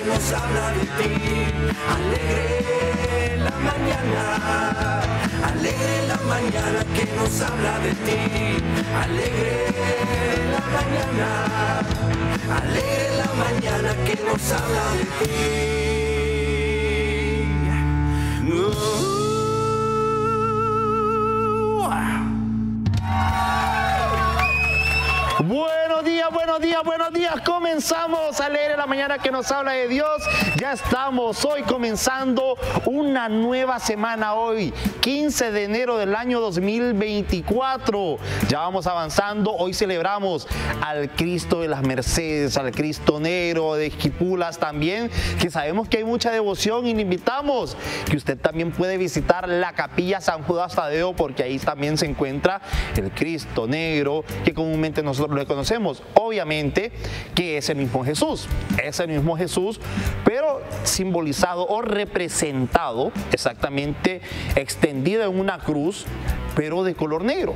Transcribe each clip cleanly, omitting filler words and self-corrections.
nos habla de ti. Alegre la mañana, alegre la mañana que nos habla de ti. Alegre la mañana, alegre la mañana que nos habla de ti. Buenos días, buenos días, buenos días. Comenzamos a leer en la mañana que nos habla de Dios. Ya estamos hoy comenzando una nueva semana hoy, 15 de enero del año 2024. Ya vamos avanzando. Hoy celebramos al Cristo de las Mercedes, al Cristo Negro de Esquipulas también, que sabemos que hay mucha devoción y le invitamos que usted también puede visitar la capilla San Judas Tadeo, porque ahí también se encuentra el Cristo Negro, que comúnmente nosotros lo conocemos. Obviamente que es el mismo Jesús, pero simbolizado o representado, exactamente extendido en una cruz, pero de color negro,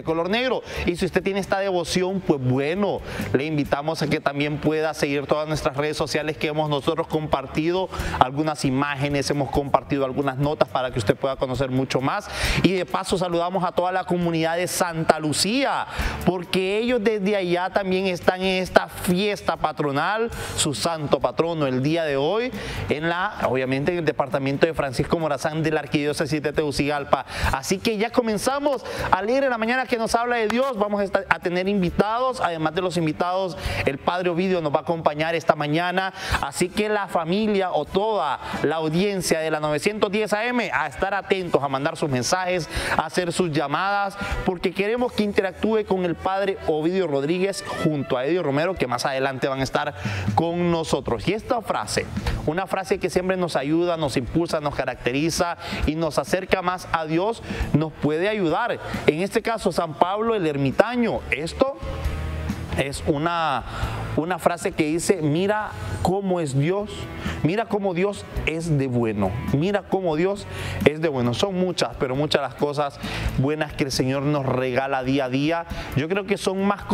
Y si usted tiene esta devoción, pues bueno, le invitamos a que también pueda seguir todas nuestras redes sociales que hemos nosotros compartido algunas imágenes, hemos compartido algunas notas para que usted pueda conocer mucho más. Y de paso saludamos a toda la comunidad de Santa Lucía, porque ellos desde allá también están en esta fiesta patronal, su santo patrono el día de hoy, obviamente en el departamento de Francisco Morazán de la Arquidiócesis de Tegucigalpa. Así que ya comenzamos a leer en la mañana que nos habla de Dios. Vamos a tener invitados, además de los invitados, el Padre Ovidio nos va a acompañar esta mañana, así que la familia o toda la audiencia de la 910 AM a estar atentos, a mandar sus mensajes, a hacer sus llamadas, porque queremos que interactúe con el Padre Ovidio Rodríguez junto a Edio Romero, que más adelante van a estar con nosotros. Y esta frase, una frase que siempre nos ayuda, nos impulsa, nos caracteriza y nos acerca más a Dios, nos puede ayudar. En este caso, San Pablo el ermitaño. Esto es una frase que dice: mira cómo es Dios, mira cómo Dios es de bueno, mira cómo Dios es de bueno. Son muchas, pero muchas las cosas buenas que el Señor nos regala día a día. Yo creo que son más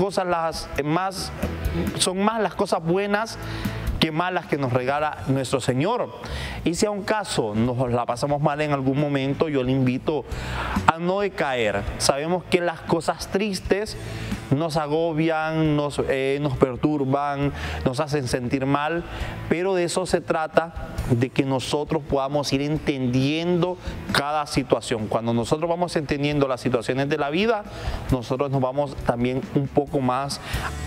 las cosas buenas que malas que nos regala nuestro Señor. Y si a un caso nos la pasamos mal en algún momento, yo le invito a no decaer. Sabemos que las cosas tristes nos agobian, nos perturban, nos hacen sentir mal, pero de eso se trata, de que nosotros podamos ir entendiendo cada situación. Cuando nosotros vamos entendiendo las situaciones de la vida, nosotros nos vamos también un poco más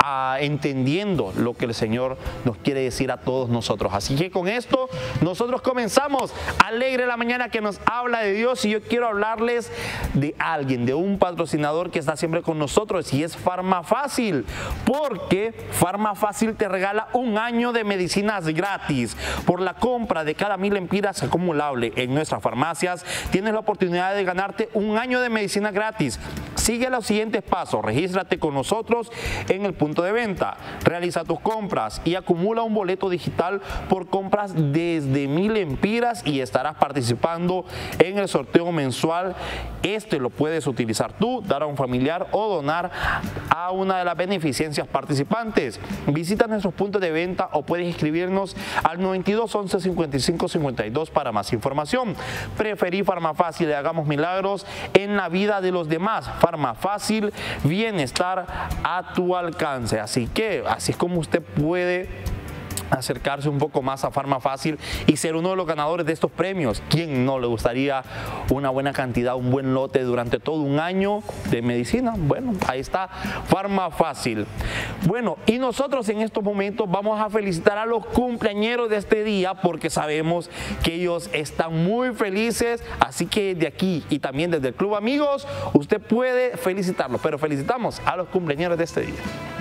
entendiendo lo que el Señor nos quiere decir a todos nosotros. Así que con esto nosotros comenzamos Alegre la Mañana que nos habla de Dios, y yo quiero hablarles de alguien, de un patrocinador que está siempre con nosotros, y es Farmafácil, porque Farmafácil te regala un año de medicinas gratis. Por la compra de cada 1000 lempiras acumulable en nuestras farmacias, tienes la oportunidad de ganarte un año de medicina gratis. Sigue los siguientes pasos: regístrate con nosotros en el punto de venta, realiza tus compras y acumula un boleto digital por compras desde 1000 lempiras y estarás participando en el sorteo mensual. Este lo puedes utilizar tú, dar a un familiar o donar a una de las beneficencias participantes. Visita nuestros puntos de venta o puedes escribirnos al 92 11 55 52 para más información. Preferí Farmafácil y hagamos milagros en la vida de los demás. Farmafácil, bienestar a tu alcance. Así es como usted puede acercarse un poco más a Farmafácil y ser uno de los ganadores de estos premios. ¿Quién no le gustaría una buena cantidad, un buen lote durante todo un año de medicina? Bueno, ahí está Farmafácil. Bueno, y nosotros en estos momentos vamos a felicitar a los cumpleañeros de este día, porque sabemos que ellos están muy felices, así que de aquí y también desde el Club Amigos usted puede felicitarlos, pero felicitamos a los cumpleañeros de este día.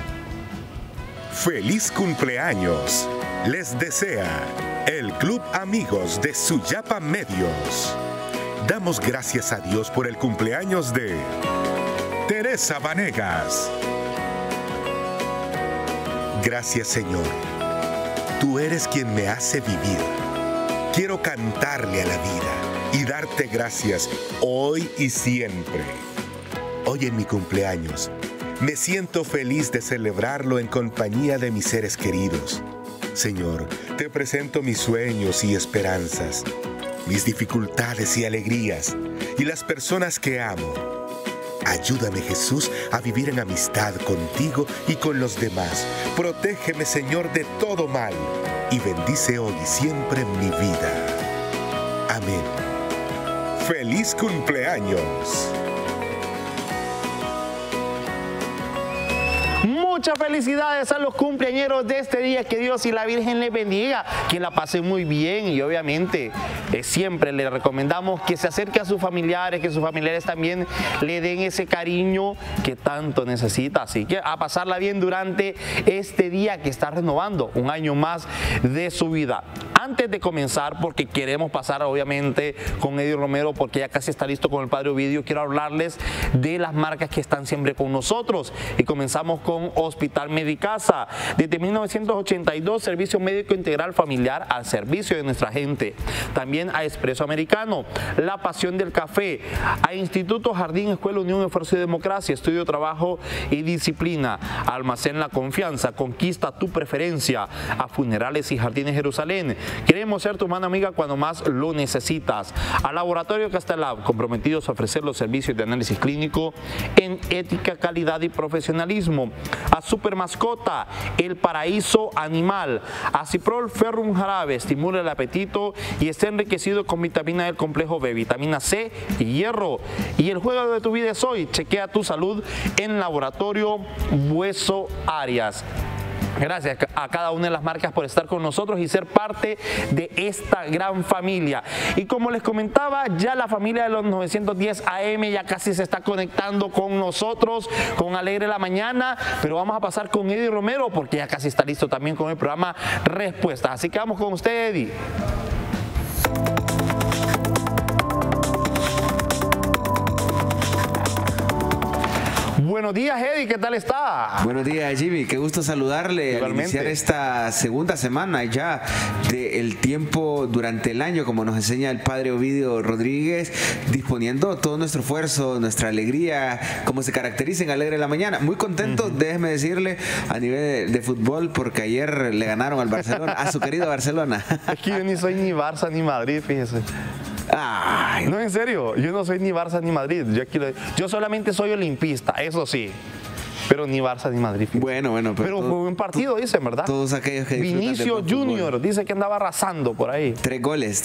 ¡Feliz cumpleaños! Les desea el Club Amigos de Suyapa Medios. Damos gracias a Dios por el cumpleaños de Teresa Vanegas. Gracias, Señor. Tú eres quien me hace vivir. Quiero cantarle a la vida y darte gracias hoy y siempre. Hoy en mi cumpleaños me siento feliz de celebrarlo en compañía de mis seres queridos. Señor, te presento mis sueños y esperanzas, mis dificultades y alegrías, y las personas que amo. Ayúdame, Jesús, a vivir en amistad contigo y con los demás. Protégeme, Señor, de todo mal, y bendice hoy y siempre mi vida. Amén. ¡Feliz cumpleaños! Muchas felicidades a los cumpleañeros de este día, que Dios y la Virgen les bendiga, que la pasen muy bien y obviamente siempre les recomendamos que se acerque a sus familiares, que sus familiares también le den ese cariño que tanto necesita, así que a pasarla bien durante este día que está renovando un año más de su vida. Antes de comenzar, porque queremos pasar obviamente con Eddie Romero, porque ya casi está listo con el Padre Ovidio, quiero hablarles de las marcas que están siempre con nosotros y comenzamos con Hospital Medicasa. Desde 1982, servicio médico integral familiar al servicio de nuestra gente. También a Expreso Americano, La Pasión del Café, a Instituto Jardín Escuela Unión Esfuerzo y Democracia, Estudio, Trabajo y Disciplina, Almacén La Confianza, Conquista tu Preferencia, a Funerales y Jardines Jerusalén. Queremos ser tu mano amiga cuando más lo necesitas. A Laboratorio Castelab, comprometidos a ofrecer los servicios de análisis clínico en ética, calidad y profesionalismo. A Super Mascota, El Paraíso Animal. A Ciprol Ferrum Jarabe, estimula el apetito y está enriquecido con vitamina del complejo B, vitamina C y hierro. Y el juego de tu vida es hoy. Chequea tu salud en Laboratorio Hueso Arias. Gracias a cada una de las marcas por estar con nosotros y ser parte de esta gran familia. Y como les comentaba, ya la familia de los 910 AM ya casi se está conectando con nosotros, con Alegre la Mañana, pero vamos a pasar con Eddie Romero porque ya casi está listo también con el programa Respuestas. Así que vamos con usted, Eddie. Buenos días, Eddie, ¿qué tal está? Buenos días, Jimmy, qué gusto saludarle. Igualmente. Al iniciar esta segunda semana ya del tiempo durante el año, como nos enseña el Padre Ovidio Rodríguez, disponiendo todo nuestro esfuerzo, nuestra alegría, como se caracteriza en Alegre la Mañana. Muy contento, déjeme decirle, a nivel de fútbol, porque ayer le ganaron al Barcelona, a su querido Barcelona. Es que yo ni soy ni Barça ni Madrid, fíjese. Ay, No, en serio, yo no soy ni Barça ni Madrid. Yo solamente soy olimpista, eso sí. Pero ni Barça ni Madrid. bueno, Pero fue un partido, dicen, ¿verdad? Todos aquellos que disfrutan del Vinicio buen fútbol. Junior dice que andaba arrasando por ahí. Tres goles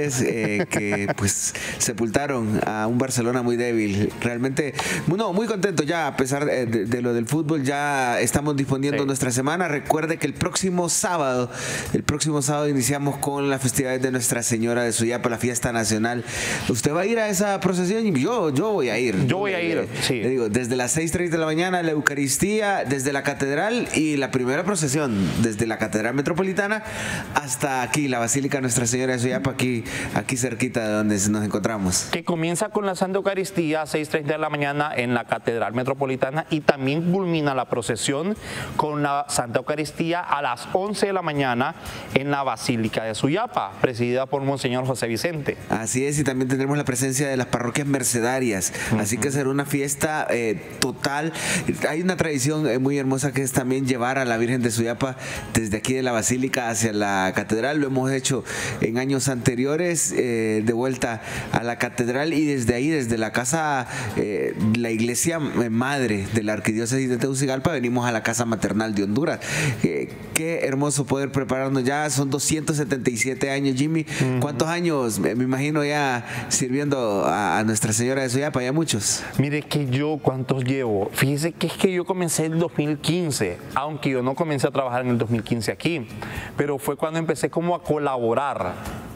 que pues sepultaron a un Barcelona muy débil. Realmente, no, muy contento ya, a pesar de lo del fútbol, ya estamos disponiendo nuestra semana. Recuerde que el próximo sábado iniciamos con las festividades de Nuestra Señora de Suyapa, la fiesta nacional. ¿Usted va a ir a esa procesión? Yo voy a ir. Yo voy a ir, sí. Le digo, desde las 6:30 de la mañana, la Eucaristía, desde la catedral y la primera procesión, desde la Catedral Metropolitana hasta aquí, la Basílica Nuestra Señora de Suyapa, aquí cerquita de donde nos encontramos. Que comienza con la Santa Eucaristía a 6:30 de la mañana en la Catedral Metropolitana y también culmina la procesión con la Santa Eucaristía a las 11 de la mañana en la Basílica de Suyapa, presidida por Monseñor José Vicente. Así es, y también tendremos la presencia de las parroquias mercedarias, así que será una fiesta total. Hay una tradición muy hermosa que es también llevar a la Virgen de Suyapa desde aquí de la Basílica hacia la Catedral. Lo hemos hecho en años anteriores, de vuelta a la Catedral, y desde ahí, desde la casa, la iglesia madre de la Arquidiócesis de Tegucigalpa, venimos a la casa maternal de Honduras. Qué hermoso poder prepararnos ya, son 277 años, Jimmy. ¿Cuántos años, me imagino, ya sirviendo a Nuestra Señora de Suyapa? Ya muchos. Mire que yo, ¿cuántos llevo? Fíjese que es que yo comencé en el 2015, aunque yo no comencé a trabajar en el 2015 aquí, pero fue cuando empecé como a colaborar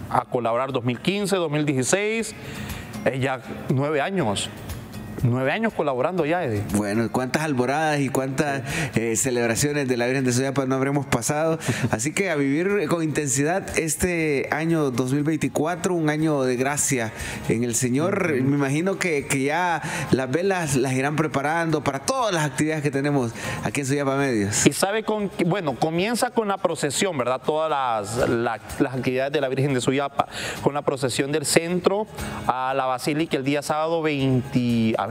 2015, 2016, ya 9 años. 9 años colaborando ya, Eddie. Bueno, cuántas alboradas y cuántas celebraciones de la Virgen de Suyapa no habremos pasado. Así que a vivir con intensidad este año 2024, un año de gracia en el Señor. Me imagino que ya las velas las irán preparando para todas las actividades que tenemos aquí en Suyapa Medios. Y sabe, bueno, comienza con la procesión, ¿verdad? Todas las actividades de la Virgen de Suyapa, con la procesión del centro a la Basílica el día sábado 20,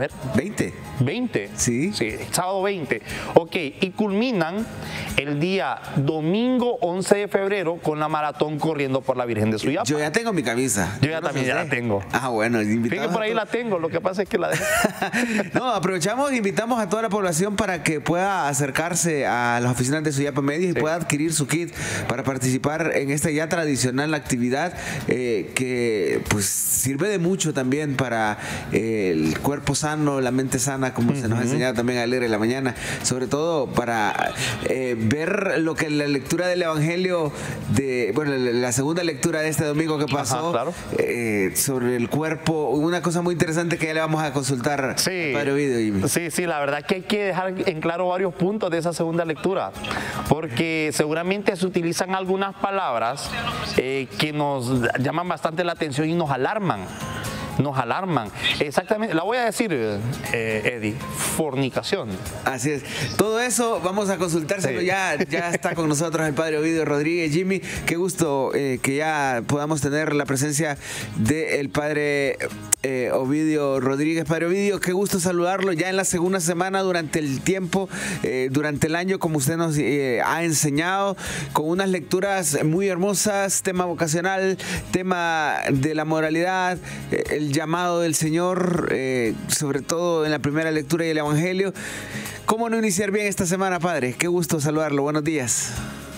ver. 20. 20. Sí. Sí, sábado 20. Ok, y culminan el día domingo 11 de febrero con la maratón corriendo por la Virgen de Suyapa. Yo ya tengo mi camisa. Yo ya también ya la tengo. Ah, bueno. Fíjate, por ahí la tengo, lo que pasa es que la dejé. No, aprovechamos e invitamos a toda la población para que pueda acercarse a las oficinas de Suyapa Medios y pueda adquirir su kit para participar en esta ya tradicional actividad que pues sirve de mucho también para el cuerpo sano, la mente sana, como se nos ha enseñado también a leer en la mañana, sobre todo para ver lo que la lectura del Evangelio la segunda lectura de este domingo que pasó. Ajá, claro. Sobre el cuerpo, una cosa muy interesante que ya le vamos a consultar, Padre Ovidio, Jimmy. Sí, la verdad que hay que dejar en claro varios puntos de esa segunda lectura, porque seguramente se utilizan algunas palabras que nos llaman bastante la atención y nos alarman. Exactamente, la voy a decir, Eddie, fornicación. Así es. Todo eso vamos a consultárselo. Sí. Ya está con nosotros el Padre Ovidio Rodríguez. Jimmy, qué gusto que ya podamos tener la presencia del Padre Ovidio Rodríguez. Padre Ovidio, qué gusto saludarlo ya en la segunda semana durante el tiempo, durante el año, como usted nos ha enseñado, con unas lecturas muy hermosas, tema vocacional, tema de la moralidad, el llamado del Señor, sobre todo en la primera lectura y el Evangelio. ¿Cómo no iniciar bien esta semana, Padre? Qué gusto saludarlo. Buenos días.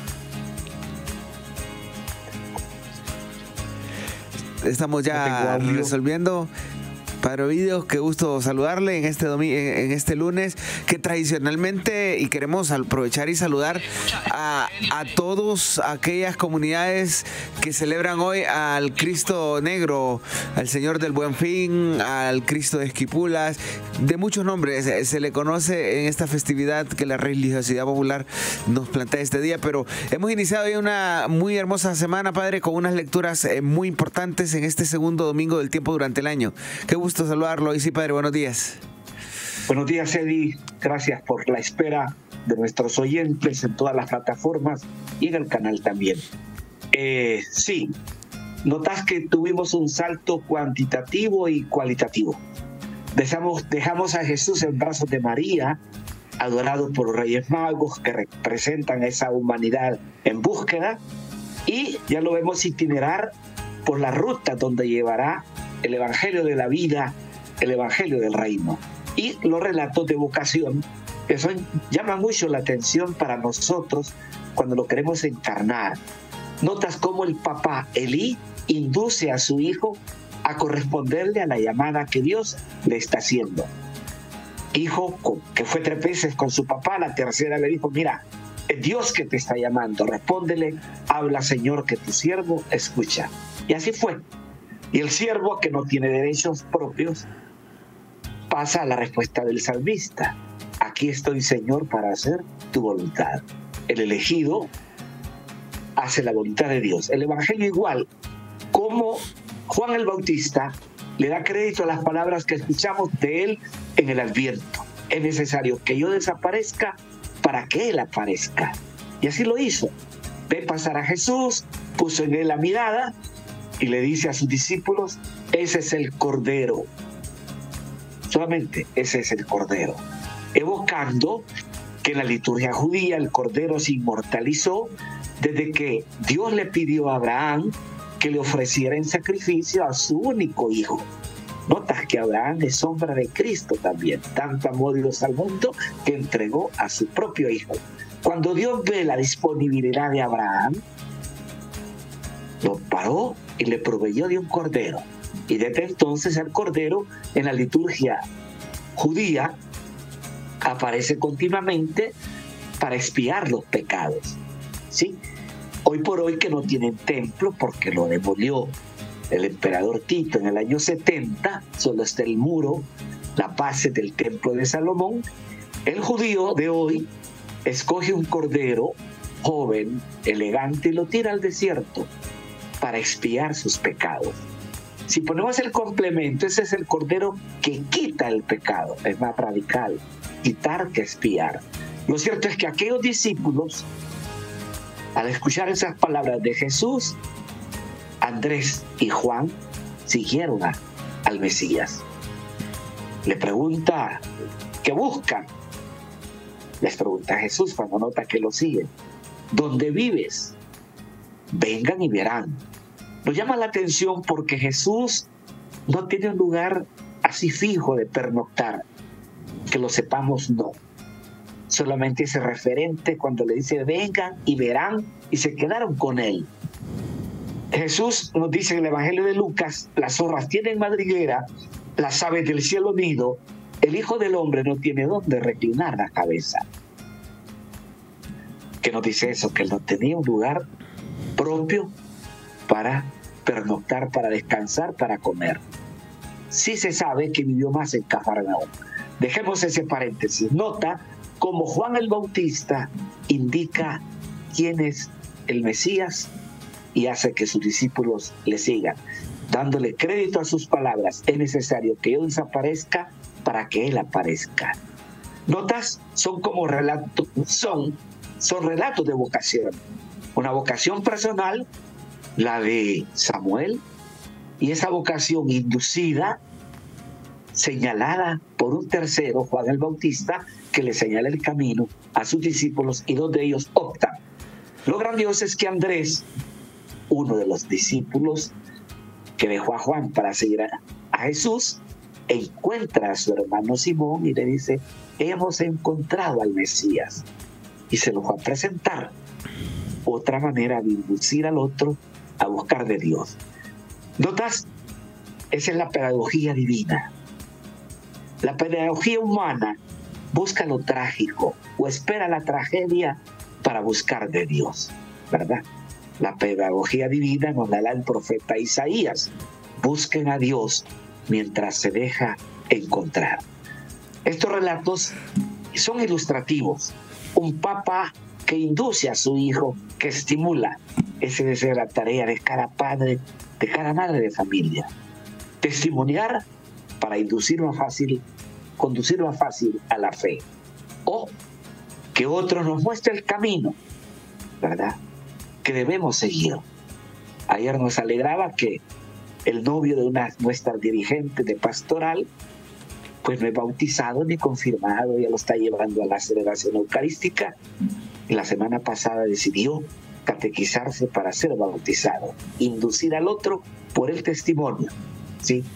Estamos ya resolviendo. Padre Ovidio, qué gusto saludarle en este lunes, que tradicionalmente, y queremos aprovechar y saludar a todos aquellas comunidades que celebran hoy al Cristo Negro, al Señor del Buen Fin, al Cristo de Esquipulas, de muchos nombres se le conoce en esta festividad que la religiosidad popular nos plantea este día, pero hemos iniciado hoy una muy hermosa semana, Padre, con unas lecturas muy importantes en este segundo domingo del tiempo durante el año. Qué gusto saludarlo. Y sí, Padre, buenos días. Buenos días, Eddie. Gracias por la espera de nuestros oyentes en todas las plataformas y en el canal también. Sí, notas que tuvimos un salto cuantitativo y cualitativo. Dejamos a Jesús en brazos de María, adorado por los Reyes Magos que representan esa humanidad en búsqueda, y ya lo vemos itinerar por la ruta donde llevará el Evangelio de la vida, el Evangelio del Reino. Y los relatos de vocación, que llaman mucho la atención para nosotros cuando lo queremos encarnar. Notas cómo el papá Elí induce a su hijo a corresponderle a la llamada que Dios le está haciendo. Hijo que fue 3 veces con su papá, la tercera le dijo: mira, es Dios que te está llamando, respóndele, habla, Señor, que tu siervo escucha. Y así fue. Y el siervo, que no tiene derechos propios, pasa a la respuesta del salmista: aquí estoy, Señor, para hacer tu voluntad. El elegido hace la voluntad de Dios. El Evangelio igual, como Juan el Bautista le da crédito a las palabras que escuchamos de él en el Adviento. Es necesario que yo desaparezca para que él aparezca. Y así lo hizo. Ve pasar a Jesús, puso en él la mirada y le dice a sus discípulos: ese es el Cordero. Solamente ese es el Cordero. Evocando que en la liturgia judía el Cordero se inmortalizó desde que Dios le pidió a Abraham que le ofreciera en sacrificio a su único hijo. Notas que Abraham es sombra de Cristo también. Tanto amó Dios al mundo que entregó a su propio hijo. Cuando Dios ve la disponibilidad de Abraham, lo paró y le proveyó de un cordero. Y desde entonces el cordero en la liturgia judía aparece continuamente para expiar los pecados. ¿Sí? Hoy por hoy, que no tienen templo porque lo demolió el emperador Tito en el año 70, solo está el muro, la base del templo de Salomón. El judío de hoy escoge un cordero joven, elegante, y lo tira al desierto para expiar sus pecados. Si ponemos el complemento, ese es el cordero que quita el pecado. Es más radical, quitar que expiar. Lo cierto es que aquellos discípulos, al escuchar esas palabras de Jesús, Andrés y Juan siguieron al Mesías. le pregunta, ¿qué buscan? Les pregunta a Jesús cuando nota que lo siguen. ¿Dónde vives? Vengan y verán. Nos llama la atención porque Jesús no tiene un lugar así fijo de pernoctar. Que lo sepamos, no. Solamente ese referente cuando le dice vengan y verán, y se quedaron con él. Jesús nos dice en el Evangelio de Lucas, las zorras tienen madriguera, las aves del cielo nido, el Hijo del Hombre no tiene dónde reclinar la cabeza. ¿Qué nos dice eso? Que él no tenía un lugar propio para pernoctar, para descansar, para comer. Sí se sabe que vivió más en Cafarnaúm. Dejemos ese paréntesis. Nota cómo Juan el Bautista indica quién es el Mesías y hace que sus discípulos le sigan, dándole crédito a sus palabras. Es necesario que yo desaparezca para que él aparezca. Notas, son como relatos, son relatos de vocación. Una vocación personal, la de Samuel, y esa vocación inducida, señalada por un tercero, Juan el Bautista, que le señala el camino a sus discípulos y dos de ellos optan. Lo grandioso es que Andrés, uno de los discípulos que dejó a Juan para seguir a Jesús, encuentra a su hermano Simón y le dice, hemos encontrado al Mesías, y se lo va a presentar. Otra manera de inducir al otro a buscar de Dios. ¿Notas? Esa es la pedagogía divina. La pedagogía humana busca lo trágico o espera la tragedia para buscar de Dios, ¿verdad? La pedagogía divina nos la da el profeta Isaías. Busquen a Dios mientras se deja encontrar. Estos relatos son ilustrativos. Un papá que induce a su hijo, que estimula. Esa debe ser la tarea de cada padre, de cada madre de familia. Testimoniar para inducirlo fácil, conducirlo fácil a la fe. O que otro nos muestre el camino, ¿verdad?, que debemos seguir. Ayer nos alegraba que el novio de una nuestra dirigente de pastoral, pues no es bautizado ni confirmado, ya lo está llevando a la celebración eucarística. Y la semana pasada decidió catequizarse para ser bautizado, inducir al otro por el testimonio, ¿sí?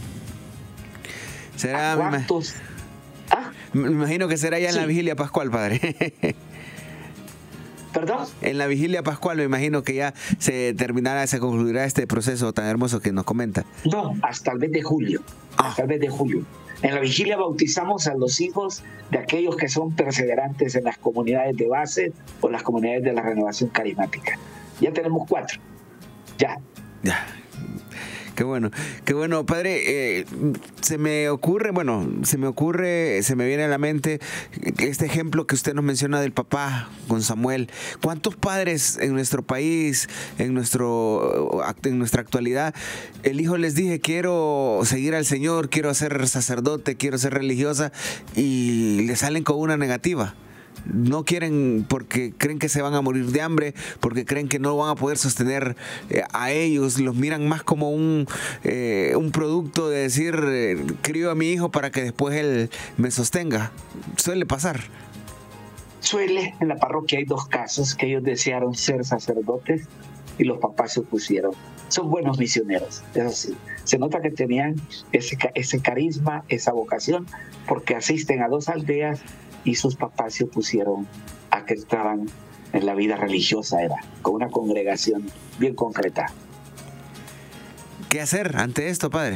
¿Será? ¿Cuántos? Me imagino que será ya en la vigilia pascual, padre. ¿Perdón? En la vigilia pascual me imagino que ya se concluirá este proceso tan hermoso que nos comenta. No, hasta el mes de julio. Hasta el mes de julio. En la vigilia bautizamos a los hijos de aquellos que son perseverantes en las comunidades de base o las comunidades de la renovación carismática. Ya tenemos 4. Ya. Qué bueno, padre. Se me viene a la mente este ejemplo que usted nos menciona del papá con Samuel. ¿Cuántos padres en nuestro país, en nuestra actualidad, el hijo les dice, quiero seguir al Señor, quiero ser sacerdote, quiero ser religiosa, y le salen con una negativa? No quieren porque creen que se van a morir de hambre, porque creen que no van a poder sostener a ellos, los miran más como un producto de decir, crío a mi hijo para que después él me sostenga. Suele pasar. Suele, en la parroquia hay 2 casos que ellos desearon ser sacerdotes y los papás se opusieron. Son buenos misioneros, eso sí. Se nota que tenían ese carisma, esa vocación, porque asisten a 2 aldeas y sus papás se opusieron a que estaban en la vida religiosa, con una congregación bien concreta. ¿Qué hacer ante esto, padre?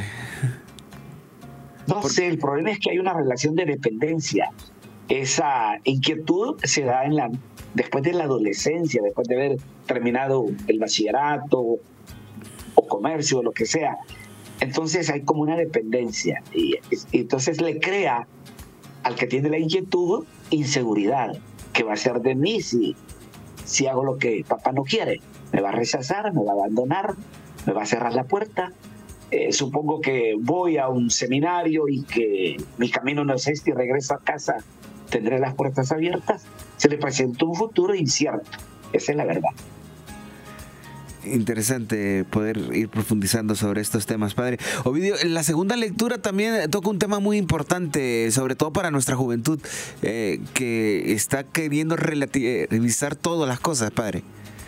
No sé, el problema es que hay una relación de dependencia. Esa inquietud se da después de la adolescencia, después de haber terminado el bachillerato o comercio o lo que sea. Entonces hay como una dependencia y entonces le crea al que tiene la inquietud inseguridad. ¿Qué va a hacer de mí si hago lo que papá no quiere? ¿Me va a rechazar? ¿Me va a abandonar? ¿Me va a cerrar la puerta? Supongo que voy a un seminario y que mi camino no es este y regreso a casa, ¿tendré las puertas abiertas? Se le presenta un futuro incierto. Esa es la verdad. Interesante poder ir profundizando sobre estos temas, padre. Ovidio, la segunda lectura también toca un tema muy importante, sobre todo para nuestra juventud, que está queriendo relativizar todas las cosas, padre.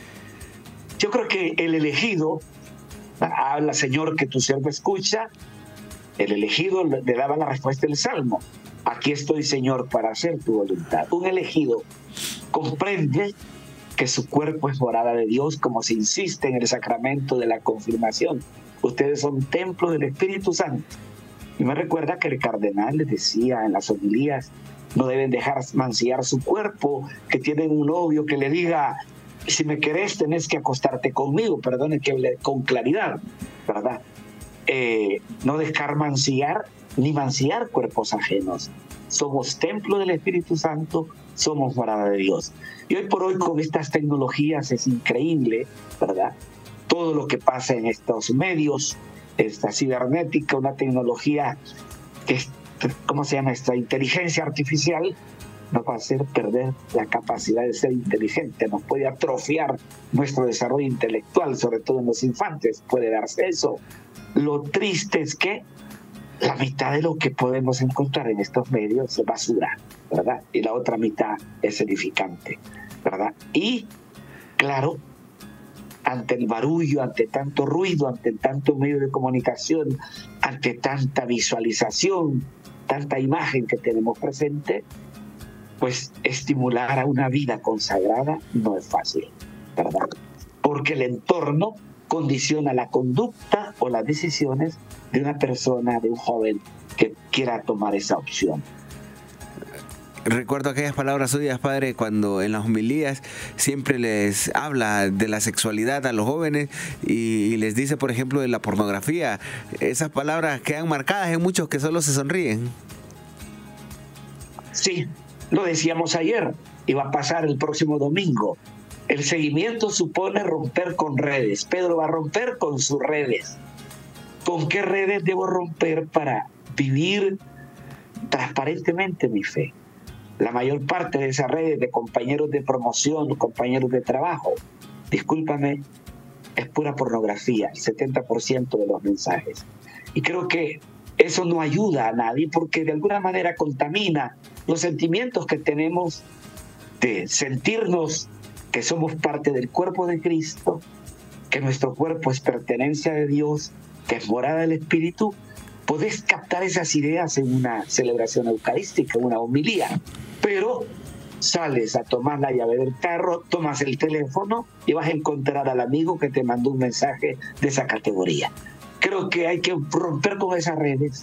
Yo creo que el elegido, habla Señor que tu siervo escucha, el elegido le daba la respuesta del Salmo. Aquí estoy, Señor, para hacer tu voluntad. Un elegido comprende que su cuerpo es morada de Dios, como se insiste en el sacramento de la confirmación. Ustedes son templo del Espíritu Santo. Y me recuerda que el cardenal les decía en las homilías, no deben dejar mancillar su cuerpo, que tienen un novio que le diga, si me querés tenés que acostarte conmigo, perdone que hable con claridad, ¿verdad? No dejar mancillar ni mancillar cuerpos ajenos. Somos templo del Espíritu Santo, somos morada de Dios. Y hoy por hoy con estas tecnologías es increíble, ¿verdad? Todo lo que pasa en estos medios, esta cibernética, una tecnología que es, ¿cómo se llama? Esta inteligencia artificial nos va a hacer perder la capacidad de ser inteligente, nos puede atrofiar nuestro desarrollo intelectual, sobre todo en los infantes, puede darse eso. Lo triste es que la mitad de lo que podemos encontrar en estos medios es basura, ¿verdad? Y la otra mitad es edificante, ¿verdad? Y, claro, ante el barullo, ante tanto ruido, ante tanto medio de comunicación, ante tanta visualización, tanta imagen que tenemos presente, pues estimular a una vida consagrada no es fácil, ¿verdad? Porque el entorno condiciona la conducta o las decisiones de una persona, de un joven que quiera tomar esa opción. Recuerdo aquellas palabras suyas, padre, cuando en las homilías siempre les habla de la sexualidad a los jóvenes y les dice, por ejemplo, de la pornografía. Esas palabras quedan marcadas en muchos que solo se sonríen. Sí, lo decíamos ayer, y va a pasar el próximo domingo. El seguimiento supone romper con redes. Pedro va a romper con sus redes. ¿Con qué redes debo romper para vivir transparentemente mi fe? La mayor parte de esas redes de compañeros de promoción, compañeros de trabajo, discúlpame, es pura pornografía, el 70% de los mensajes. Y creo que eso no ayuda a nadie porque de alguna manera contamina los sentimientos que tenemos de sentirnos que somos parte del cuerpo de Cristo, que nuestro cuerpo es pertenencia de Dios, que es morada del Espíritu. Podés captar esas ideas en una celebración eucarística, en una homilía, pero sales a tomar la llave del carro, tomas el teléfono y vas a encontrar al amigo que te mandó un mensaje de esa categoría. Creo que hay que romper con esas redes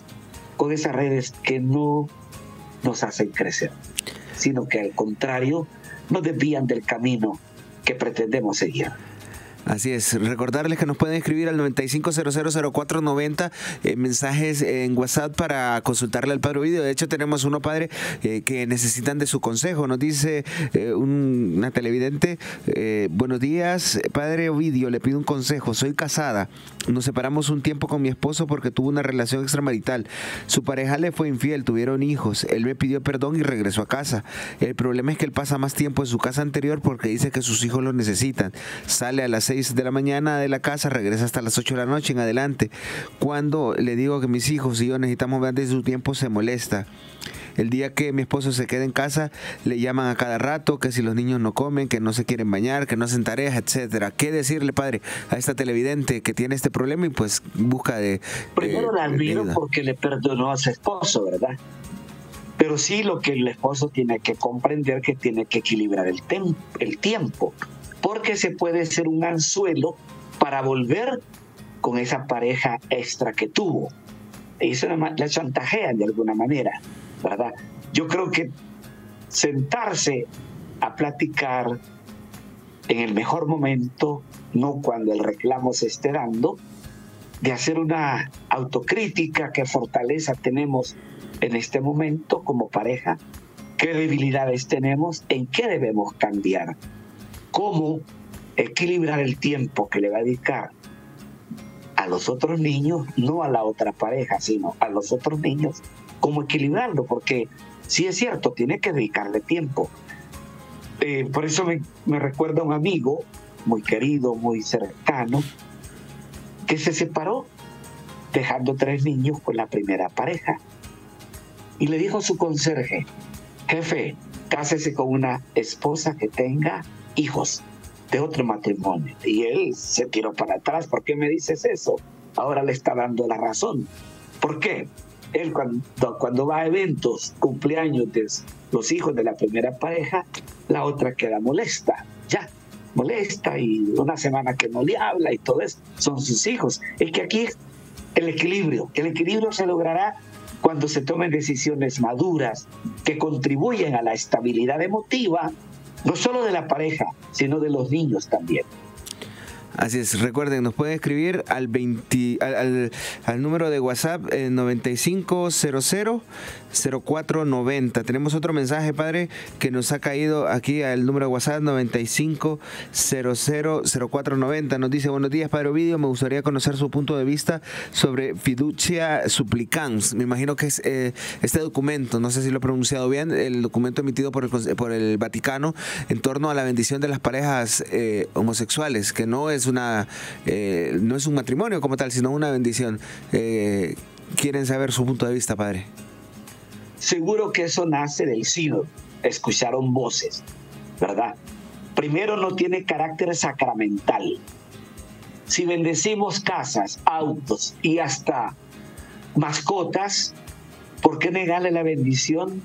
que no nos hacen crecer, sino que al contrario nos desvían del camino que pretendemos seguir. Así es, recordarles que nos pueden escribir al 95000490 mensajes en WhatsApp para consultarle al Padre Ovidio. De hecho tenemos uno, padre, que necesitan de su consejo. Nos dice una televidente, buenos días, Padre Ovidio, le pido un consejo. Soy casada, nos separamos un tiempo con mi esposo porque tuvo una relación extramarital. Su pareja le fue infiel, tuvieron hijos. Él me pidió perdón y regresó a casa. El problema es que él pasa más tiempo en su casa anterior porque dice que sus hijos lo necesitan. Sale a las 6 de la mañana de la casa, regresa hasta las 8 de la noche en adelante. Cuando le digo que mis hijos y yo necesitamos ver de su tiempo, se molesta. El día que mi esposo se queda en casa, le llaman a cada rato que si los niños no comen, que no se quieren bañar, que no hacen tareas, etcétera. ¿Qué decirle, padre, a esta televidente que tiene este problema y pues busca de... Primero la admiro porque le perdonó a su esposo, ¿verdad? Pero sí lo que el esposo tiene que comprender que tiene que equilibrar el tiempo. Porque se puede ser un anzuelo para volver con esa pareja extra que tuvo. Y eso la chantajean de alguna manera, ¿verdad? Yo creo que sentarse a platicar en el mejor momento, no cuando el reclamo se esté dando, de hacer una autocrítica, qué fortaleza tenemos en este momento como pareja, qué debilidades tenemos, en qué debemos cambiar. Cómo equilibrar el tiempo que le va a dedicar a los otros niños, no a la otra pareja, sino a los otros niños, cómo equilibrarlo, porque sí es cierto, tiene que dedicarle tiempo. Por eso me recuerda un amigo muy querido, muy cercano, que se separó dejando 3 niños con la primera pareja. Y le dijo a su conserje: jefe, cásese con una esposa que tenga hijos de otro matrimonio. Y él se tiró para atrás. ¿Por qué me dices eso? Ahora le está dando la razón. ¿Por qué? Él cuando va a eventos, cumpleaños de los hijos de la primera pareja, la otra queda molesta. Ya, molesta, y una semana que no le habla y todo eso. Son sus hijos. Es que aquí el equilibrio se logrará cuando se tomen decisiones maduras que contribuyen a la estabilidad emotiva, no solo de la pareja, sino de los niños también. Así es, recuerden, nos pueden escribir al número de WhatsApp 9500-0490. Tenemos otro mensaje, padre, que nos ha caído aquí al número de WhatsApp 9500-0490. Nos dice: buenos días, padre Ovidio, me gustaría conocer su punto de vista sobre fiducia supplicans. Me imagino que es este documento, no sé si lo he pronunciado bien, el documento emitido por el Vaticano en torno a la bendición de las parejas homosexuales, que no es no es un matrimonio como tal, sino una bendición. ¿Quieren saber su punto de vista, padre? Seguro que eso nace del sínodo. Escucharon voces, ¿verdad? Primero, no tiene carácter sacramental. Si bendecimos casas, autos y hasta mascotas, ¿por qué negarle la bendición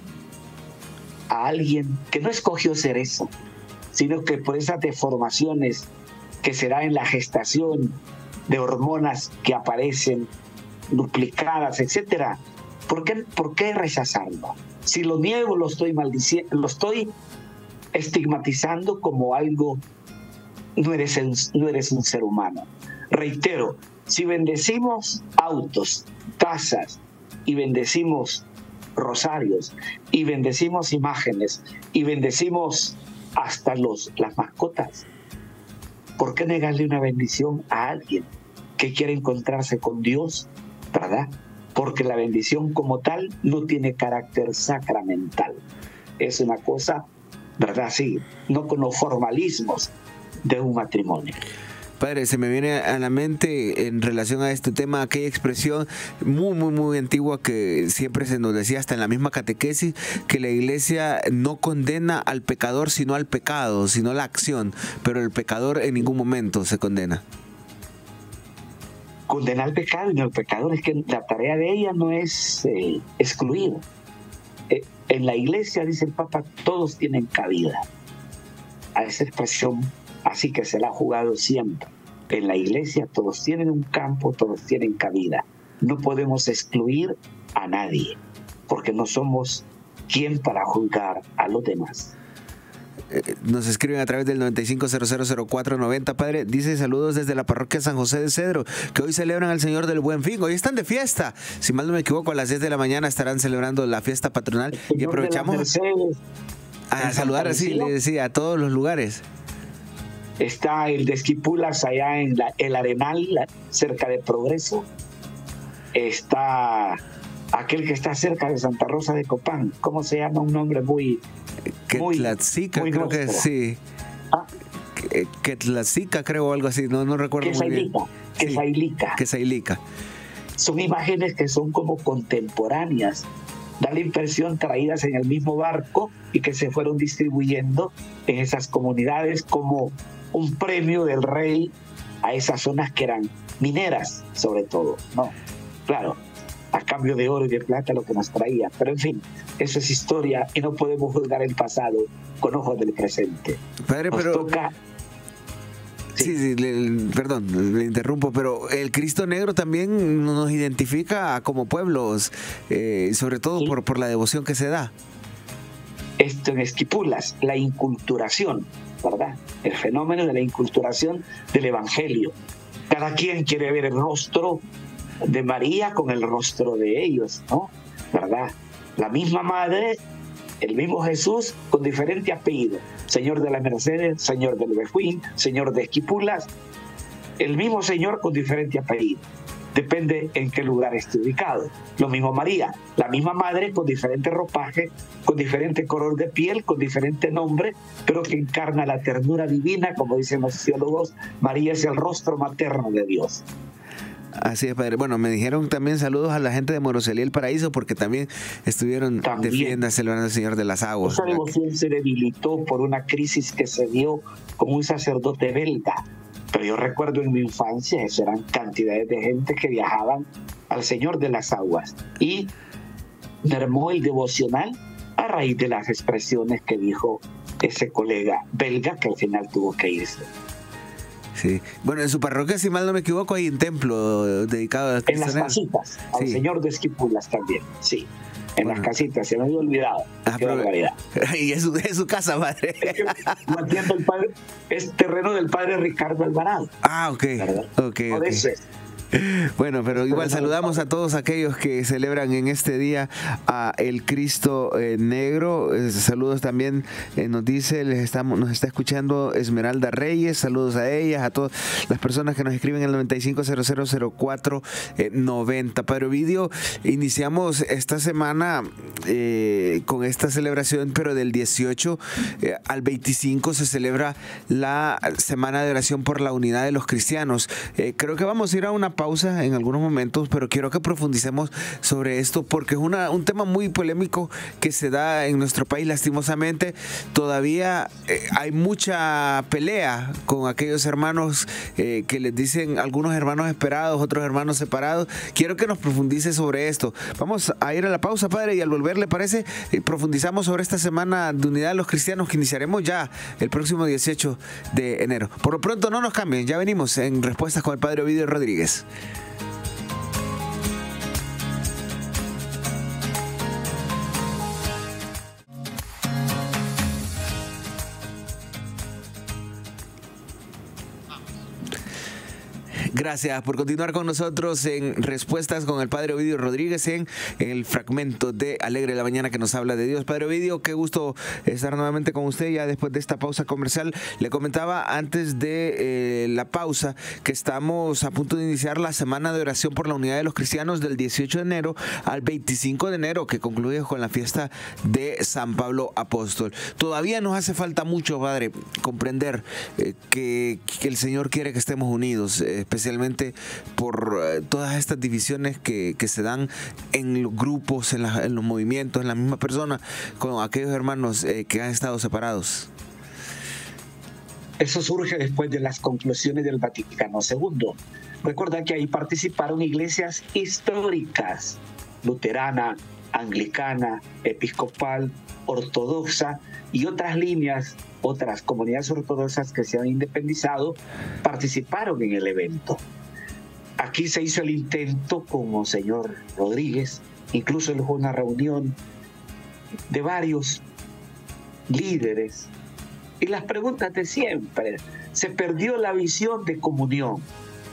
a alguien que no escogió ser eso, sino que por esas deformaciones que se da en la gestación, de hormonas que aparecen duplicadas, etcétera? ¿Por qué rechazarlo? Si lo niego, lo estoy maldiciendo, lo estoy estigmatizando como algo. No eres un ser humano. Reitero, si bendecimos autos, casas, y bendecimos rosarios, y bendecimos imágenes, y bendecimos hasta las mascotas, ¿por qué negarle una bendición a alguien que quiere encontrarse con Dios, verdad? Porque la bendición como tal no tiene carácter sacramental. Es una cosa, ¿verdad? Sí, no con los formalismos de un matrimonio. Padre, se me viene a la mente en relación a este tema aquella expresión muy antigua que siempre se nos decía hasta en la misma catequesis, que la iglesia no condena al pecador sino al pecado, sino la acción, pero el pecador en ningún momento se condena. Condenar al pecado y no al pecador, es que la tarea de ella no es excluir. En la iglesia, dice el Papa, todos tienen cabida. A esa expresión así que se la ha jugado siempre. En la iglesia todos tienen un campo, todos tienen cabida. No podemos excluir a nadie, porque no somos quien para juzgar a los demás. Nos escriben a través del 95000490, padre. Dice: saludos desde la parroquia San José de Cedro, que hoy celebran al Señor del Buen Fin. Hoy están de fiesta. Si mal no me equivoco, a las 10 de la mañana estarán celebrando la fiesta patronal. Y aprovechamos a saludar, así le decía, a todos los lugares. Está el de Esquipulas allá en el Arenal, cerca de Progreso. Está aquel que está cerca de Santa Rosa de Copán. ¿Cómo se llama? Un nombre muy Quetlatzica, creo que sí. ¿Ah? Quetlatzica, creo, algo así. No recuerdo muy bien. Quesailica. Son imágenes que son como contemporáneas. Da la impresión traídas en el mismo barco y que se fueron distribuyendo en esas comunidades como un premio del rey a esas zonas que eran mineras, sobre todo, ¿no? Claro, a cambio de oro y de plata lo que nos traía. Pero en fin, eso es historia y no podemos juzgar el pasado con ojos del presente. Padre, nos toca... Sí, perdón, le interrumpo, pero el Cristo Negro también nos identifica como pueblos, sobre todo por la devoción que se da. Esto en Esquipulas, la inculturación, ¿verdad? El fenómeno de la inculturación del Evangelio. Cada quien quiere ver el rostro de María con el rostro de ellos, ¿no? ¿Verdad? La misma madre, el mismo Jesús con diferente apellido. Señor de la Mercedes, Señor del Bejuín, Señor de Esquipulas. El mismo Señor con diferente apellido. depende en qué lugar esté ubicado. Lo mismo María, la misma madre con diferente ropaje, con diferente color de piel, con diferente nombre, pero que encarna la ternura divina, como dicen los teólogos. María es el rostro materno de Dios. Así es, padre. Bueno, me dijeron también saludos a la gente de Moroselí El Paraíso, porque también estuvieron de fiesta celebrando al Señor de las Aguas. Esa devoción se debilitó por una crisis que se dio con un sacerdote belga. Pero yo recuerdo en mi infancia, eso eran cantidades de gente que viajaban al Señor de las Aguas. Y mermó el devocional a raíz de las expresiones que dijo ese colega belga, que al final tuvo que irse. Sí. Bueno, en su parroquia, si mal no me equivoco, hay un templo dedicado a en las casitas, al Señor de Esquipulas también, sí. En las casitas, se me había olvidado. Qué barbaridad. Y es su casa, madre. Es terreno del padre Ricardo Alvarado. Ah, ok. Por eso es. Bueno, pero igual saludamos a todos aquellos que celebran en este día a el Cristo Negro. Saludos también, nos dice, nos está escuchando Esmeralda Reyes. Saludos a ellas, a todas las personas que nos escriben en el 95000490. Padre Ovidio, iniciamos esta semana con esta celebración, pero del 18 al 25 se celebra la Semana de Oración por la Unidad de los Cristianos. Creo que vamos a ir a una pausa en algunos momentos, pero quiero que profundicemos sobre esto porque es un tema muy polémico que se da en nuestro país. Lastimosamente todavía hay mucha pelea con aquellos hermanos que les dicen algunos hermanos esperados, otros hermanos separados. Quiero que nos profundice sobre esto. Vamos a ir a la pausa, padre, y al volver, ¿le parece? Profundizamos sobre esta Semana de Unidad de los Cristianos que iniciaremos ya el próximo 18 de enero. Por lo pronto no nos cambien, ya venimos en Respuestas con el padre Ovidio Rodríguez. Gracias por continuar con nosotros en Respuestas con el Padre Ovidio Rodríguez en el fragmento de Alegre la Mañana que nos habla de Dios. Padre Ovidio, qué gusto estar nuevamente con usted ya después de esta pausa comercial. Le comentaba antes de la pausa que estamos a punto de iniciar la Semana de Oración por la Unidad de los Cristianos del 18 de enero al 25 de enero, que concluye con la fiesta de San Pablo Apóstol. Todavía nos hace falta mucho, Padre, comprender que el Señor quiere que estemos unidos, especialmente por todas estas divisiones que se dan en los grupos, en los movimientos, en la misma persona, con aquellos hermanos que han estado separados. Eso surge después de las conclusiones del Vaticano II. Recuerda que ahí participaron iglesias históricas, luterana, anglicana, episcopal, ortodoxa y otras líneas. Otras comunidades ortodoxas que se han independizado participaron en el evento. Aquí se hizo el intento con Monseñor Rodríguez, incluso él fue una reunión de varios líderes. Y las preguntas de siempre, se perdió la visión de comunión.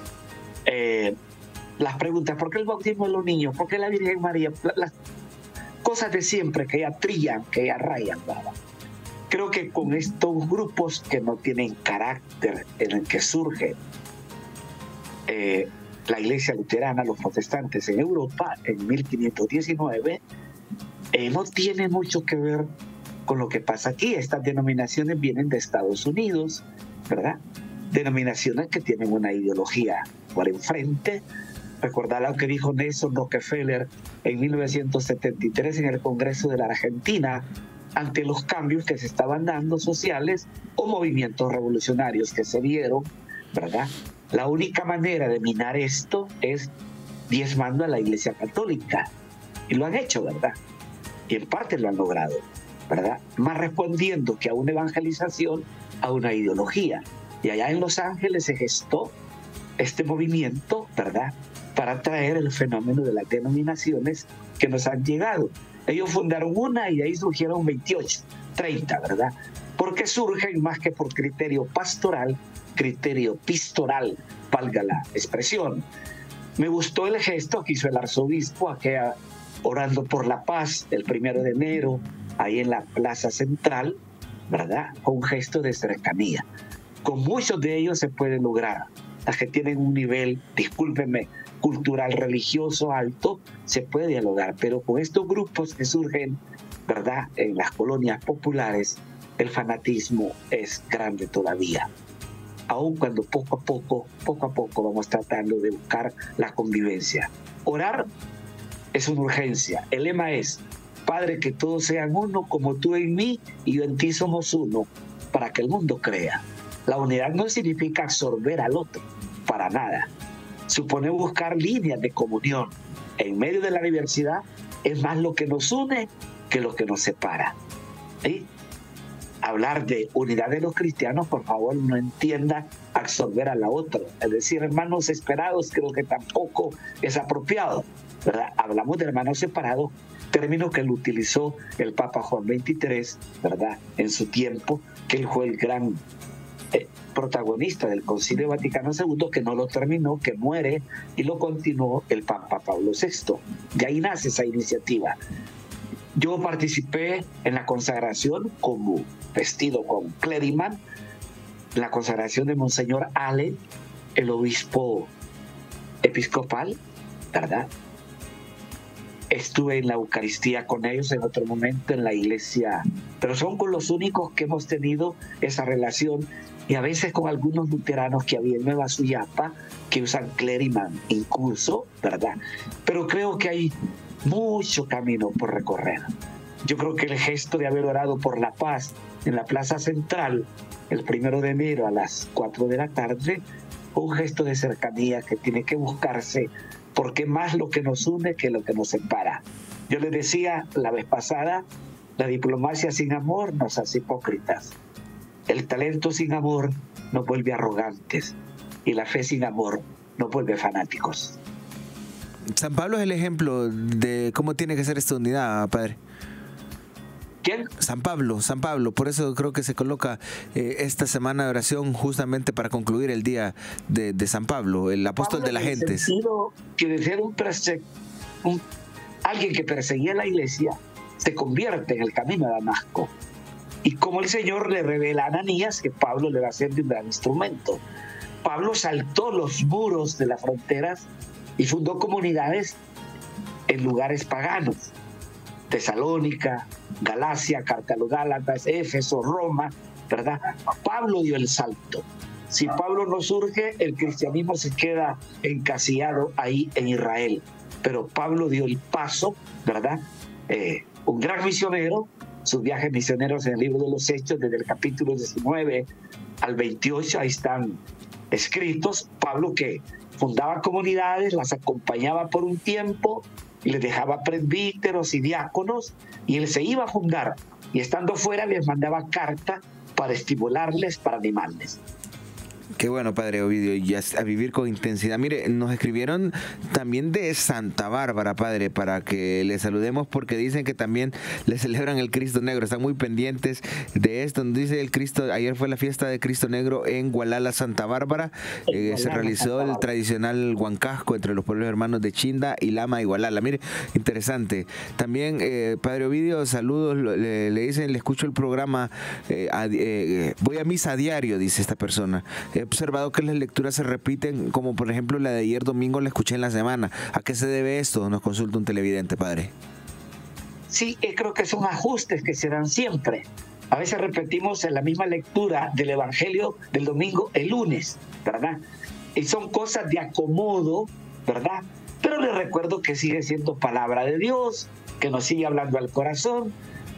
Las preguntas, ¿por qué el bautismo de los niños? ¿Por qué la Virgen María? Las cosas de siempre que ya trillan, que ya rayan, ¿verdad? Creo que con estos grupos que no tienen carácter en el que surge la iglesia luterana, los protestantes en Europa en 1519, no tiene mucho que ver con lo que pasa aquí. Estas denominaciones vienen de Estados Unidos, ¿verdad? Denominaciones que tienen una ideología por enfrente. Recordar lo que dijo Nelson Rockefeller en 1973 en el Congreso de la Argentina, ante los cambios que se estaban dando sociales o movimientos revolucionarios que se dieron, ¿verdad? La única manera de minar esto es diezmando a la Iglesia Católica. Y lo han hecho, ¿verdad? Y en parte lo han logrado, ¿verdad? Más respondiendo que a una evangelización, a una ideología. Y allá en Los Ángeles se gestó este movimiento, ¿verdad?, para traer el fenómeno de las denominaciones que nos han llegado. Ellos fundaron una y de ahí surgieron 28, 30, ¿verdad? Porque surgen más que por criterio pastoral, criterio pistoral, valga la expresión. Me gustó el gesto que hizo el arzobispo, aquella orando por la paz el 1 de enero, ahí en la plaza central, ¿verdad? Con un gesto de cercanía. Con muchos de ellos se puede lograr las que tienen un nivel, discúlpenme, cultural, religioso alto, se puede dialogar, pero con estos grupos que surgen, ¿verdad?, en las colonias populares, el fanatismo es grande todavía. Aun cuando poco a poco vamos tratando de buscar la convivencia. Orar es una urgencia. El lema es: Padre, que todos sean uno, como tú en mí y yo en ti somos uno, para que el mundo crea. La unidad no significa absorber al otro, para nada. Supone buscar líneas de comunión. En medio de la diversidad es más lo que nos une que lo que nos separa. ¿Sí? Hablar de unidad de los cristianos, por favor, no entienda absorber a la otra. Es decir, hermanos separados, creo que tampoco es apropiado, ¿verdad? Hablamos de hermanos separados, término que lo utilizó el Papa Juan XXIII, ¿verdad?, en su tiempo, que él fue el gran protagonista del Concilio Vaticano II, que no lo terminó, que muere, y lo continuó el Papa Pablo VI. De ahí nace esa iniciativa. Yo participé en la consagración como vestido con clériman, la consagración de Monseñor Allen, el obispo episcopal, ¿verdad? Estuve en la Eucaristía con ellos en otro momento en la iglesia, pero son con los únicos que hemos tenido esa relación, y a veces con algunos luteranos que había en Nueva Suyapa que usan clériman incluso, ¿verdad? Pero creo que hay mucho camino por recorrer. Yo creo que el gesto de haber orado por la paz en la Plaza Central el 1 de enero a las 4 de la tarde fue un gesto de cercanía que tiene que buscarse, porque más lo que nos une que lo que nos separa. Yo les decía la vez pasada, la diplomacia sin amor nos hace hipócritas. El talento sin amor nos vuelve arrogantes y la fe sin amor nos vuelve fanáticos. San Pablo es el ejemplo de cómo tiene que ser esta unidad, padre. ¿Quién? San Pablo. Por eso creo que se coloca esta semana de oración justamente para concluir el día de San Pablo, el apóstol de las gentes. Sentido que de ser alguien que perseguía la iglesia se convierte en el camino de Damasco. Y como el Señor le revela a Ananías que Pablo le va a ser de un gran instrumento. Pablo saltó los muros de las fronteras y fundó comunidades en lugares paganos. Tesalónica, Galacia, Cartago-Gálatas, Éfeso, Roma, ¿verdad? Pablo dio el salto. Si Pablo no surge, el cristianismo se queda encasillado ahí en Israel. Pero Pablo dio el paso, ¿verdad? Un gran misionero. Sus viajes misioneros en el libro de los Hechos, desde el capítulo 19 al 28, ahí están escritos. Pablo, que fundaba comunidades, las acompañaba por un tiempo y les dejaba presbíteros y diáconos, y él se iba a fundar, y estando fuera les mandaba carta para estimularles, para animarles. Qué bueno, padre Ovidio, y a vivir con intensidad. Mire, nos escribieron también de Santa Bárbara, padre, para que le saludemos, porque dicen que también le celebran el Cristo Negro. Están muy pendientes de esto. Nos dice el Cristo, ayer fue la fiesta de Cristo Negro en Gualala, Santa Bárbara. Se realizó el tradicional huancasco entre los pueblos hermanos de Chinda, Ilama y Gualala. Mire, interesante. También, padre Ovidio, saludos. Le dicen, le escucho el programa, voy a misa a diario, dice esta persona. He observado que las lecturas se repiten, como por ejemplo la de ayer domingo, la escuché en la semana. ¿A qué se debe esto? Nos consulta un televidente, padre. Sí, creo que son ajustes que se dan siempre. A veces repetimos en la misma lectura del Evangelio del domingo el lunes, ¿verdad? Y son cosas de acomodo, ¿verdad? Pero les recuerdo que sigue siendo palabra de Dios, que nos sigue hablando al corazón,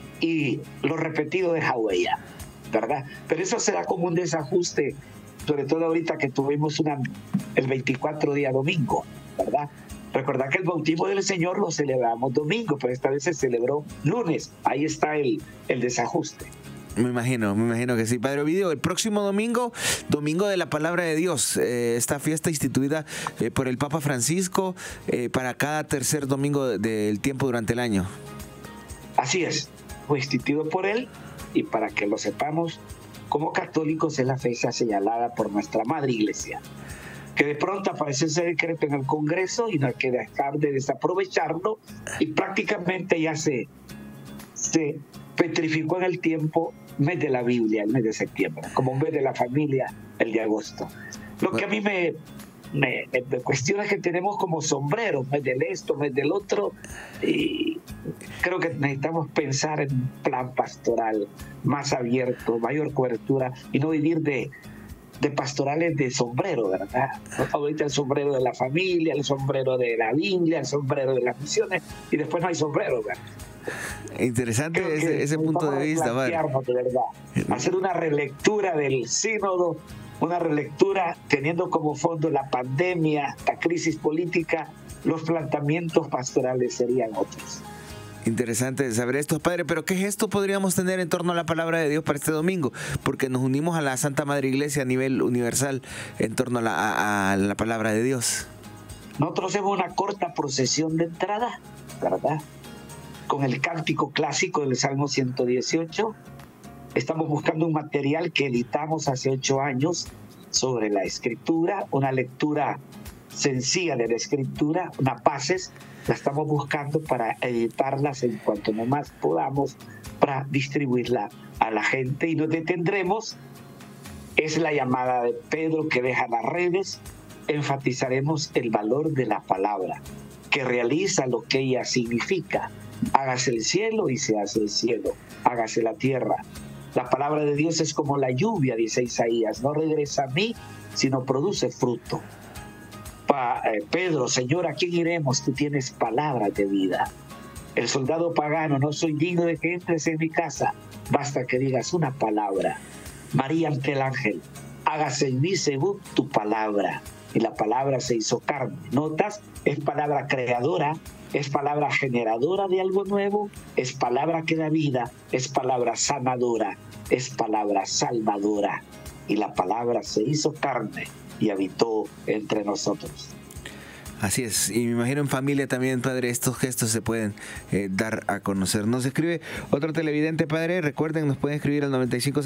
y lo repetido deja huella, ¿verdad? Pero eso será como un desajuste, sobre todo ahorita que tuvimos el 24 día domingo, ¿verdad? Recordad que el bautismo del Señor lo celebramos domingo, pero esta vez se celebró lunes. Ahí está el desajuste. Me imagino que sí. Padre Ovidio, el próximo domingo, Domingo de la Palabra de Dios, esta fiesta instituida por el Papa Francisco para cada tercer domingo del tiempo durante el año. Así es, fue instituido por él, y para que lo sepamos, como católicos es la fecha señalada por nuestra Madre Iglesia, que de pronto apareció ese decreto en el Congreso y no hay que dejar de desaprovecharlo, y prácticamente ya se petrificó en el tiempo mes de la Biblia, el mes de septiembre, como un mes de la familia, el de agosto. Lo que a mí me cuestiona es que tenemos como sombreros, mes del esto, mes del otro, y creo que necesitamos pensar en un plan pastoral más abierto, mayor cobertura, y no vivir de pastorales de sombrero, ¿verdad? Ahorita el sombrero de la familia, el sombrero de la Biblia, el sombrero de las misiones, y después no hay sombrero, ¿verdad? Interesante ese punto de vista, padre. De verdad, hacer una relectura del sínodo, una relectura teniendo como fondo la pandemia, la crisis política, los planteamientos pastorales serían otros. Interesante saber esto, padre, pero ¿qué gesto podríamos tener en torno a la palabra de Dios para este domingo? Porque nos unimos a la Santa Madre Iglesia a nivel universal en torno a la palabra de Dios. Nosotros hacemos una corta procesión de entrada, ¿verdad? Con el cántico clásico del Salmo 118. Estamos buscando un material que editamos hace 8 años sobre la Escritura, una lectura sencilla de la Escritura, una pases. La estamos buscando para editarlas en cuanto nomás podamos, para distribuirla a la gente, y nos detendremos. Es la llamada de Pedro que deja las redes. Enfatizaremos el valor de la palabra, que realiza lo que ella significa. Hágase el cielo y se hace el cielo, hágase la tierra. La palabra de Dios es como la lluvia, dice Isaías, no regresa a mí, sino produce fruto. Pedro, Señor, ¿a quién iremos? Tú tienes palabras de vida. El soldado pagano, no soy digno de que entres en mi casa, basta que digas una palabra. María ante el ángel, hágase en mí según tu palabra. Y la palabra se hizo carne. ¿Notas? Es palabra creadora, es palabra generadora de algo nuevo, es palabra que da vida, es palabra sanadora, es palabra salvadora. Y la palabra se hizo carne y habitó entre nosotros. Así es, y me imagino en familia también, padre, estos gestos se pueden dar a conocer. Nos escribe otro televidente, padre, recuerden, nos pueden escribir al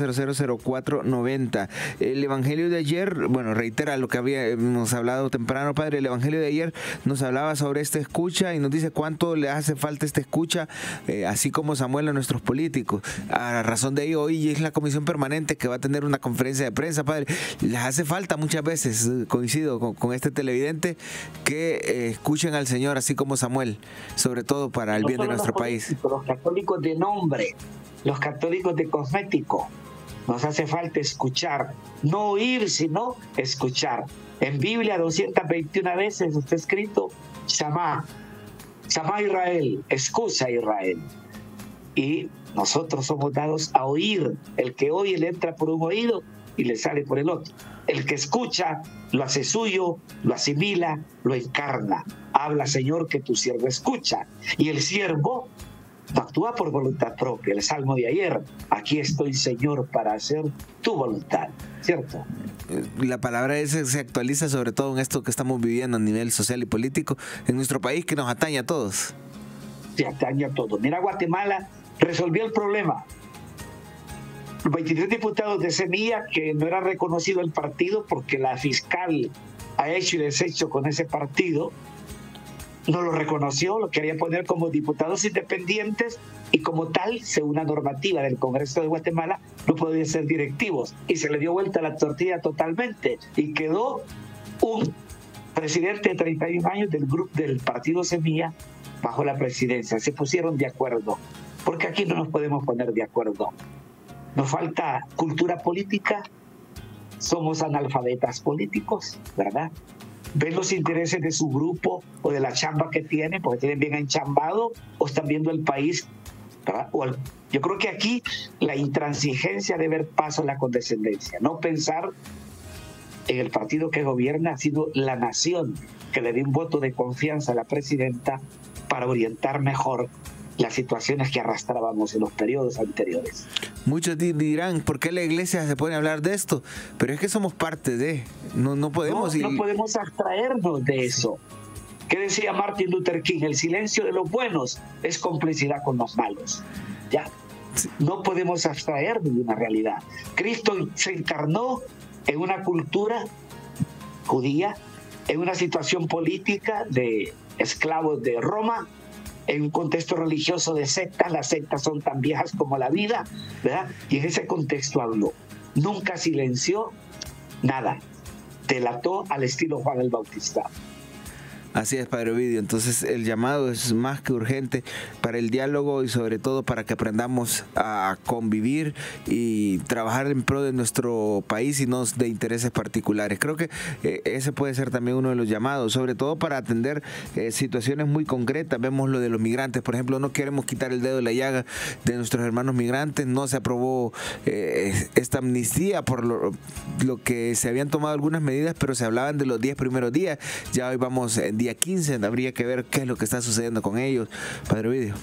95000490. El evangelio de ayer, bueno, reitera lo que habíamos hablado temprano, padre. El evangelio de ayer nos hablaba sobre esta escucha y nos dice cuánto le hace falta esta escucha, así como Samuel a nuestros políticos. A razón de ello, hoy es la comisión permanente que va a tener una conferencia de prensa, padre. Les hace falta muchas veces, coincido con este televidente, que escuchen al Señor así como Samuel, sobre todo para el bien de nuestro país. Los católicos de nombre, los católicos de cosmético, nos hace falta escuchar, no oír, sino escuchar. En Biblia 221 veces está escrito Shama Israel, escucha Israel. Y nosotros somos dados a oír. El que oye le entra por un oído y le sale por el otro. El que escucha lo hace suyo, lo asimila, lo encarna. Habla, Señor, que tu siervo escucha. Y el siervo no actúa por voluntad propia. El salmo de ayer, aquí estoy, Señor, para hacer tu voluntad, ¿cierto? La palabra se actualiza sobre todo en esto que estamos viviendo a nivel social y político en nuestro país, que nos atañe a todos. Se atañe a todos. Mira, Guatemala resolvió el problema. Los 23 diputados de Semilla, que no era reconocido el partido porque la fiscal ha hecho y deshecho con ese partido, no lo reconoció, lo quería poner como diputados independientes y como tal, según una normativa del Congreso de Guatemala, no podían ser directivos. Y se le dio vuelta la tortilla totalmente y quedó un presidente de 31 años del grupo del partido Semilla bajo la presidencia. Se pusieron de acuerdo, porque aquí no nos podemos poner de acuerdo. Nos falta cultura política, somos analfabetas políticos, ¿verdad? Ven los intereses de su grupo o de la chamba que tienen, porque tienen bien enchambado, o están viendo el país, ¿verdad? Yo creo que aquí la intransigencia debe dar paso a la condescendencia, no pensar en el partido que gobierna, ha sido la nación que le dio un voto de confianza a la presidenta para orientar mejor las situaciones que arrastrábamos en los periodos anteriores. Muchos dirán, ¿por qué la iglesia se pone a hablar de esto? Pero es que somos parte de, no podemos... No podemos abstraernos de eso. ¿Qué decía Martin Luther King? El silencio de los buenos es complicidad con los malos. ¿Ya? No podemos abstraernos de una realidad. Cristo se encarnó en una cultura judía, en una situación política de esclavos de Roma, en un contexto religioso de sectas. Las sectas son tan viejas como la vida, ¿verdad? Y en ese contexto habló. Nunca silenció nada. delató al estilo Juan el Bautista. Así es, Padre Ovidio. Entonces el llamado es más que urgente para el diálogo y sobre todo para que aprendamos a convivir y trabajar en pro de nuestro país y no de intereses particulares. Creo que ese puede ser también uno de los llamados, sobre todo para atender situaciones muy concretas. Vemos lo de los migrantes, por ejemplo, no queremos quitar el dedo de la llaga de nuestros hermanos migrantes. No se aprobó esta amnistía por lo que se habían tomado algunas medidas, pero se hablaban de los 10 primeros días. Ya hoy vamos en día 15, habría que ver qué es lo que está sucediendo con ellos. Padre Ovidio.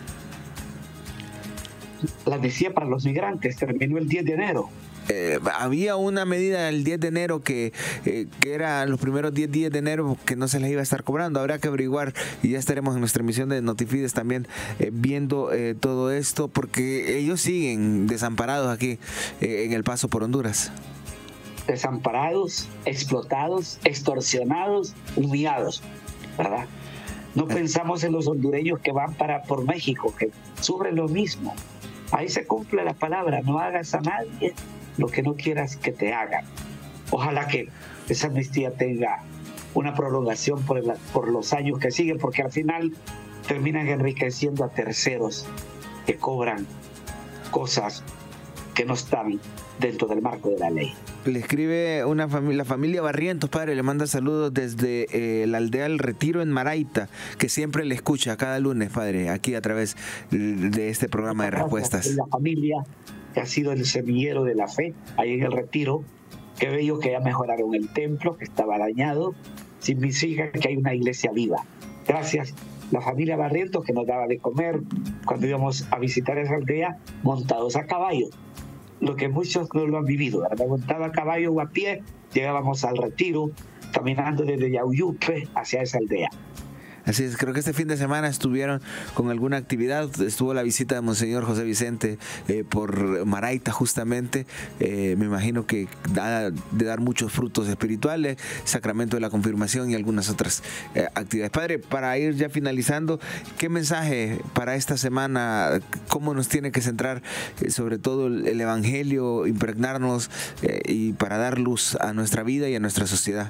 La amnistía para los migrantes terminó el 10 de enero. Había una medida el 10 de enero que era los primeros 10 días de enero que no se les iba a estar cobrando. Habrá que averiguar y ya estaremos en nuestra emisión de Notifides también viendo todo esto, porque ellos siguen desamparados aquí en el paso por Honduras. Desamparados, explotados, extorsionados, humillados, ¿verdad? No pensamos en los hondureños que van por México, que sufren lo mismo. Ahí se cumple la palabra: no hagas a nadie lo que no quieras que te hagan. Ojalá que esa amnistía tenga una prolongación por los años que siguen, porque al final terminan enriqueciendo a terceros que cobran cosas que no están dentro del marco de la ley. Le escribe la familia Barrientos, padre, le manda saludos desde la aldea El Retiro en Maraita, que siempre le escucha cada lunes, padre, aquí a través de este programa de respuestas. La familia que ha sido el semillero de la fe ahí en El Retiro, qué bello que ya mejoraron el templo que estaba dañado, significa que hay una iglesia viva. Gracias la familia Barrientos, que nos daba de comer cuando íbamos a visitar esa aldea montados a caballo, lo que muchos no lo han vivido, ¿verdad? Montaba a caballo o a pie, llegábamos al Retiro, caminando desde Yauyupe hacia esa aldea. Así es, creo que este fin de semana estuvieron con alguna actividad, estuvo la visita de Monseñor José Vicente por Maraita justamente, me imagino que de dar muchos frutos espirituales, sacramento de la confirmación y algunas otras actividades. Padre, para ir ya finalizando, ¿qué mensaje para esta semana? ¿Cómo nos tiene que centrar sobre todo el Evangelio, impregnarnos y para dar luz a nuestra vida y a nuestra sociedad?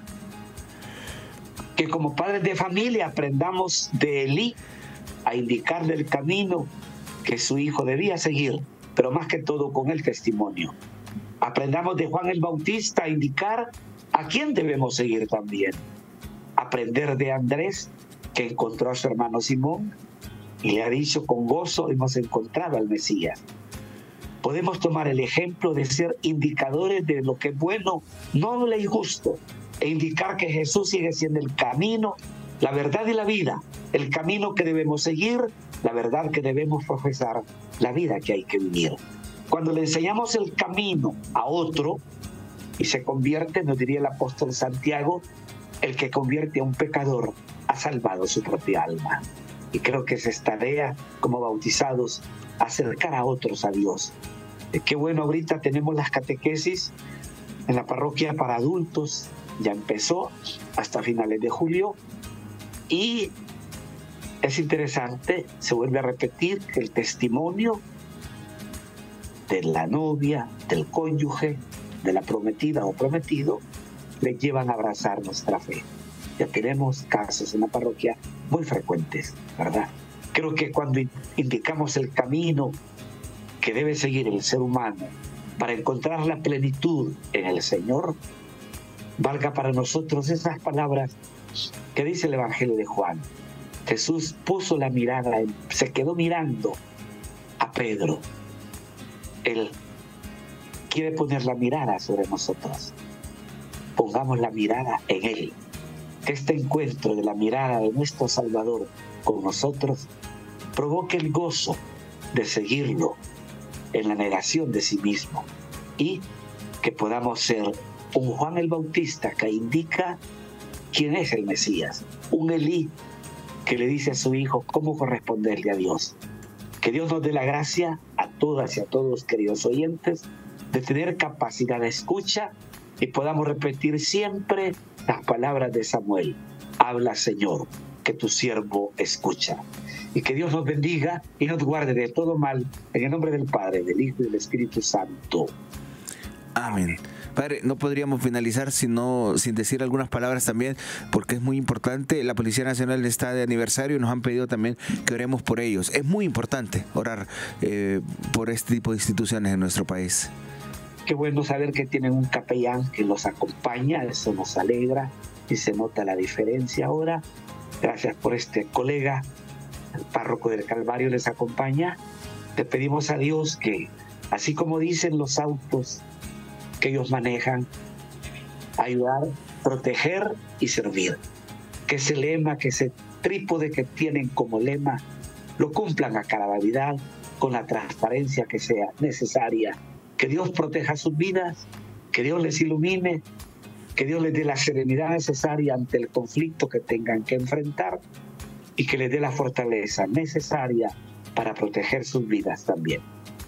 Que como padres de familia aprendamos de Elí a indicarle el camino que su hijo debía seguir, pero más que todo con el testimonio. Aprendamos de Juan el Bautista a indicar a quién debemos seguir también. Aprender de Andrés, que encontró a su hermano Simón y le ha dicho: con gozo hemos encontrado al Mesías. Podemos tomar el ejemplo de ser indicadores de lo que es bueno, noble y justo, e indicar que Jesús sigue siendo el camino, la verdad y la vida, el camino que debemos seguir, la verdad que debemos profesar, la vida que hay que vivir. Cuando le enseñamos el camino a otro y se convierte, nos diría el apóstol Santiago, el que convierte a un pecador ha salvado su propia alma. Y creo que es tarea como bautizados acercar a otros a Dios. Qué bueno, ahorita tenemos las catequesis en la parroquia para adultos. Ya empezó hasta finales de julio y es interesante, se vuelve a repetir que el testimonio de la novia, del cónyuge, de la prometida o prometido, le llevan a abrazar nuestra fe. Ya tenemos casos en la parroquia muy frecuentes, ¿verdad? Creo que cuando indicamos el camino que debe seguir el ser humano para encontrar la plenitud en el Señor, valga para nosotros esas palabras que dice el Evangelio de Juan. Jesús puso la mirada, se quedó mirando a Pedro. Él quiere poner la mirada sobre nosotros. Pongamos la mirada en Él. Que este encuentro de la mirada de nuestro Salvador con nosotros provoque el gozo de seguirlo en la negación de sí mismo y que podamos ser un Juan el Bautista que indica quién es el Mesías, un Elí que le dice a su hijo cómo corresponderle a Dios. Que Dios nos dé la gracia a todas y a todos, queridos oyentes, de tener capacidad de escucha y podamos repetir siempre las palabras de Samuel: habla, Señor, que tu siervo escucha. Y que Dios nos bendiga y nos guarde de todo mal, en el nombre del Padre, del Hijo y del Espíritu Santo. Amén. Padre, no podríamos finalizar sin decir algunas palabras también, porque es muy importante. La Policía Nacional está de aniversario y nos han pedido también que oremos por ellos. Es muy importante orar por este tipo de instituciones en nuestro país. Qué bueno saber que tienen un capellán que los acompaña, eso nos alegra y se nota la diferencia ahora. Gracias por este colega, el párroco del Calvario les acompaña. Te pedimos a Dios que, así como dicen los autos que ellos manejan, ayudar, proteger y servir. Que ese lema, que ese trípode que tienen como lema, lo cumplan a cabalidad con la transparencia que sea necesaria. Que Dios proteja sus vidas, que Dios les ilumine, que Dios les dé la serenidad necesaria ante el conflicto que tengan que enfrentar y que les dé la fortaleza necesaria para proteger sus vidas también.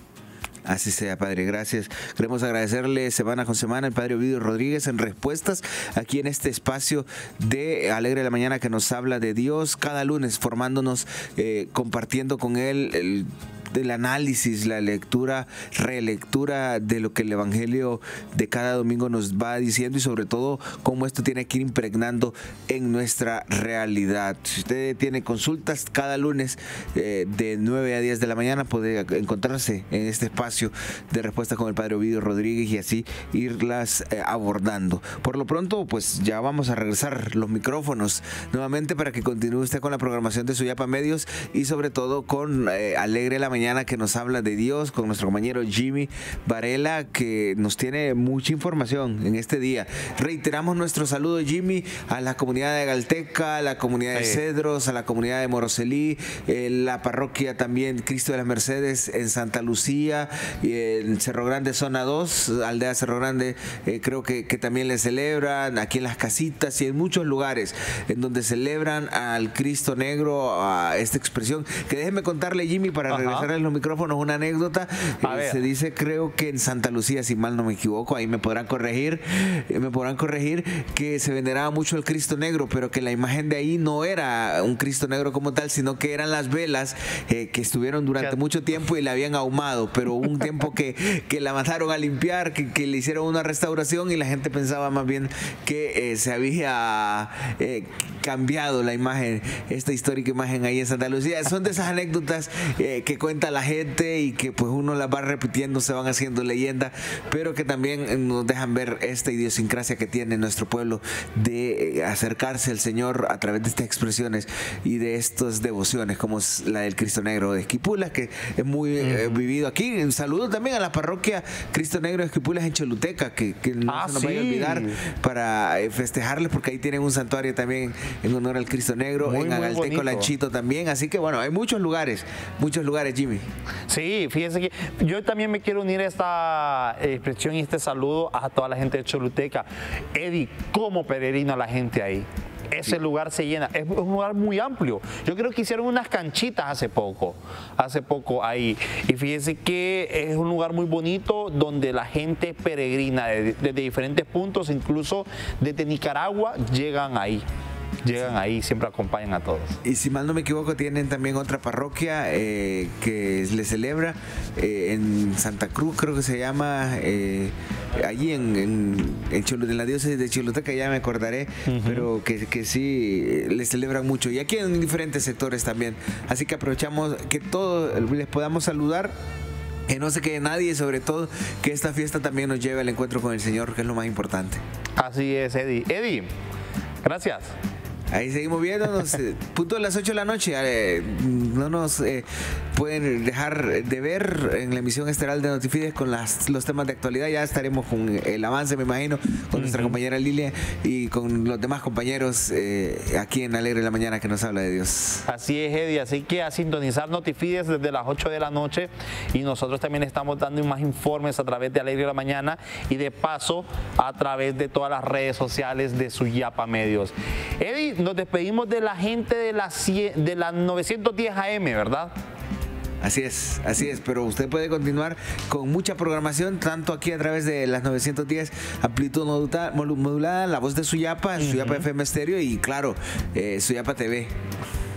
Así sea, Padre, gracias. Queremos agradecerle semana con semana al Padre Ovidio Rodríguez en respuestas aquí en este espacio de Alegre de la Mañana, que nos habla de Dios cada lunes, formándonos, compartiendo con él el análisis, la lectura, relectura de lo que el Evangelio de cada domingo nos va diciendo, y sobre todo cómo esto tiene que ir impregnando en nuestra realidad. Si usted tiene consultas cada lunes de 9 a 10 de la mañana, puede encontrarse en este espacio de respuesta con el Padre Ovidio Rodríguez y así irlas abordando. Por lo pronto, pues ya vamos a regresar los micrófonos nuevamente para que continúe usted con la programación de Suyapa Medios y sobre todo con Alegre la Mañana, que nos habla de Dios, con nuestro compañero Jimmy Varela, que nos tiene mucha información en este día. Reiteramos nuestro saludo, Jimmy, a la comunidad de Galteca, a la comunidad de Cedros, a la comunidad de Moroselí, la parroquia también Cristo de las Mercedes en Santa Lucía, y en Cerro Grande Zona 2, Aldea Cerro Grande, creo que también le celebran, aquí en Las Casitas y en muchos lugares en donde celebran al Cristo Negro, a esta expresión, que déjeme contarle, Jimmy, para regresar en los micrófonos, una anécdota. Se dice, creo que en Santa Lucía, si mal no me equivoco, ahí me podrán corregir, que se veneraba mucho el Cristo Negro, pero que la imagen de ahí no era un Cristo Negro como tal, sino que eran las velas que estuvieron durante mucho tiempo y la habían ahumado, pero hubo un tiempo que la mandaron a limpiar, que le hicieron una restauración y la gente pensaba más bien que se había cambiado la imagen, esta histórica imagen ahí en Santa Lucía. Son de esas anécdotas que cuenta la gente y que pues uno las va repitiendo, se van haciendo leyenda, pero que también nos dejan ver esta idiosincrasia que tiene nuestro pueblo de acercarse al Señor a través de estas expresiones y de estas devociones, como es la del Cristo Negro de Esquipulas, que es muy vivido aquí. Un saludo también a la parroquia Cristo Negro de Esquipulas en Choluteca, que no se nos vaya a olvidar para festejarles, porque ahí tienen un santuario también en honor al Cristo Negro, en Agalteco Lanchito también, así que bueno, hay muchos lugares, Jimmy. Sí, fíjense que yo también me quiero unir a esta expresión y este saludo a toda la gente de Choluteca. Eddie, como peregrina la gente ahí. Ese lugar se llena, es un lugar muy amplio. Yo creo que hicieron unas canchitas hace poco ahí. Y fíjense que es un lugar muy bonito donde la gente peregrina desde diferentes puntos, incluso desde Nicaragua, llegan ahí, siempre acompañan a todos. Y si mal no me equivoco, tienen también otra parroquia que le celebra en Santa Cruz, creo que se llama, allí en la diócesis de Choluteca, ya me acordaré, pero que sí les celebran mucho. Y aquí en diferentes sectores también. Así que aprovechamos que todos les podamos saludar, que no se quede nadie, y sobre todo que esta fiesta también nos lleve al encuentro con el Señor, que es lo más importante. Así es, Eddie. Eddie, gracias. Ahí seguimos viéndonos, punto de las 8 de la noche. No nos pueden dejar de ver en la emisión estelar de Notifides con los temas de actualidad. Ya estaremos con el avance, me imagino, con nuestra compañera Lilia y con los demás compañeros aquí en Alegre de la Mañana, que nos habla de Dios. Así es, Eddie, así que a sintonizar Notifides desde las 8 de la noche, y nosotros también estamos dando más informes a través de Alegre de la Mañana y de paso a través de todas las redes sociales de Suyapa Medios. Eddie, nos despedimos de la gente de la 910 AM, ¿verdad? Así es, pero usted puede continuar con mucha programación, tanto aquí a través de las 910 amplitud modulada, la voz de Suyapa, Suyapa FM Estéreo y claro, Suyapa TV.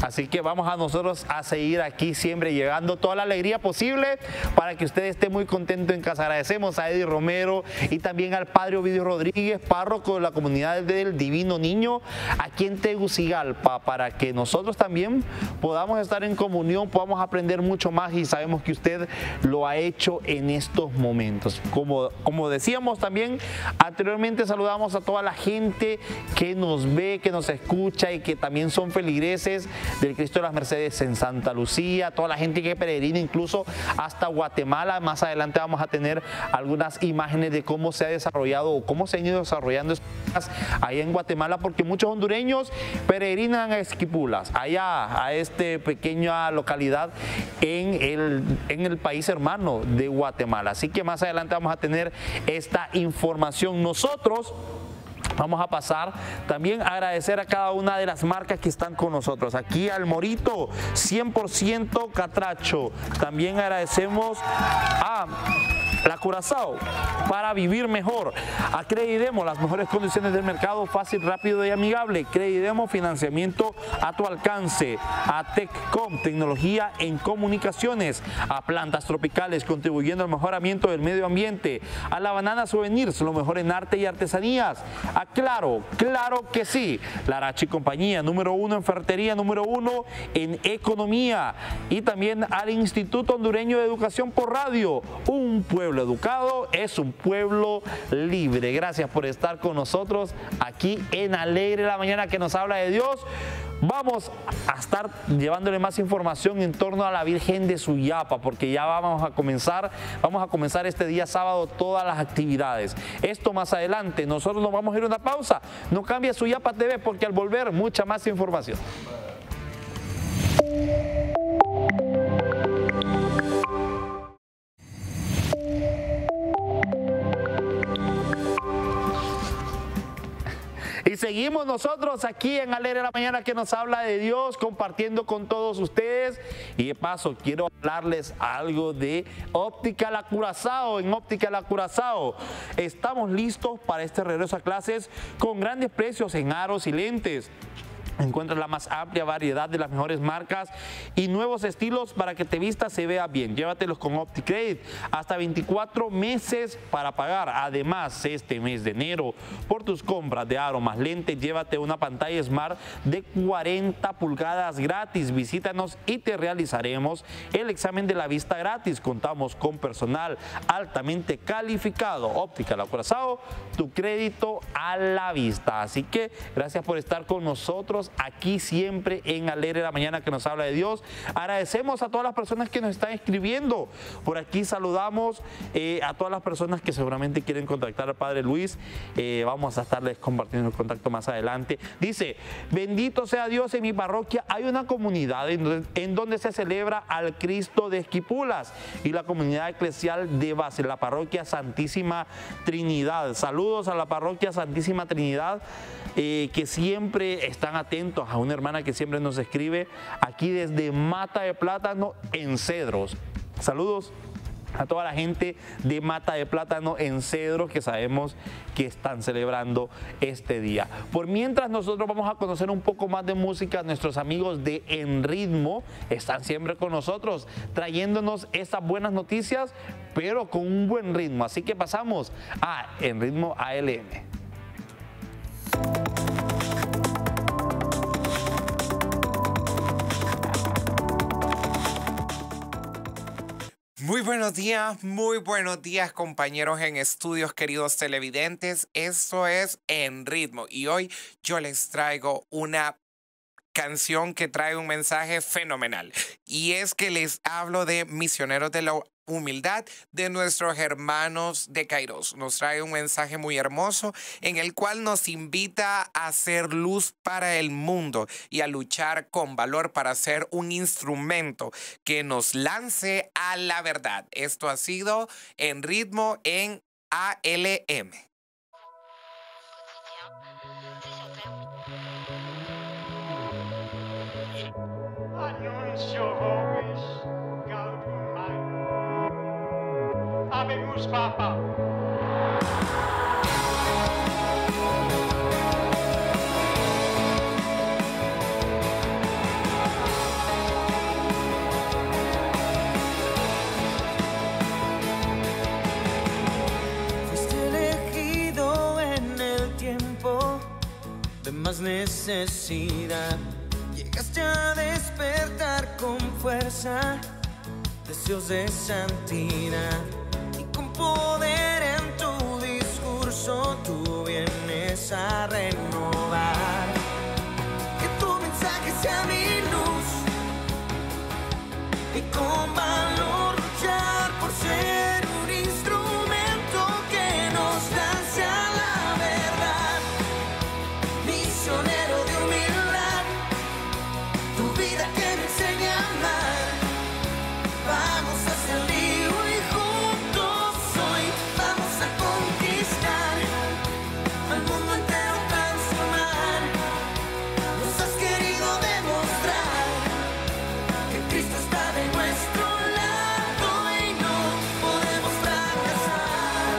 Así que vamos a nosotros a seguir aquí siempre llevando toda la alegría posible para que usted esté muy contento en casa. Agradecemos a Eddie Romero y también al padre Ovidio Rodríguez, párroco de la comunidad del Divino Niño aquí en Tegucigalpa, para que nosotros también podamos estar en comunión, podamos aprender mucho más, y sabemos que usted lo ha hecho en estos momentos. Como decíamos también anteriormente, saludamos a toda la gente que nos ve, que nos escucha y que también son feligreses del Cristo de las Mercedes en Santa Lucía, toda la gente que peregrina incluso hasta Guatemala. Más adelante vamos a tener algunas imágenes de cómo se ha desarrollado o cómo se han ido desarrollando allá en Guatemala, porque muchos hondureños peregrinan a Esquipulas, allá a esta pequeña localidad en el país hermano de Guatemala. Así que más adelante vamos a tener esta información. Nosotros vamos a pasar también a agradecer a cada una de las marcas que están con nosotros. Aquí al Morito, 100% catracho. También agradecemos a la Curazao, para vivir mejor. A Credidemo, las mejores condiciones del mercado, fácil, rápido y amigable. Credidemo, financiamiento a tu alcance. A Teccom, tecnología en comunicaciones. A Plantas Tropicales, contribuyendo al mejoramiento del medio ambiente. A La Banana Souvenirs, lo mejor en arte y artesanías. A Claro, claro que sí. Larachi Compañía, número 1 en ferretería, número 1 en economía. Y también al Instituto Hondureño de Educación por Radio. Un pueblo educado es un pueblo libre. Gracias por estar con nosotros aquí en Alegre la Mañana, que nos habla de Dios. Vamos a estar llevándole más información en torno a la Virgen de Suyapa, porque ya vamos a comenzar este día sábado todas las actividades. Esto más adelante. Nosotros nos vamos a ir a una pausa. No cambie Suyapa TV, porque al volver mucha más información. Y seguimos nosotros aquí en Alegre la Mañana, que nos habla de Dios, compartiendo con todos ustedes. Y de paso quiero hablarles algo de Óptica La Curazao. En Óptica La Curazao estamos listos para este regreso a clases con grandes precios en aros y lentes. Encuentras la más amplia variedad de las mejores marcas y nuevos estilos para que te vistas se vea bien. Llévatelos con OptiCredit, hasta 24 meses para pagar. Además, este mes de enero, por tus compras de aro más lente, llévate una pantalla Smart de 40 pulgadas gratis. Visítanos y te realizaremos el examen de la vista gratis. Contamos con personal altamente calificado. Óptica La Curazao, tu crédito a la vista. Así que gracias por estar con nosotros aquí siempre en Alegre la Mañana, que nos habla de Dios. Agradecemos a todas las personas que nos están escribiendo. Por aquí saludamos a todas las personas que seguramente quieren contactar al Padre Luis. Vamos a estarles compartiendo el contacto más adelante. Dice: bendito sea Dios, en mi parroquia hay una comunidad en donde se celebra al Cristo de Esquipulas y la comunidad eclesial de base, la parroquia Santísima Trinidad. Saludos a la parroquia Santísima Trinidad, que siempre están atentos a una hermana que siempre nos escribe aquí desde Mata de Plátano en Cedros. Saludos a toda la gente de Mata de Plátano en Cedros, que sabemos que están celebrando este día. Por mientras, nosotros vamos a conocer un poco más de música. Nuestros amigos de En Ritmo están siempre con nosotros, trayéndonos estas buenas noticias, pero con un buen ritmo. Así que pasamos a En Ritmo ALM. Muy buenos días compañeros en estudios, queridos televidentes. Esto es En Ritmo y hoy yo les traigo una canción que trae un mensaje fenomenal, y es que les hablo de Misioneros de la Humildad, de nuestros hermanos de Kairos. Nos trae un mensaje muy hermoso en el cual nos invita a hacer luz para el mundo y a luchar con valor para ser un instrumento que nos lance a la verdad. Esto ha sido En Ritmo en ALM. Anuncio vobis galbum mai. Habemus papa. necesidad. Llegaste a despertar con fuerza deseos de santidad, y con poder en tu discurso tú vienes a renovar. Que tu mensaje sea mi luz y con valor luchar por ser un instrumento que nos lance a la verdad. Misionero de humildad, tu vida que me enseña a amar. Vamos a hacer lío y juntos hoy vamos a conquistar al mundo entero, transformar. Nos has querido demostrar que Cristo está de nuestro lado y no podemos fracasar.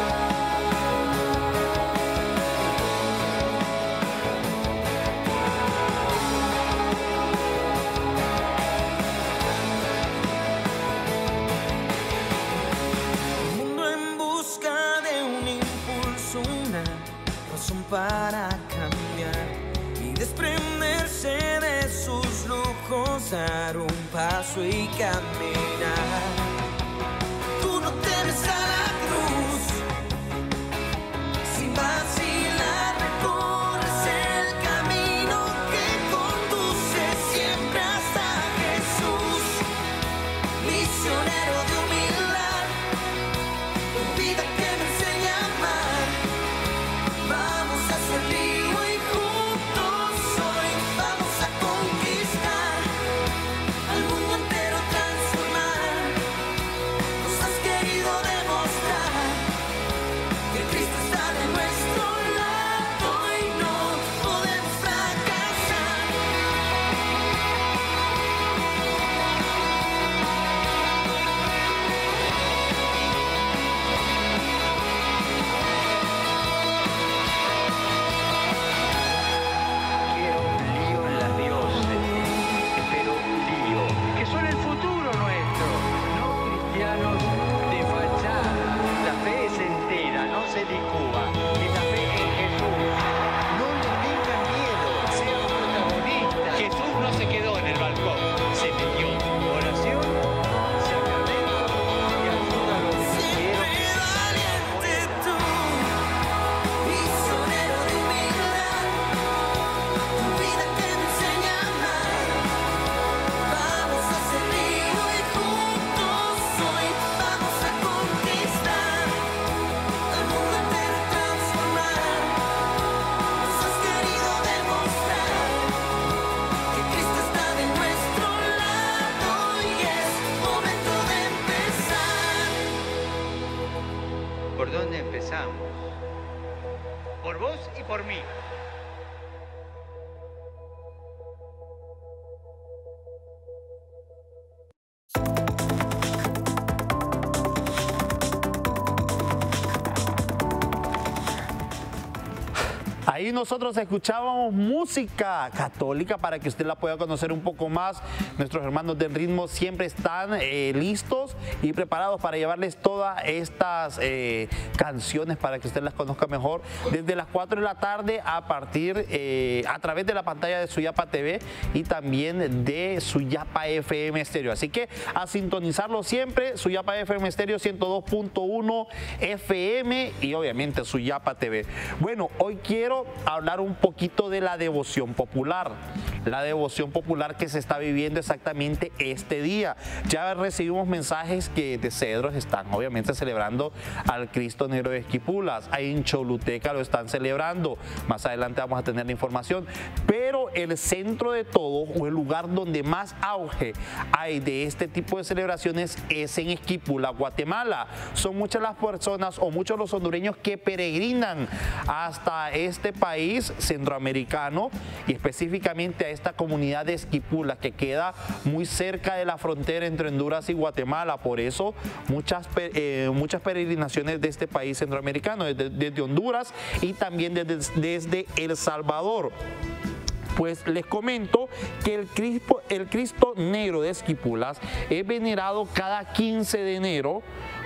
Un mundo en busca de un impulso, una razón para cambiar y desprenderse de sus lujos, dar un paso y caminar. Tú no temes a la cruz, sin vacilar recorres el camino que conduce siempre hasta Jesús. Misionero de humildad, tu vida que me enseña a amar. Vamos a hacer lío y juntos hoy vamos a conquistar al mundo entero, transformar. Nos has querido demostrar que Cristo está de nuestro lado y no podemos fracasar. Quiero un lío en las diócesis, pero un lío, que son el futuro nuestro, no cristianos de fachada. La fe es entera, no se licúa, es la fe en Jesús. No le tengan miedo, sean protagonistas. Jesús no se quedó en el balcón, se metió. Oración, sacramento y ayuda a los que Siempre valiente tú, misionero de humildad, tu vida que me enseña a amar. Vamos a hacer lío y juntos hoy vamos a conquistar al mundo entero, transformar. Nos has querido demostrar que Cristo está de nuestro lado y es momento de empezar. ¿Por dónde empezamos? Por vos y por mí. Ahí nosotros escuchábamos música católica para que usted la pueda conocer un poco más. Nuestros hermanos del ritmo siempre están listos y preparados para llevarles todas estas canciones para que usted las conozca mejor. Desde las 4 de la tarde a través de la pantalla de Suyapa TV y también de Suyapa FM Estéreo. Así que a sintonizarlo siempre, Suyapa FM Estéreo 102.1 FM y obviamente Suyapa TV. Bueno, hoy quiero hablar un poquito de la devoción popular. La devoción popular que se está viviendo exactamente este día. Ya recibimos mensajes que de Cedros están obviamente celebrando al Cristo Negro de Esquipulas. Ahí en Choluteca lo están celebrando. Más adelante vamos a tener la información. Pero el centro de todo, o el lugar donde más auge hay de este tipo de celebraciones, es en Esquipula, Guatemala. Son muchas las personas o muchos los hondureños que peregrinan hasta este país centroamericano y específicamente a esta comunidad de Esquipula que queda muy cerca de la frontera entre Honduras y Guatemala. Por eso muchas peregrinaciones de este país centroamericano, desde Honduras y también desde El Salvador. Pues les comento que el Cristo Negro de Esquipulas es venerado cada 15 de enero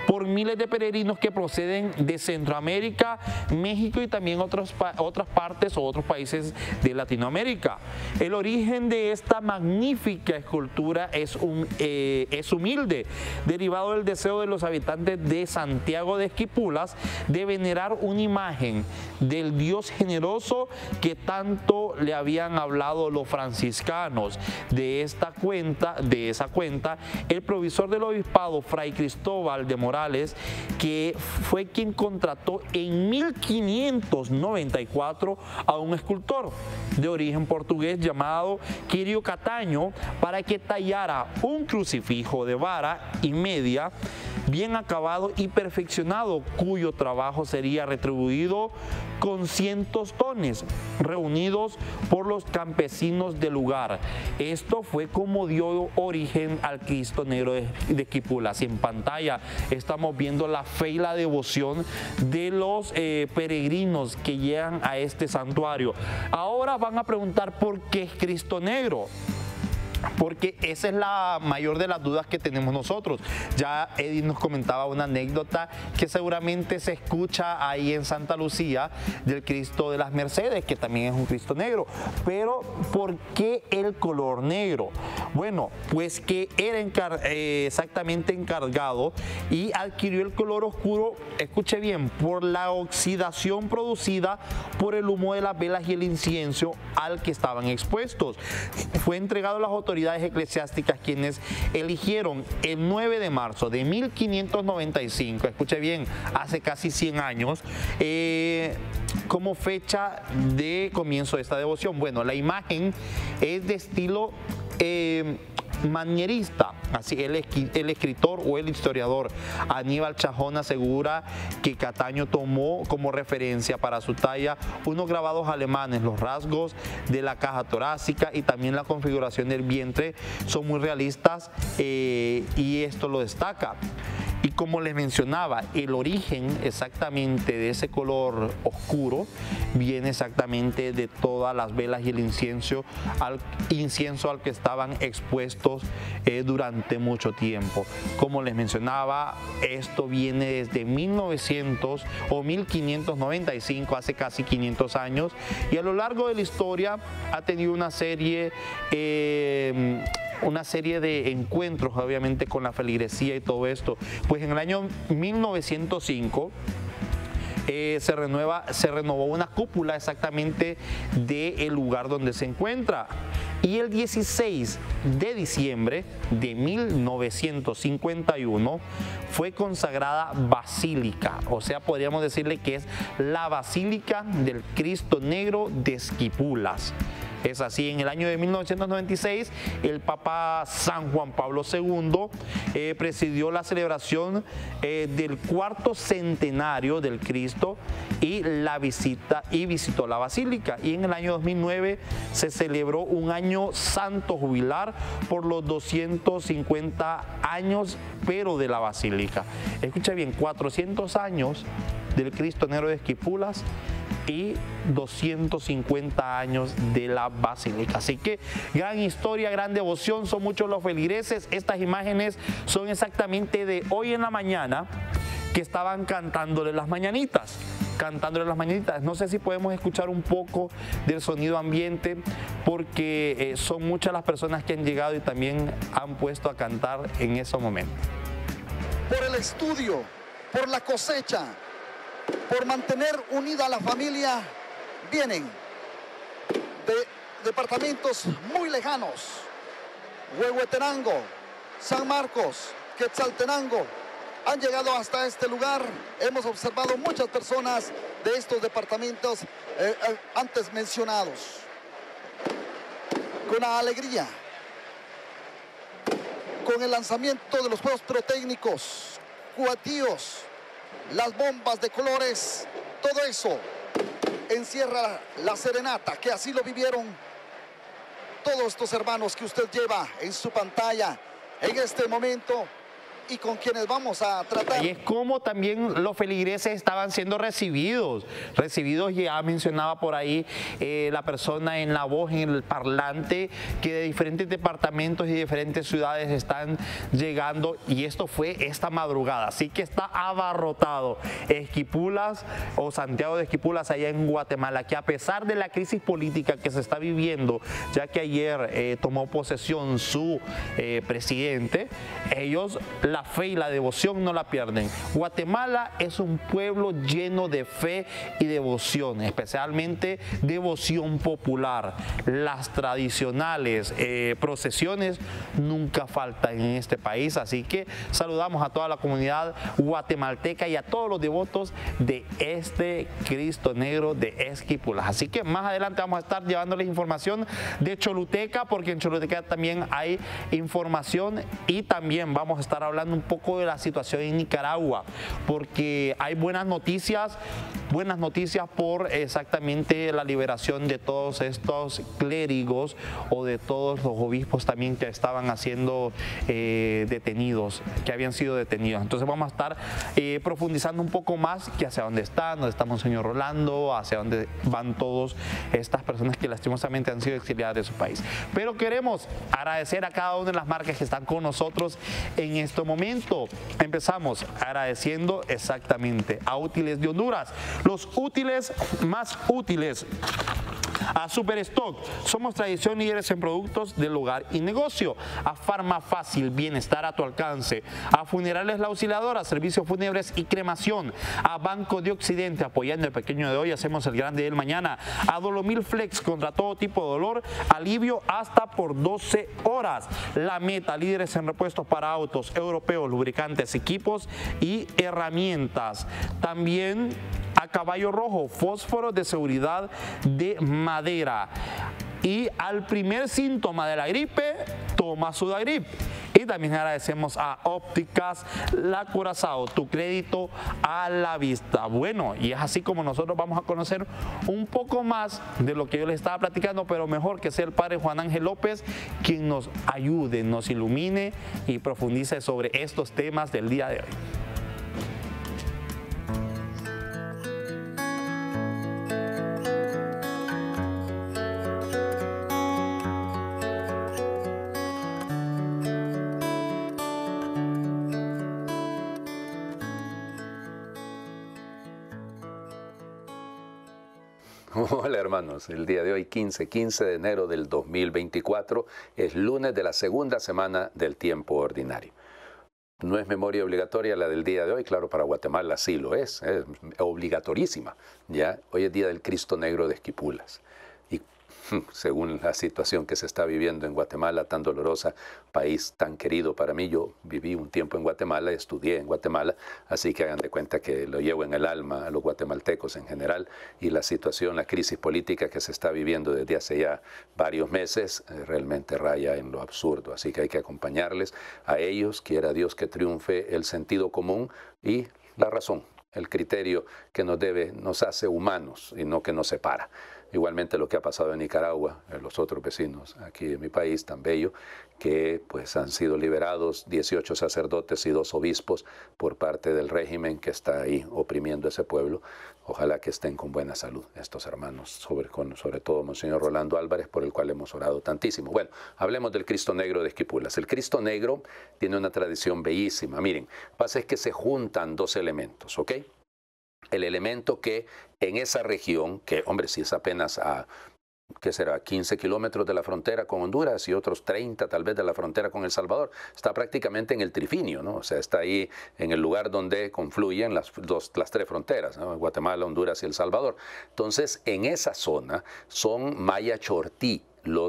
por miles de peregrinos que proceden de Centroamérica, México y también otras partes o otros países de Latinoamérica. El origen de esta magnífica escultura es humilde, derivado del deseo de los habitantes de Santiago de Esquipulas de venerar una imagen del Dios generoso que tanto le habían hablado los franciscanos. De esa cuenta, el provisor del obispado, Fray Cristóbal de Morales, que fue quien contrató en 1594 a un escultor de origen portugués llamado Quirio Cataño para que tallara un crucifijo de vara y media bien acabado y perfeccionado, cuyo trabajo sería retribuido con 100 tostones reunidos por los campesinos del lugar. Esto fue como dio origen al Cristo Negro de Esquipulas. Y en pantalla estamos viendo la fe y la devoción de los peregrinos que llegan a este santuario. Ahora van a preguntar por qué es Cristo Negro. Porque esa es la mayor de las dudas que tenemos nosotros. Ya Eddie nos comentaba una anécdota que seguramente se escucha ahí en Santa Lucía del Cristo de las Mercedes, que también es un Cristo negro. Pero ¿por qué el color negro? Bueno, pues que era exactamente encargado y adquirió el color oscuro, escuche bien, por la oxidación producida por el humo de las velas y el incienso al que estaban expuestos. Fue entregado a las autoridades eclesiásticas, quienes eligieron el 9 de marzo de 1595, escuche bien, hace casi 100 años, como fecha de comienzo de esta devoción. Bueno, la imagen es de estilo manierista. Así el escritor o el historiador Aníbal Chajón asegura que Cataño tomó como referencia para su talla unos grabados alemanes. Los rasgos de la caja torácica y también la configuración del vientre son muy realistas y esto lo destaca. Y como les mencionaba, el origen exactamente de ese color oscuro viene exactamente de todas las velas y el incienso al que estaban expuestos durante mucho tiempo. Como les mencionaba, esto viene desde 1900 o 1595, hace casi 500 años, y a lo largo de la historia ha tenido una serie de encuentros, obviamente, con la feligresía y todo esto. Pues en el año 1905 se renovó una cúpula exactamente del lugar donde se encuentra. Y el 16 de diciembre de 1951 fue consagrada basílica, o sea, podríamos decirle que es la Basílica del Cristo Negro de Esquipulas. Es así, en el año de 1996, el Papa San Juan Pablo II presidió la celebración del cuarto centenario del Cristo y visitó la Basílica. Y en el año 2009 se celebró un año santo jubilar por los 250 años, pero de la Basílica. Escucha bien, 400 años del Cristo Negro de Esquipulas y 250 años de la Basílica. Así que gran historia, gran devoción, son muchos los feligreses. Estas imágenes son exactamente de hoy en la mañana, que estaban cantándole las mañanitas. No sé si podemos escuchar un poco del sonido ambiente, porque son muchas las personas que han llegado y también han puesto a cantar en esos momentos. Por el estudio, por la cosecha, por mantener unida a la familia, vienen de departamentos muy lejanos: Huehuetenango, San Marcos, Quetzaltenango. Han llegado hasta este lugar. Hemos observado muchas personas de estos departamentos antes mencionados. Con la alegría, con el lanzamiento de los juegos pirotécnicos, cuatíos, las bombas de colores, todo eso encierra la serenata, que así lo vivieron todos estos hermanos que usted lleva en su pantalla en este momento. y con quienes vamos a tratar. Y es como también los feligreses estaban siendo recibidos, ya mencionaba por ahí la persona en la voz, en el parlante, que de diferentes departamentos y diferentes ciudades están llegando, y esto fue esta madrugada, así que está abarrotado Esquipulas o Santiago de Esquipulas allá en Guatemala, que a pesar de la crisis política que se está viviendo, ya que ayer tomó posesión su presidente, ellos la fe y la devoción no la pierden. Guatemala es un pueblo lleno de fe y devoción, especialmente devoción popular. Las tradicionales procesiones nunca faltan en este país, así que saludamos a toda la comunidad guatemalteca y a todos los devotos de este Cristo Negro de Esquipulas. Así que más adelante vamos a estar llevándoles información de Choluteca, porque en Choluteca también hay información, y también vamos a estar hablando un poco de la situación en Nicaragua, porque hay buenas noticias por exactamente la liberación de todos estos clérigos o de todos los obispos también que estaban haciendo detenidos, que habían sido detenidos. Entonces vamos a estar profundizando un poco más que hacia dónde están, dónde está Monseñor Rolando, hacia dónde van todas estas personas que lastimosamente han sido exiliadas de su país. Pero queremos agradecer a cada una de las marcas que están con nosotros en este momento. Empezamos agradeciendo exactamente a Útiles de Honduras, los útiles más útiles. A Superstock, somos tradición líderes en productos del hogar y negocio. A Farma Fácil, bienestar a tu alcance. A Funerales La Auxiliadora, servicios fúnebres y cremación. A Banco de Occidente, apoyando el pequeño de hoy, hacemos el grande del mañana. A Dolomil Flex, contra todo tipo de dolor, alivio hasta por 12 horas. La Meta, líderes en repuestos para autos europeos, lubricantes, equipos y herramientas. También a Caballo Rojo, fósforos de seguridad de madera. Y al primer síntoma de la gripe, toma Sudagrip. Y también agradecemos a Ópticas La Curazao, tu crédito a la vista. Bueno, y es así como nosotros vamos a conocer un poco más de lo que yo les estaba platicando, pero mejor que sea el Padre Juan Ángel López quien nos ayude, nos ilumine y profundice sobre estos temas del día de hoy. Hola hermanos, el día de hoy 15 de enero del 2024 es lunes de la segunda semana del tiempo ordinario. No es memoria obligatoria la del día de hoy, claro, para Guatemala sí lo es obligatorísima. ¿Ya? Hoy es día del Cristo Negro de Esquipulas. Y según la situación que se está viviendo en Guatemala, tan dolorosa, país tan querido para mí, yo viví un tiempo en Guatemala, estudié en Guatemala, así que hagan de cuenta que lo llevo en el alma a los guatemaltecos en general, y la situación, la crisis política que se está viviendo desde hace ya varios meses, realmente raya en lo absurdo, así que hay que acompañarles a ellos, quiera Dios que triunfe el sentido común y la razón, el criterio que nos hace humanos y no que nos separa. Igualmente lo que ha pasado en Nicaragua, en los otros vecinos aquí en mi país tan bello, que pues han sido liberados 18 sacerdotes y 2 obispos por parte del régimen que está ahí oprimiendo a ese pueblo. Ojalá que estén con buena salud estos hermanos, sobre todo Monseñor Rolando Álvarez, por el cual hemos orado tantísimo. Bueno, hablemos del Cristo Negro de Esquipulas. El Cristo Negro tiene una tradición bellísima. Miren, pasa es que se juntan 2 elementos, ¿ok? El elemento que en esa región, que hombre, si es apenas a, ¿qué será?, 15 kilómetros de la frontera con Honduras y otros 30 tal vez de la frontera con El Salvador, está prácticamente en el trifinio, ¿no? O sea, está ahí en el lugar donde confluyen las 3 fronteras, ¿no? Guatemala, Honduras y El Salvador. Entonces, en esa zona son maya chortí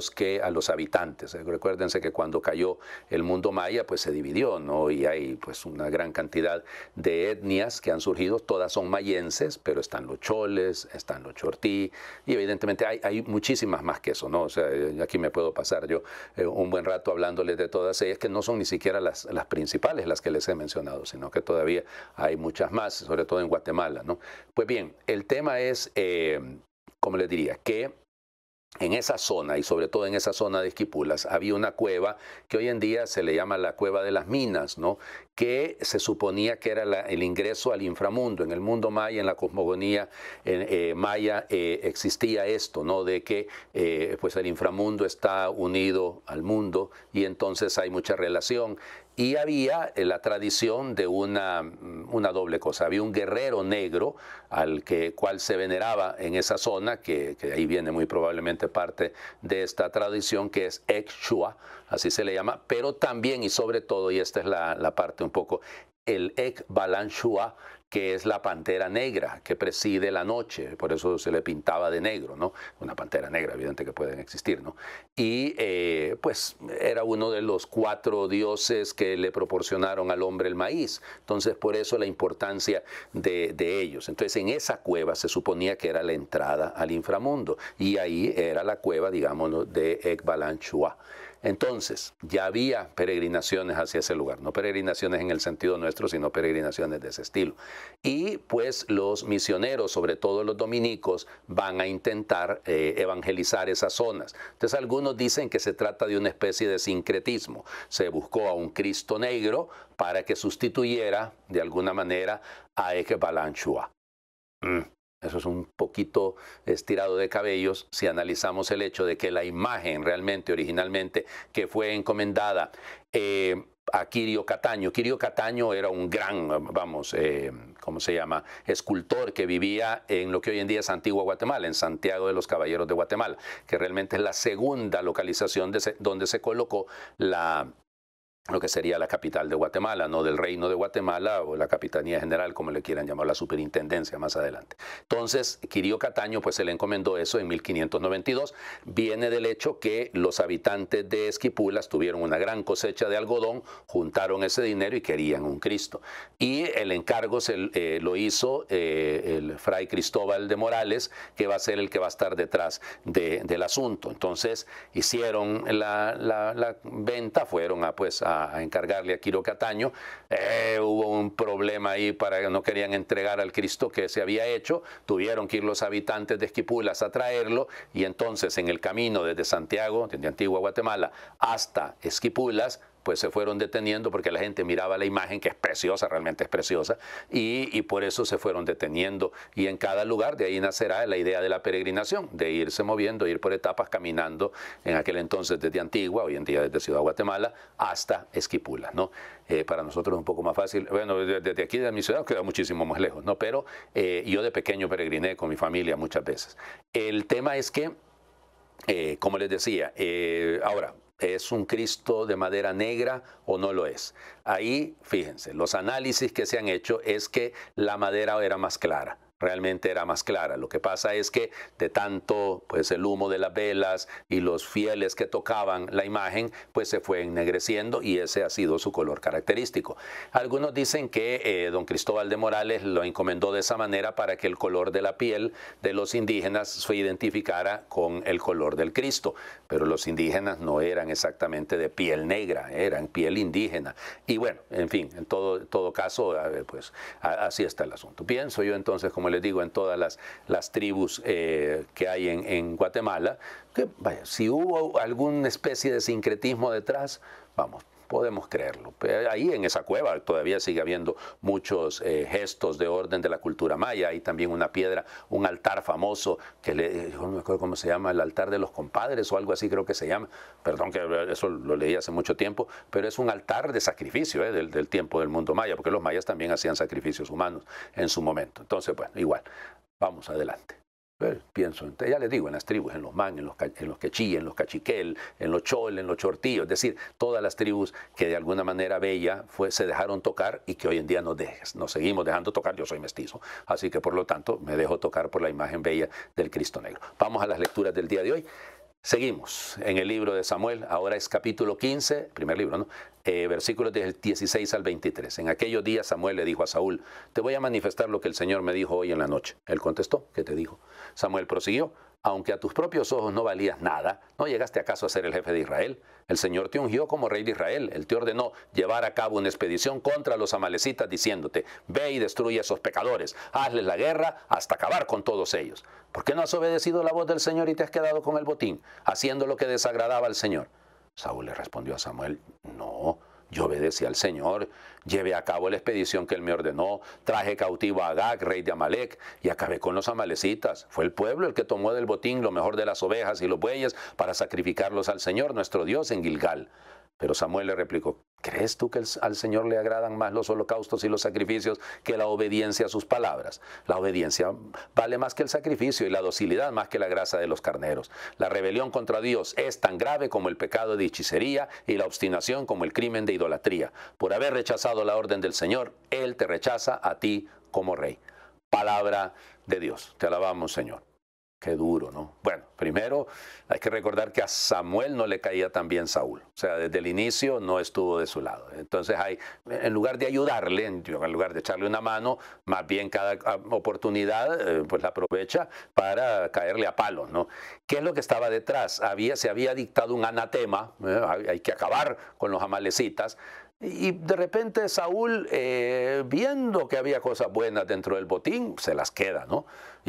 a los habitantes. Recuérdense que cuando cayó el mundo maya, pues se dividió, ¿no? Y hay pues una gran cantidad de etnias que han surgido, todas son mayenses, pero están los choles, están los chortí, y evidentemente hay muchísimas más que eso, ¿no? O sea, aquí me puedo pasar yo un buen rato hablándoles de todas ellas, que no son ni siquiera las principales, las que les he mencionado, sino que todavía hay muchas más, sobre todo en Guatemala, ¿no? Pues bien, el tema es, como les diría, que en esa zona, y sobre todo en esa zona de Esquipulas, había una cueva que hoy en día se le llama la Cueva de las Minas, ¿no? Que se suponía que era el ingreso al inframundo. En el mundo maya, en la cosmogonía maya, existía esto, ¿no? De que pues el inframundo está unido al mundo y entonces hay mucha relación. Y había la tradición de una doble cosa. Había un guerrero negro cual se veneraba en esa zona, que ahí viene muy probablemente parte de esta tradición, que es Ek-Shua, así se le llama, pero también y sobre todo, y esta es la parte un poco, el Ek-Balan-Shua, que es la pantera negra que preside la noche, por eso se le pintaba de negro, ¿no? Una pantera negra, evidente que pueden existir, ¿no? Y pues era uno de los 4 dioses que le proporcionaron al hombre el maíz, entonces por eso la importancia de ellos. Entonces en esa cueva se suponía que era la entrada al inframundo, y ahí era la cueva, digamos, de Ek-Balan-Shua. Entonces, ya había peregrinaciones hacia ese lugar, no peregrinaciones en el sentido nuestro, sino peregrinaciones de ese estilo. Y pues los misioneros, sobre todo los dominicos, van a intentar evangelizar esas zonas. Entonces, algunos dicen que se trata de una especie de sincretismo. Se buscó a un Cristo negro para que sustituyera, de alguna manera, a Ek-Balan-Shua. Eso es un poquito estirado de cabellos si analizamos el hecho de que la imagen realmente, originalmente, que fue encomendada a Quirio Cataño. Quirio Cataño era un gran, ¿cómo se llama?, escultor que vivía en lo que hoy en día es Antigua Guatemala, en Santiago de los Caballeros de Guatemala, que realmente es la segunda localización donde se colocó lo que sería la capital de Guatemala, no del Reino de Guatemala o la Capitanía General, como le quieran llamar, la superintendencia más adelante. Entonces, Quirio Cataño, pues se le encomendó eso en 1592. Viene del hecho que los habitantes de Esquipulas tuvieron una gran cosecha de algodón, juntaron ese dinero y querían un Cristo. Y el encargo lo hizo el fray Cristóbal de Morales, que va a ser el que va a estar detrás del asunto. Entonces, hicieron la venta, fueron a encargarle a Quirio Cataño. Hubo un problema ahí no querían entregar al Cristo que se había hecho, tuvieron que ir los habitantes de Esquipulas a traerlo, y entonces en el camino desde Santiago, desde Antigua Guatemala hasta Esquipulas, pues se fueron deteniendo porque la gente miraba la imagen, que es preciosa, realmente es preciosa, y por eso se fueron deteniendo. Y en cada lugar de ahí nacerá la idea de la peregrinación, de irse moviendo, ir por etapas, caminando en aquel entonces desde Antigua, hoy en día desde Ciudad Guatemala, hasta Esquipulas, ¿no? Para nosotros es un poco más fácil. Bueno, desde aquí de mi ciudad queda muchísimo más lejos, ¿no? Pero yo de pequeño peregriné con mi familia muchas veces. El tema es que, como les decía, ahora, ¿es un Cristo de madera negra o no lo es? Ahí, fíjense, los análisis que se han hecho es que la madera era más clara. Realmente era más clara. Lo que pasa es que de tanto pues el humo de las velas y los fieles que tocaban la imagen, pues se fue ennegreciendo, y ese ha sido su color característico. Algunos dicen que don Cristóbal de Morales lo encomendó de esa manera para que el color de la piel de los indígenas se identificara con el color del Cristo, pero los indígenas no eran exactamente de piel negra, eran piel indígena. Y bueno, en fin, en todo caso, pues así está el asunto. Pienso yo entonces, como les digo, en todas las tribus que hay en Guatemala, que vaya, si hubo alguna especie de sincretismo detrás, vamos, podemos creerlo. Pero ahí en esa cueva todavía sigue habiendo muchos gestos de orden de la cultura maya. Hay también una piedra, un altar famoso, yo no me acuerdo cómo se llama, el altar de los compadres o algo así creo que se llama. Perdón, que eso lo leí hace mucho tiempo, pero es un altar de sacrificio del tiempo del mundo maya, porque los mayas también hacían sacrificios humanos en su momento. Entonces, bueno, igual, vamos adelante. Pienso, ya les digo, en las tribus, en los man, en los quechí, en los cachiquel, en los chol, en los chortillos, es decir, todas las tribus que de alguna manera bella se dejaron tocar y que hoy en día nos seguimos dejando tocar. Yo soy mestizo, así que por lo tanto me dejo tocar por la imagen bella del Cristo Negro. Vamos a las lecturas del día de hoy. Seguimos en el libro de Samuel, ahora es capítulo 15, primer libro, ¿no? Versículos del 16 al 23. En aquellos días Samuel le dijo a Saúl: te voy a manifestar lo que el Señor me dijo hoy en la noche. Él contestó: ¿qué te dijo? Samuel prosiguió: aunque a tus propios ojos no valías nada, ¿no llegaste acaso a ser el jefe de Israel? El Señor te ungió como rey de Israel. Él te ordenó llevar a cabo una expedición contra los amalecitas diciéndote, ve y destruye a esos pecadores, hazles la guerra hasta acabar con todos ellos. ¿Por qué no has obedecido la voz del Señor y te has quedado con el botín, haciendo lo que desagradaba al Señor? Saúl le respondió a Samuel, no, yo obedecí al Señor, llevé a cabo la expedición que Él me ordenó, traje cautivo a Agag, rey de Amalec, y acabé con los amalecitas. Fue el pueblo el que tomó del botín lo mejor de las ovejas y los bueyes para sacrificarlos al Señor, nuestro Dios, en Gilgal. Pero Samuel le replicó, ¿crees tú que al Señor le agradan más los holocaustos y los sacrificios que la obediencia a sus palabras? La obediencia vale más que el sacrificio y la docilidad más que la grasa de los carneros. La rebelión contra Dios es tan grave como el pecado de hechicería y la obstinación como el crimen de idolatría. Por haber rechazado la orden del Señor, Él te rechaza a ti como rey. Palabra de Dios. Te alabamos, Señor. Qué duro, ¿no? Bueno, primero hay que recordar que a Samuel no le caía tan bien Saúl. O sea, desde el inicio no estuvo de su lado. Entonces, en lugar de ayudarle, en lugar de echarle una mano, más bien cada oportunidad pues la aprovecha para caerle a palos, ¿no? ¿Qué es lo que estaba detrás? Se había dictado un anatema, hay que acabar con los amalecitas. Y de repente Saúl, viendo que había cosas buenas dentro del botín, se las queda, ¿no?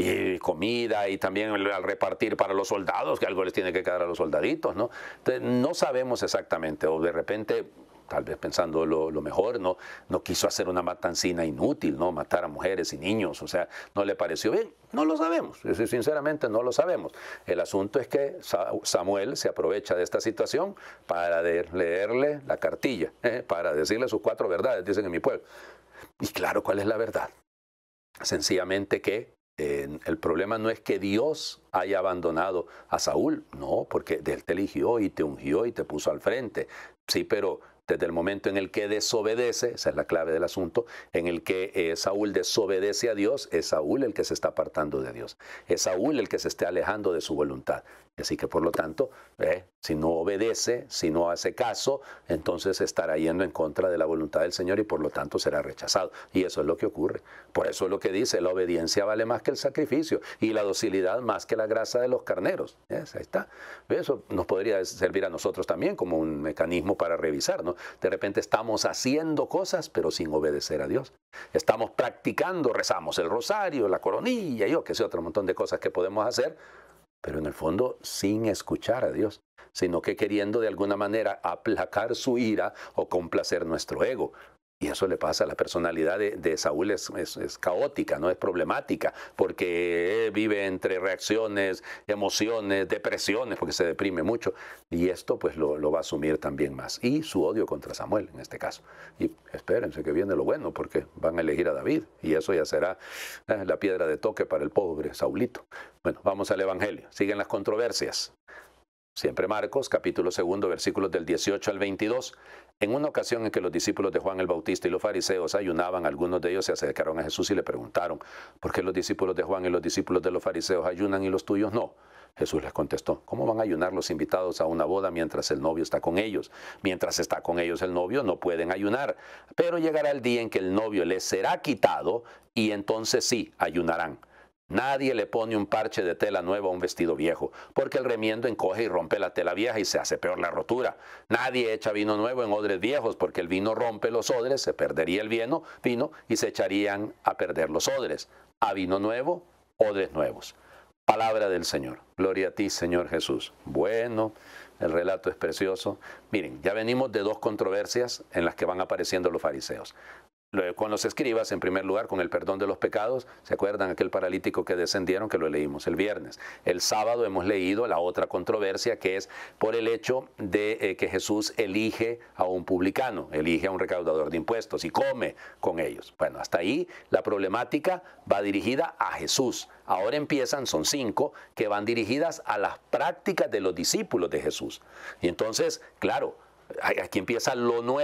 Y comida y también al repartir para los soldados, que algo les tiene que quedar a los soldaditos, ¿no? Entonces, no sabemos exactamente, o de repente, tal vez pensando lo mejor, no quiso hacer una matancina inútil, ¿no? Matar a mujeres y niños, o sea, no le pareció bien. No lo sabemos, sinceramente no lo sabemos. El asunto es que Samuel se aprovecha de esta situación para leerle la cartilla, para decirle sus 4 verdades, dicen en mi pueblo. Y claro, ¿cuál es la verdad? Sencillamente que el problema no es que Dios haya abandonado a Saúl, no, porque Él te eligió y te ungió y te puso al frente. Sí, pero desde el momento en el que desobedece, esa es la clave del asunto, en el que Saúl desobedece a Dios, es Saúl el que se está apartando de Dios. Es Saúl el que se está alejando de su voluntad. Así que por lo tanto, si no obedece, si no hace caso, entonces estará yendo en contra de la voluntad del Señor y por lo tanto será rechazado. Y eso es lo que ocurre. Por eso es lo que dice, la obediencia vale más que el sacrificio y la docilidad más que la grasa de los carneros. Ahí está. Eso nos podría servir a nosotros también como un mecanismo para revisar, ¿no? De repente estamos haciendo cosas pero sin obedecer a Dios. Estamos practicando, rezamos el rosario, la coronilla, yo que sé, otro montón de cosas que podemos hacer, pero en el fondo sin escuchar a Dios, sino que queriendo de alguna manera aplacar su ira o complacer nuestro ego. Y eso le pasa a la personalidad de Saúl, es caótica, no es problemática, porque vive entre reacciones, emociones, depresiones, porque se deprime mucho. Y esto pues lo va a asumir también más. Y su odio contra Samuel en este caso. Y espérense que viene lo bueno, porque van a elegir a David. Y eso ya será la piedra de toque para el pobre Saulito. Bueno, vamos al Evangelio. Siguen las controversias. Siempre Marcos, capítulo 2, versículos del 18 al 22. En una ocasión en que los discípulos de Juan el Bautista y los fariseos ayunaban, algunos de ellos se acercaron a Jesús y le preguntaron, ¿por qué los discípulos de Juan y los discípulos de los fariseos ayunan y los tuyos no? Jesús les contestó, ¿cómo van a ayunar los invitados a una boda mientras el novio está con ellos? Mientras está con ellos el novio no pueden ayunar, pero llegará el día en que el novio les será quitado y entonces sí, ayunarán. Nadie le pone un parche de tela nueva a un vestido viejo, porque el remiendo encoge y rompe la tela vieja y se hace peor la rotura. Nadie echa vino nuevo en odres viejos, porque el vino rompe los odres, se perdería el vino y se echarían a perder los odres. A vino nuevo, odres nuevos. Palabra del Señor. Gloria a ti, Señor Jesús. Bueno, el relato es precioso. Miren, ya venimos de 2 controversias en las que van apareciendo los fariseos. Con los escribas, en primer lugar, con el perdón de los pecados. ¿Se acuerdan aquel paralítico que descendieron? Que lo leímos el viernes. El sábado hemos leído la otra controversia, que es por el hecho de que Jesús elige a un publicano, elige a un recaudador de impuestos y come con ellos. Bueno, hasta ahí la problemática va dirigida a Jesús. Ahora empiezan, son 5, que van dirigidas a las prácticas de los discípulos de Jesús. Y entonces, claro, aquí empieza lo nuevo.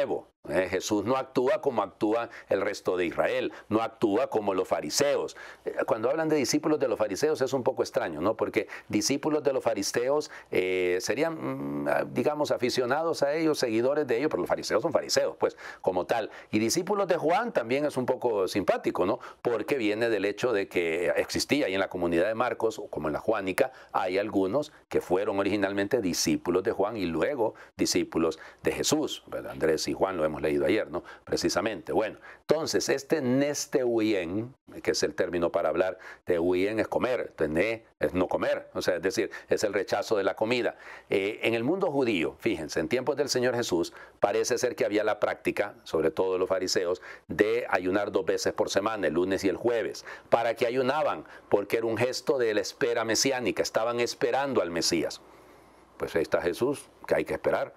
Jesús no actúa como actúa el resto de Israel, no actúa como los fariseos. Cuando hablan de discípulos de los fariseos es un poco extraño, ¿no? Porque discípulos de los fariseos serían, digamos, aficionados a ellos, seguidores de ellos, pero los fariseos son fariseos, pues, como tal. Y discípulos de Juan también es un poco simpático, ¿no? Porque viene del hecho de que existía ahí en la comunidad de Marcos, como en la Juánica, hay algunos que fueron originalmente discípulos de Juan y luego discípulos de Jesús, ¿verdad? Andrés y Juan lo hemos leído ayer, ¿no? Precisamente. Bueno, entonces, este nesteuien, que es el término para hablar de huien, es comer, tené es no comer, o sea, es decir, es el rechazo de la comida. En el mundo judío, fíjense, en tiempos del Señor Jesús, parece ser que había la práctica, sobre todo los fariseos, de ayunar 2 veces por semana, el lunes y el jueves. ¿Para qué ayunaban? Porque era un gesto de la espera mesiánica, estaban esperando al Mesías. Pues ahí está Jesús, que hay que esperar.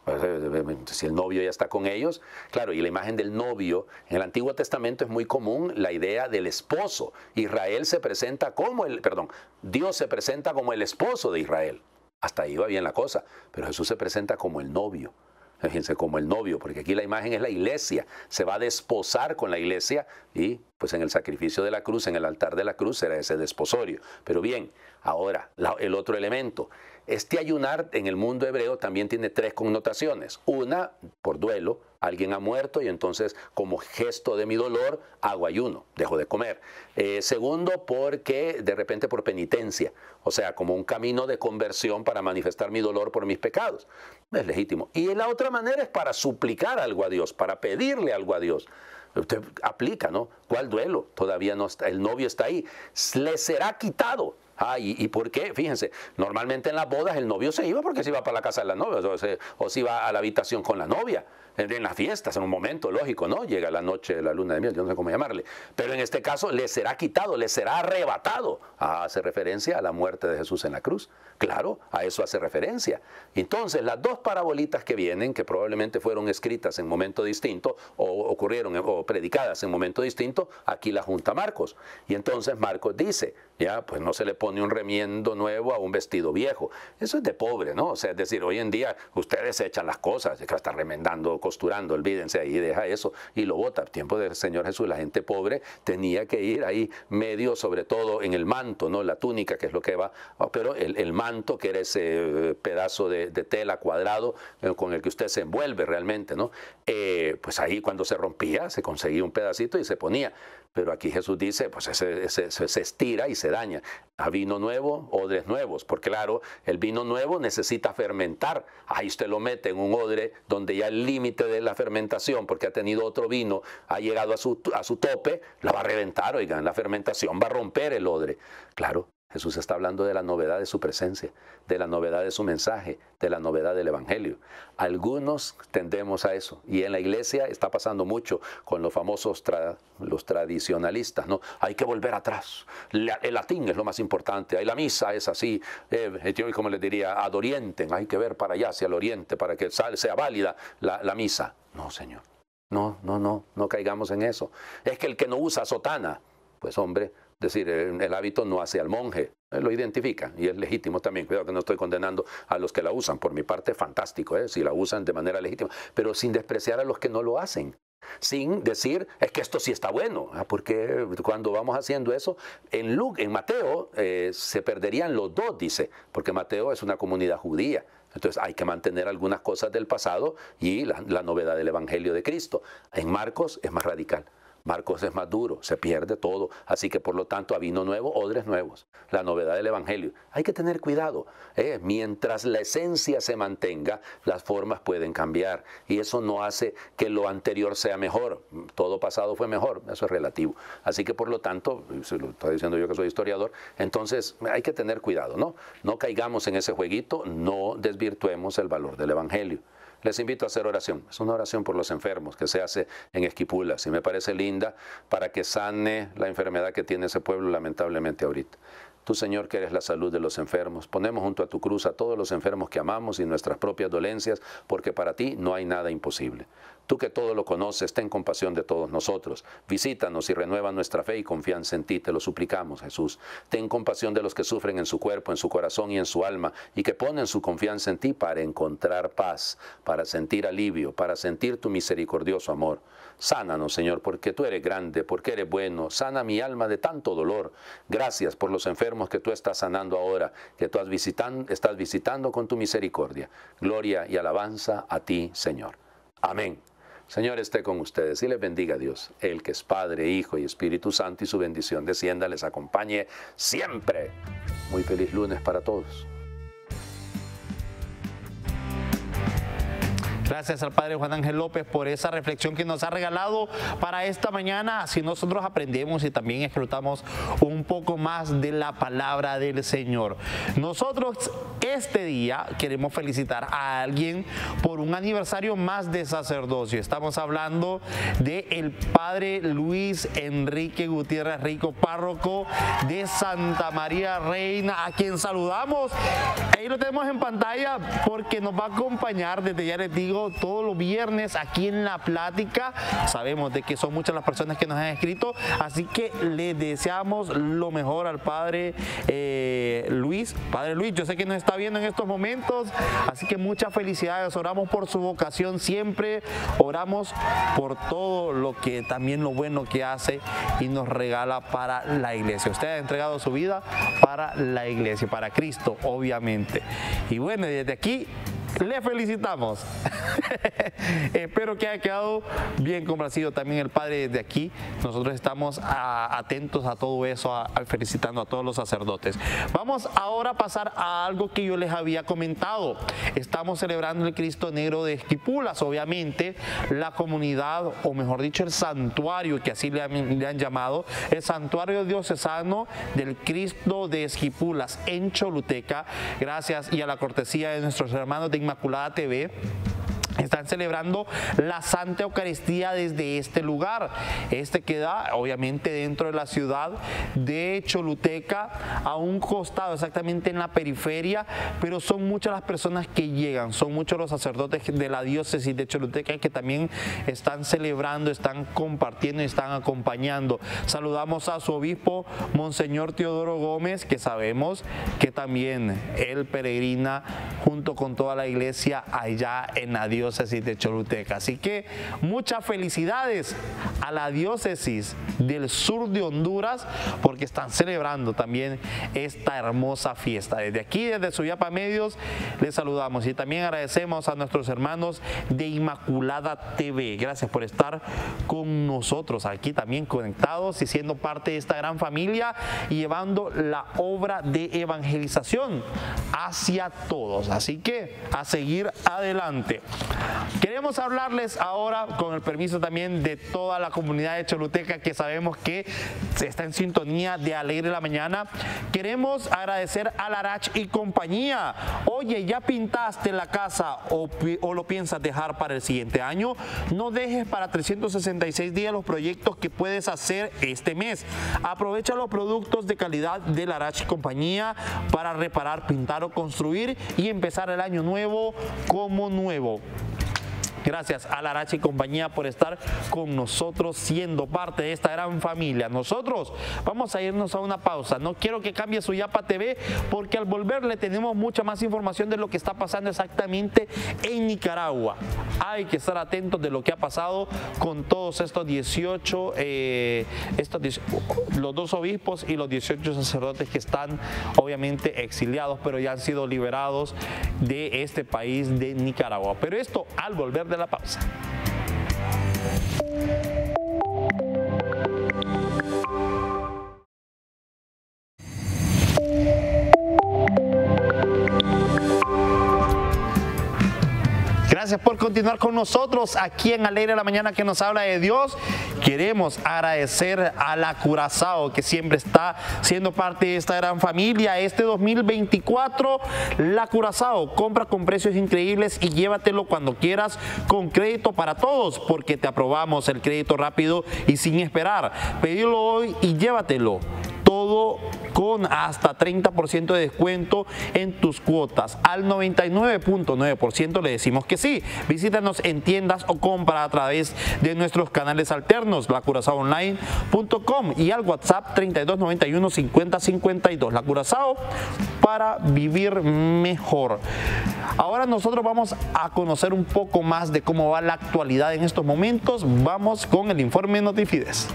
Si el novio ya está con ellos, claro, y la imagen del novio, en el Antiguo Testamento es muy común la idea del esposo. Israel se presenta como Dios se presenta como el esposo de Israel. Hasta ahí va bien la cosa, pero Jesús se presenta como el novio. Fíjense, como el novio, porque aquí la imagen es la iglesia, se va a desposar con la iglesia y pues en el sacrificio de la cruz, en el altar de la cruz será ese desposorio. Pero bien, ahora el otro elemento. Este ayunar en el mundo hebreo también tiene 3 connotaciones. Una, por duelo, alguien ha muerto y entonces como gesto de mi dolor hago ayuno, dejo de comer. Segundo, porque de repente por penitencia, o sea, como un camino de conversión para manifestar mi dolor por mis pecados. Es legítimo. Y la otra manera es para suplicar algo a Dios, para pedirle algo a Dios. Usted aplica, ¿no? ¿Cuál duelo? Todavía no está, el novio está ahí. Le será quitado. ¿Y por qué? Fíjense, normalmente en las bodas el novio se iba porque se iba para la casa de la novia o se iba a la habitación con la novia. En las fiestas, en un momento lógico, ¿no? Llega la noche de la luna de miel, yo no sé cómo llamarle. Pero en este caso le será quitado, le será arrebatado. Hace referencia a la muerte de Jesús en la cruz. Claro, a eso hace referencia. Entonces, las 2 parabolitas que vienen, que probablemente fueron escritas en momento distinto o ocurrieron o predicadas en momento distinto, aquí la junta Marcos. Y entonces Marcos dice, ya, pues no se le pone un remiendo nuevo a un vestido viejo. Eso es de pobre, ¿no? O sea, es decir, hoy en día ustedes echan las cosas, que está remendando, costurando, olvídense ahí, deja eso y lo bota. En tiempo del Señor Jesús, la gente pobre tenía que ir ahí medio, sobre todo en el manto, ¿no? La túnica, que es lo que va, pero el manto, que era ese pedazo de tela cuadrado con el que usted se envuelve realmente, ¿no? Pues ahí cuando se rompía, se conseguía un pedacito y se ponía. Pero aquí Jesús dice, pues se estira y se daña. A vino nuevo, odres nuevos. Porque claro, el vino nuevo necesita fermentar. Ahí usted lo mete en un odre donde ya el límite de la fermentación, porque ha tenido otro vino, ha llegado a su tope, la va a reventar, oigan, la fermentación va a romper el odre. Claro, Jesús está hablando de la novedad de su presencia, de la novedad de su mensaje, de la novedad del Evangelio. Algunos tendemos a eso y en la iglesia está pasando mucho con los famosos los tradicionalistas, ¿no? Hay que volver atrás. El latín es lo más importante. Ahí la misa es así, yo como les diría, ad orientem, hay que ver para allá, hacia el oriente, para que sea válida la misa. No, Señor. No caigamos en eso. Es que el que no usa sotana, pues hombre, es decir, el hábito no hace al monje, lo identifica y es legítimo también. Cuidado que no estoy condenando a los que la usan, por mi parte fantástico, si la usan de manera legítima, pero sin despreciar a los que no lo hacen. Sin decir, es que esto sí está bueno, porque cuando vamos haciendo eso, en Mateo se perderían los 2, dice, porque Mateo es una comunidad judía. Entonces hay que mantener algunas cosas del pasado y la novedad del Evangelio de Cristo. En Marcos es más radical. Marcos es más duro, se pierde todo. Así que por lo tanto a vino nuevo, odres nuevos. La novedad del Evangelio. Hay que tener cuidado. Mientras la esencia se mantenga, las formas pueden cambiar. Y eso no hace que lo anterior sea mejor. Todo pasado fue mejor. Eso es relativo. Así que por lo tanto, se lo estoy diciendo yo que soy historiador, entonces hay que tener cuidado, ¿no? No caigamos en ese jueguito, no desvirtuemos el valor del Evangelio. Les invito a hacer oración. Es una oración por los enfermos que se hace en Esquipulas y me parece linda para que sane la enfermedad que tiene ese pueblo lamentablemente ahorita. Tú, Señor, que eres la salud de los enfermos, ponemos junto a tu cruz a todos los enfermos que amamos y nuestras propias dolencias, porque para ti no hay nada imposible. Tú que todo lo conoces, ten compasión de todos nosotros. Visítanos y renueva nuestra fe y confianza en ti, te lo suplicamos, Jesús. Ten compasión de los que sufren en su cuerpo, en su corazón y en su alma, y que ponen su confianza en ti para encontrar paz, para sentir alivio, para sentir tu misericordioso amor. Sánanos, Señor, porque tú eres grande, porque eres bueno. Sana mi alma de tanto dolor. Gracias por los enfermos que tú estás sanando ahora, que tú estás visitando con tu misericordia. Gloria y alabanza a ti, Señor. Amén. Señor, esté con ustedes y les bendiga Dios, el que es Padre, Hijo y Espíritu Santo, y su bendición descienda, les acompañe siempre. Muy feliz lunes para todos. Gracias al Padre Juan Ángel López por esa reflexión que nos ha regalado para esta mañana. Así nosotros aprendemos y también explotamos un poco más de la palabra del Señor. Nosotros este día queremos felicitar a alguien por un aniversario más de sacerdocio. Estamos hablando del Padre Luis Enrique Gutiérrez Rico, párroco de Santa María Reina, a quien saludamos. Ahí lo tenemos en pantalla porque nos va a acompañar, desde ya les digo, todos los viernes aquí en La Plática. Sabemos de que son muchas las personas que nos han escrito, así que le deseamos lo mejor al Padre Luis. Padre Luis, yo sé que nos está viendo en estos momentos, así que muchas felicidades. Oramos por su vocación siempre, oramos por todo lo que también lo bueno que hace y nos regala para la iglesia. Usted ha entregado su vida para la iglesia, para Cristo, obviamente. Y bueno, desde aquí le felicitamos. Espero que haya quedado bien complacido también el Padre desde aquí. Nosotros estamos atentos a todo eso, felicitando a todos los sacerdotes. Vamos ahora a pasar a algo que yo les había comentado. Estamos celebrando el Cristo Negro de Esquipulas. Obviamente la comunidad, o mejor dicho el santuario, que así le han llamado, el santuario diocesano del Cristo de Esquipulas en Choluteca, gracias y a la cortesía de nuestros hermanos de Inmaculada TV, están celebrando la Santa Eucaristía desde este lugar. Este queda obviamente dentro de la ciudad de Choluteca, a un costado, exactamente en la periferia, pero son muchas las personas que llegan, son muchos los sacerdotes de la diócesis de Choluteca que también están celebrando, están compartiendo y están acompañando. Saludamos a su obispo, Monseñor Teodoro Gómez, que sabemos que también él peregrina junto con toda la iglesia allá en la diócesis de Choluteca. Así que muchas felicidades a la diócesis del sur de Honduras, porque están celebrando también esta hermosa fiesta. Desde aquí, desde Suyapa Medios, les saludamos y también agradecemos a nuestros hermanos de Inmaculada TV. Gracias por estar con nosotros aquí también conectados y siendo parte de esta gran familia y llevando la obra de evangelización hacia todos. Así que a seguir adelante. Queremos hablarles ahora, con el permiso también de toda la comunidad de Choluteca, que sabemos que está en sintonía de Alegre la Mañana. Queremos agradecer a Larach y compañía. Oye, ¿ya pintaste la casa o lo piensas dejar para el siguiente año? No dejes para 366 días los proyectos que puedes hacer este mes. Aprovecha los productos de calidad de Larach y compañía para reparar, pintar o construir y empezar el año nuevo como nuevo. Gracias a Larach y compañía por estar con nosotros, siendo parte de esta gran familia. Nosotros vamos a irnos a una pausa. No quiero que cambie Suyapa TV, porque al volver le tenemos mucha más información de lo que está pasando exactamente en Nicaragua. Hay que estar atentos de lo que ha pasado con todos estos 18, los dos obispos y los 18 sacerdotes que están obviamente exiliados, pero ya han sido liberados de este país de Nicaragua. Pero esto al volver de la pausa. Gracias por continuar con nosotros aquí en Alegre la Mañana, que nos habla de Dios. Queremos agradecer a la Curazao, que siempre está siendo parte de esta gran familia. Este 2024, la Curazao, compra con precios increíbles y llévatelo cuando quieras con crédito para todos, porque te aprobamos el crédito rápido y sin esperar. Pedilo hoy y llévatelo. Todo todo con hasta 30% de descuento en tus cuotas. Al 99.9% le decimos que sí. Visítanos en tiendas o compra a través de nuestros canales alternos, lacurazaoonline.com y al WhatsApp 3291 5052. La Curazao, para vivir mejor. Ahora nosotros vamos a conocer un poco más de cómo va la actualidad en estos momentos. Vamos con el informe Notifides.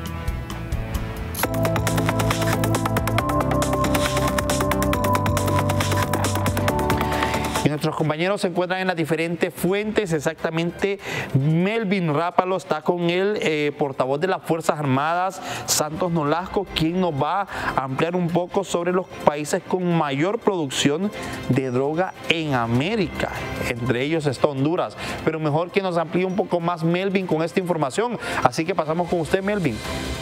Y nuestros compañeros se encuentran en las diferentes fuentes. Exactamente, Melvin Rápalo está con el portavoz de las Fuerzas Armadas, Santos Nolasco, quien nos va a ampliar un poco sobre los países con mayor producción de droga en América. Entre ellos está Honduras. Pero mejor que nos amplíe un poco más Melvin con esta información. Así que pasamos con usted, Melvin.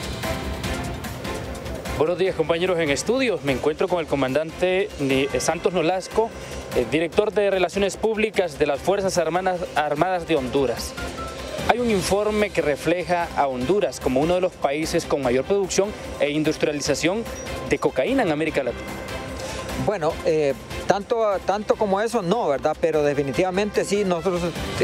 Buenos días, compañeros en estudios. Me encuentro con el comandante Santos Nolasco, el director de Relaciones Públicas de las Fuerzas Armadas de Honduras. Hay un informe que refleja a Honduras como uno de los países con mayor producción e industrialización de cocaína en América Latina. Bueno, tanto como eso no, ¿verdad? Pero definitivamente sí, nosotros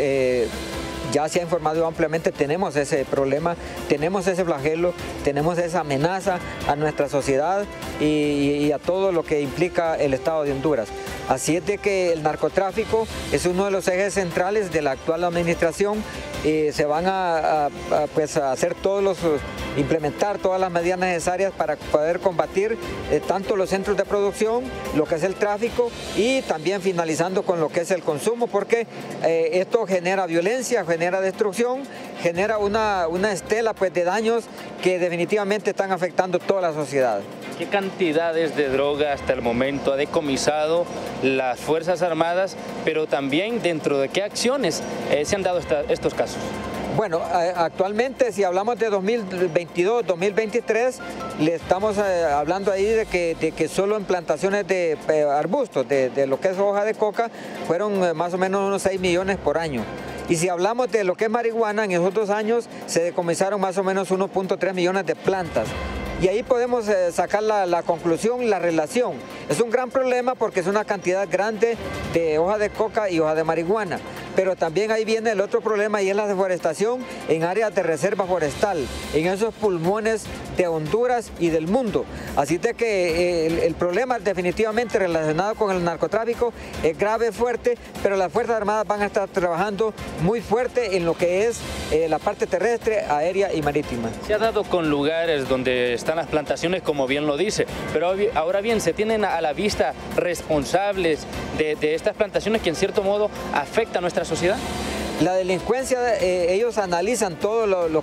ya se ha informado ampliamente, tenemos ese problema, tenemos ese flagelo, tenemos esa amenaza a nuestra sociedad y a todo lo que implica el Estado de Honduras. Así es de que el narcotráfico es uno de los ejes centrales de la actual administración. Se van a hacer implementar todas las medidas necesarias para poder combatir tanto los centros de producción, lo que es el tráfico y también finalizando con lo que es el consumo, porque esto genera violencia, genera destrucción, genera una estela pues, de daños que definitivamente están afectando toda la sociedad. ¿Qué cantidades de droga hasta el momento ha decomisado las Fuerzas Armadas, pero también dentro de qué acciones se han dado estos casos? Bueno, actualmente si hablamos de 2022, 2023, le estamos hablando ahí de que solo en plantaciones de arbustos, de lo que es hoja de coca, fueron más o menos unos 6 millones por año. Y si hablamos de lo que es marihuana, en esos 2 años se decomisaron más o menos 1.3 millones de plantas. Y ahí podemos sacar la conclusión, la relación. Es un gran problema porque es una cantidad grande de hoja de coca y hoja de marihuana. Pero también ahí viene el otro problema y es la deforestación en áreas de reserva forestal, en esos pulmones de Honduras y del mundo. Así de que el problema definitivamente relacionado con el narcotráfico es grave, fuerte, pero las Fuerzas Armadas van a estar trabajando muy fuerte en lo que es la parte terrestre, aérea y marítima. Se ha dado con lugares donde están las plantaciones, como bien lo dice, pero ahora bien, se tienen a la vista responsables de estas plantaciones que en cierto modo afectan a nuestra sociedad. La delincuencia, ellos analizan todo lo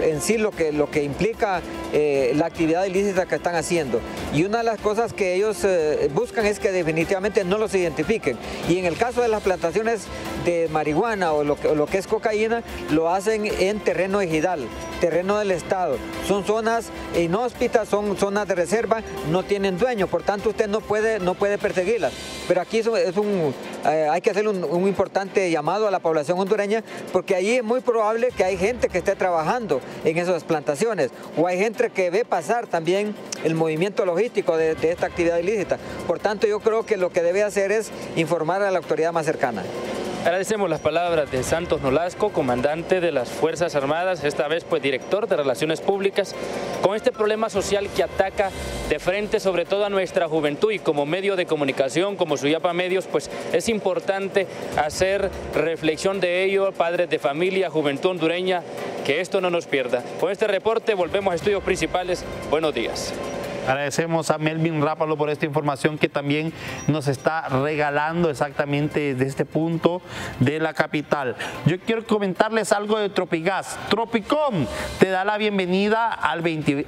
que implica la actividad ilícita que están haciendo. Y una de las cosas que ellos buscan es que definitivamente no los identifiquen. Y en el caso de las plantaciones de marihuana o lo que es cocaína, lo hacen en terreno ejidal, terreno del Estado. Son zonas inhóspitas, son zonas de reserva, no tienen dueño, por tanto usted no puede perseguirlas. Pero aquí hay que hacer un importante llamado a la población hondureña, porque allí es muy probable que hay gente que esté trabajando en esas plantaciones o hay gente que ve pasar también el movimiento logístico de esta actividad ilícita. Por tanto, yo creo que lo que debe hacer es informar a la autoridad más cercana. Agradecemos las palabras de Santos Nolasco, comandante de las Fuerzas Armadas, esta vez pues director de Relaciones Públicas, con este problema social que ataca de frente sobre todo a nuestra juventud, y como medio de comunicación, como Suyapa Medios, pues es importante hacer reflexión de ello, padres de familia, juventud hondureña, que esto no nos pierda. Con este reporte volvemos a estudios principales. Buenos días. Agradecemos a Melvin Rápalo por esta información que también nos está regalando exactamente desde este punto de la capital. Yo quiero comentarles algo de Tropigas. Tropicom te da la bienvenida al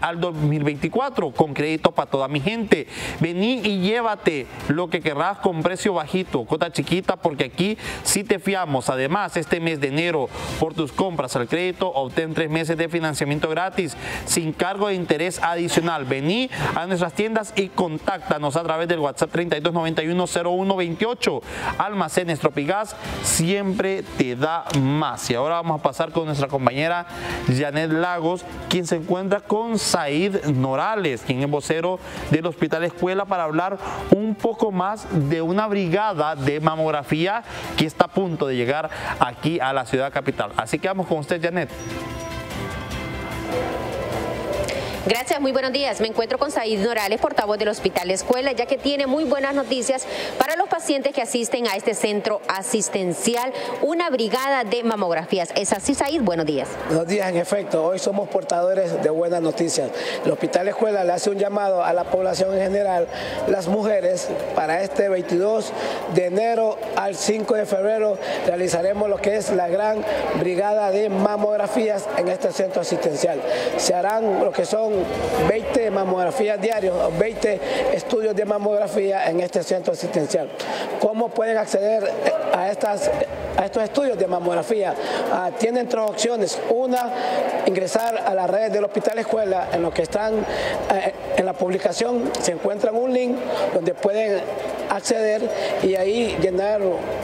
2024 con crédito para toda mi gente. Vení y llévate lo que querrás con precio bajito, cuota chiquita, porque aquí sí te fiamos. Además, este mes de enero, por tus compras al crédito, obtén 3 meses de financiamiento gratis sin cargo de interés adicional. Vení a nuestras tiendas y contáctanos a través del WhatsApp 3291-0128. Almacenes Tropigas siempre te da más. Y ahora vamos a pasar con nuestra compañera Janet Lagos, quien se encuentra con Said Norales, quien es vocero del Hospital Escuela, para hablar un poco más de una brigada de mamografía que está a punto de llegar aquí a la ciudad capital. Así que vamos con usted, Janet. Gracias, muy buenos días. Me encuentro con Said Norales, portavoz del Hospital Escuela, ya que tiene muy buenas noticias para los pacientes que asisten a este centro asistencial, una brigada de mamografías. ¿Es así, Said? Buenos días. Buenos días, en efecto. Hoy somos portadores de buenas noticias. El Hospital Escuela le hace un llamado a la población en general, las mujeres, para este 22 de enero al 5 de febrero realizaremos lo que es la gran brigada de mamografías en este centro asistencial. Se harán lo que son 20 mamografías diarias, 20 estudios de mamografía en este centro asistencial. ¿Cómo pueden acceder a estos estudios de mamografía? Tienen tres opciones. Una, ingresar a las redes del Hospital Escuela. En lo que están en la publicación se encuentra un link donde pueden acceder y ahí llenar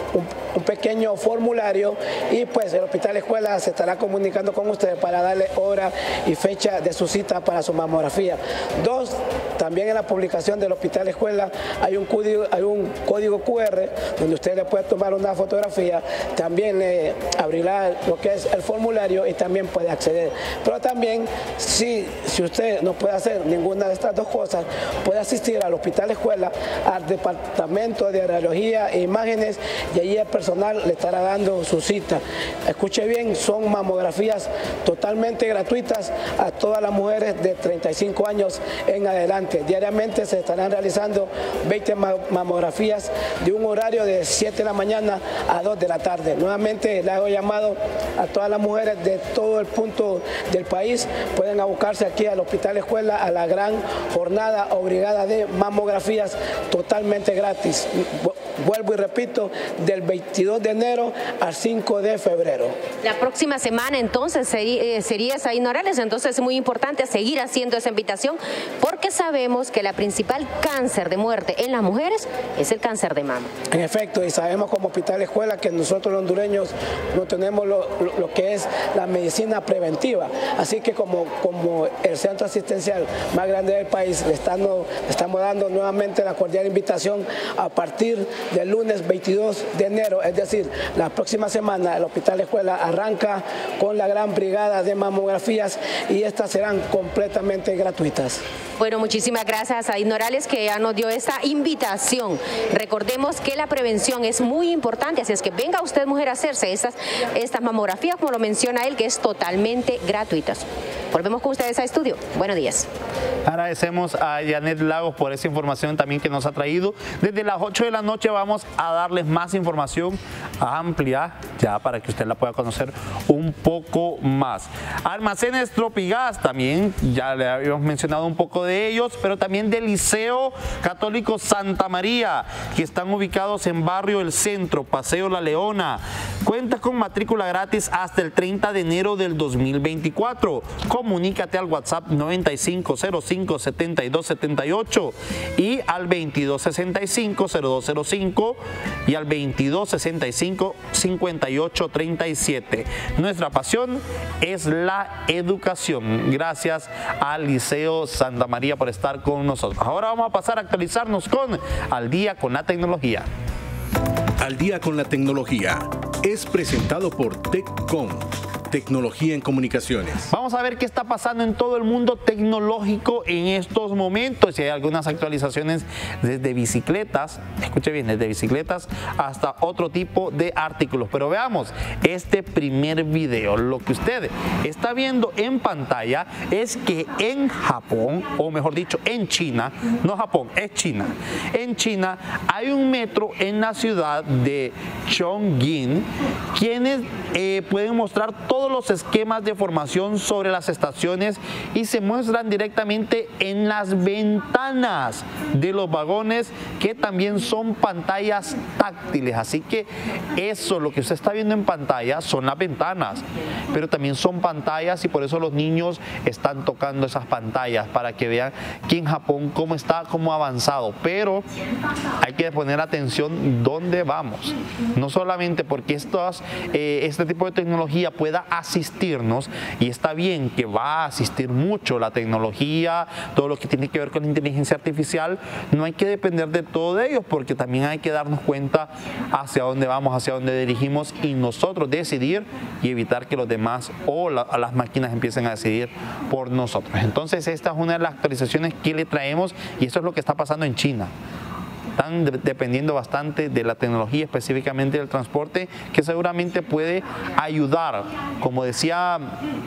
un pequeño formulario, y pues el Hospital Escuela se estará comunicando con ustedes para darle hora y fecha de su cita para su mamografía. Dos, también en la publicación del Hospital Escuela hay un código QR donde usted le puede tomar una fotografía, también abrirá lo que es el formulario y también puede acceder. Pero también, si usted no puede hacer ninguna de estas dos cosas, puede asistir al Hospital Escuela, al Departamento de Radiología e Imágenes, y allí el personal le estará dando su cita. Escuche bien, son mamografías totalmente gratuitas a todas las mujeres de 35 años en adelante. Diariamente se estarán realizando 20 mamografías de un horario de 7 de la mañana a 2 de la tarde. Nuevamente le hago llamado a todas las mujeres de todo el punto del país, pueden abocarse aquí al Hospital Escuela a la gran jornada o brigada de mamografías totalmente gratis. Vuelvo y repito, del 22 de enero al 5 de febrero. La próxima semana entonces sería Said Norales, entonces es muy importante seguir haciendo esa invitación, porque sabemos que la principal cáncer de muerte en las mujeres es el cáncer de mama. En efecto, y sabemos como Hospital Escuela que nosotros los hondureños no tenemos lo que es la medicina preventiva, así que como el centro asistencial más grande del país, le estamos dando nuevamente la cordial invitación a partir del lunes 22 de enero, es decir, la próxima semana el Hospital Escuela arranca con la gran brigada de mamografías y estas serán completamente gratuitas. Bueno, muchísimas gracias a Said Norales, que ya nos dio esta invitación. Recordemos que la prevención es muy importante, así es que venga usted, mujer, a hacerse estas mamografías, como lo menciona él, que es totalmente gratuitas. Volvemos con ustedes a estudio. Buenos días. Agradecemos a Janet Lagos por esa información también que nos ha traído. Desde las 8 de la noche vamos a darles más información amplia, ya para que usted la pueda conocer un poco más. Almacenes Tropigas, también ya le habíamos mencionado un poco de ellos, pero también del Liceo Católico Santa María, que están ubicados en Barrio El Centro, Paseo La Leona. Cuentas con matrícula gratis hasta el 30 de enero del 2024. Comunícate al WhatsApp 9505-7278 y al 2265-0205 y al 2265-5837. Nuestra pasión es la educación. Gracias al Liceo Santa María por estar con nosotros. Ahora vamos a pasar a actualizarnos con Al Día con la Tecnología. Al Día con la Tecnología es presentado por TechCom, tecnología en comunicaciones. Vamos a ver qué está pasando en todo el mundo tecnológico en estos momentos. Y hay algunas actualizaciones desde bicicletas, escuche bien, desde bicicletas hasta otro tipo de artículos. Pero veamos este primer video. Lo que usted está viendo en pantalla es que en Japón, o mejor dicho, en China, no Japón, es China. En China hay un metro en la ciudad de Chongqing, quienes pueden mostrar todo todos los esquemas de formación sobre las estaciones y se muestran directamente en las ventanas de los vagones, que también son pantallas táctiles. Así que eso, lo que usted está viendo en pantalla, son las ventanas, pero también son pantallas, y por eso los niños están tocando esas pantallas para que vean que en Japón cómo ha avanzado. Pero hay que poner atención dónde vamos, no solamente porque este tipo de tecnología pueda asistirnos, y está bien que va a asistir mucho la tecnología, todo lo que tiene que ver con la inteligencia artificial. No hay que depender de todo de ellos, porque también hay que darnos cuenta hacia dónde vamos, hacia dónde dirigimos, y nosotros decidir y evitar que los demás o las máquinas empiecen a decidir por nosotros. Entonces esta es una de las actualizaciones que le traemos, y eso es lo que está pasando en China. Están dependiendo bastante de la tecnología, específicamente del transporte, que seguramente puede ayudar, como decía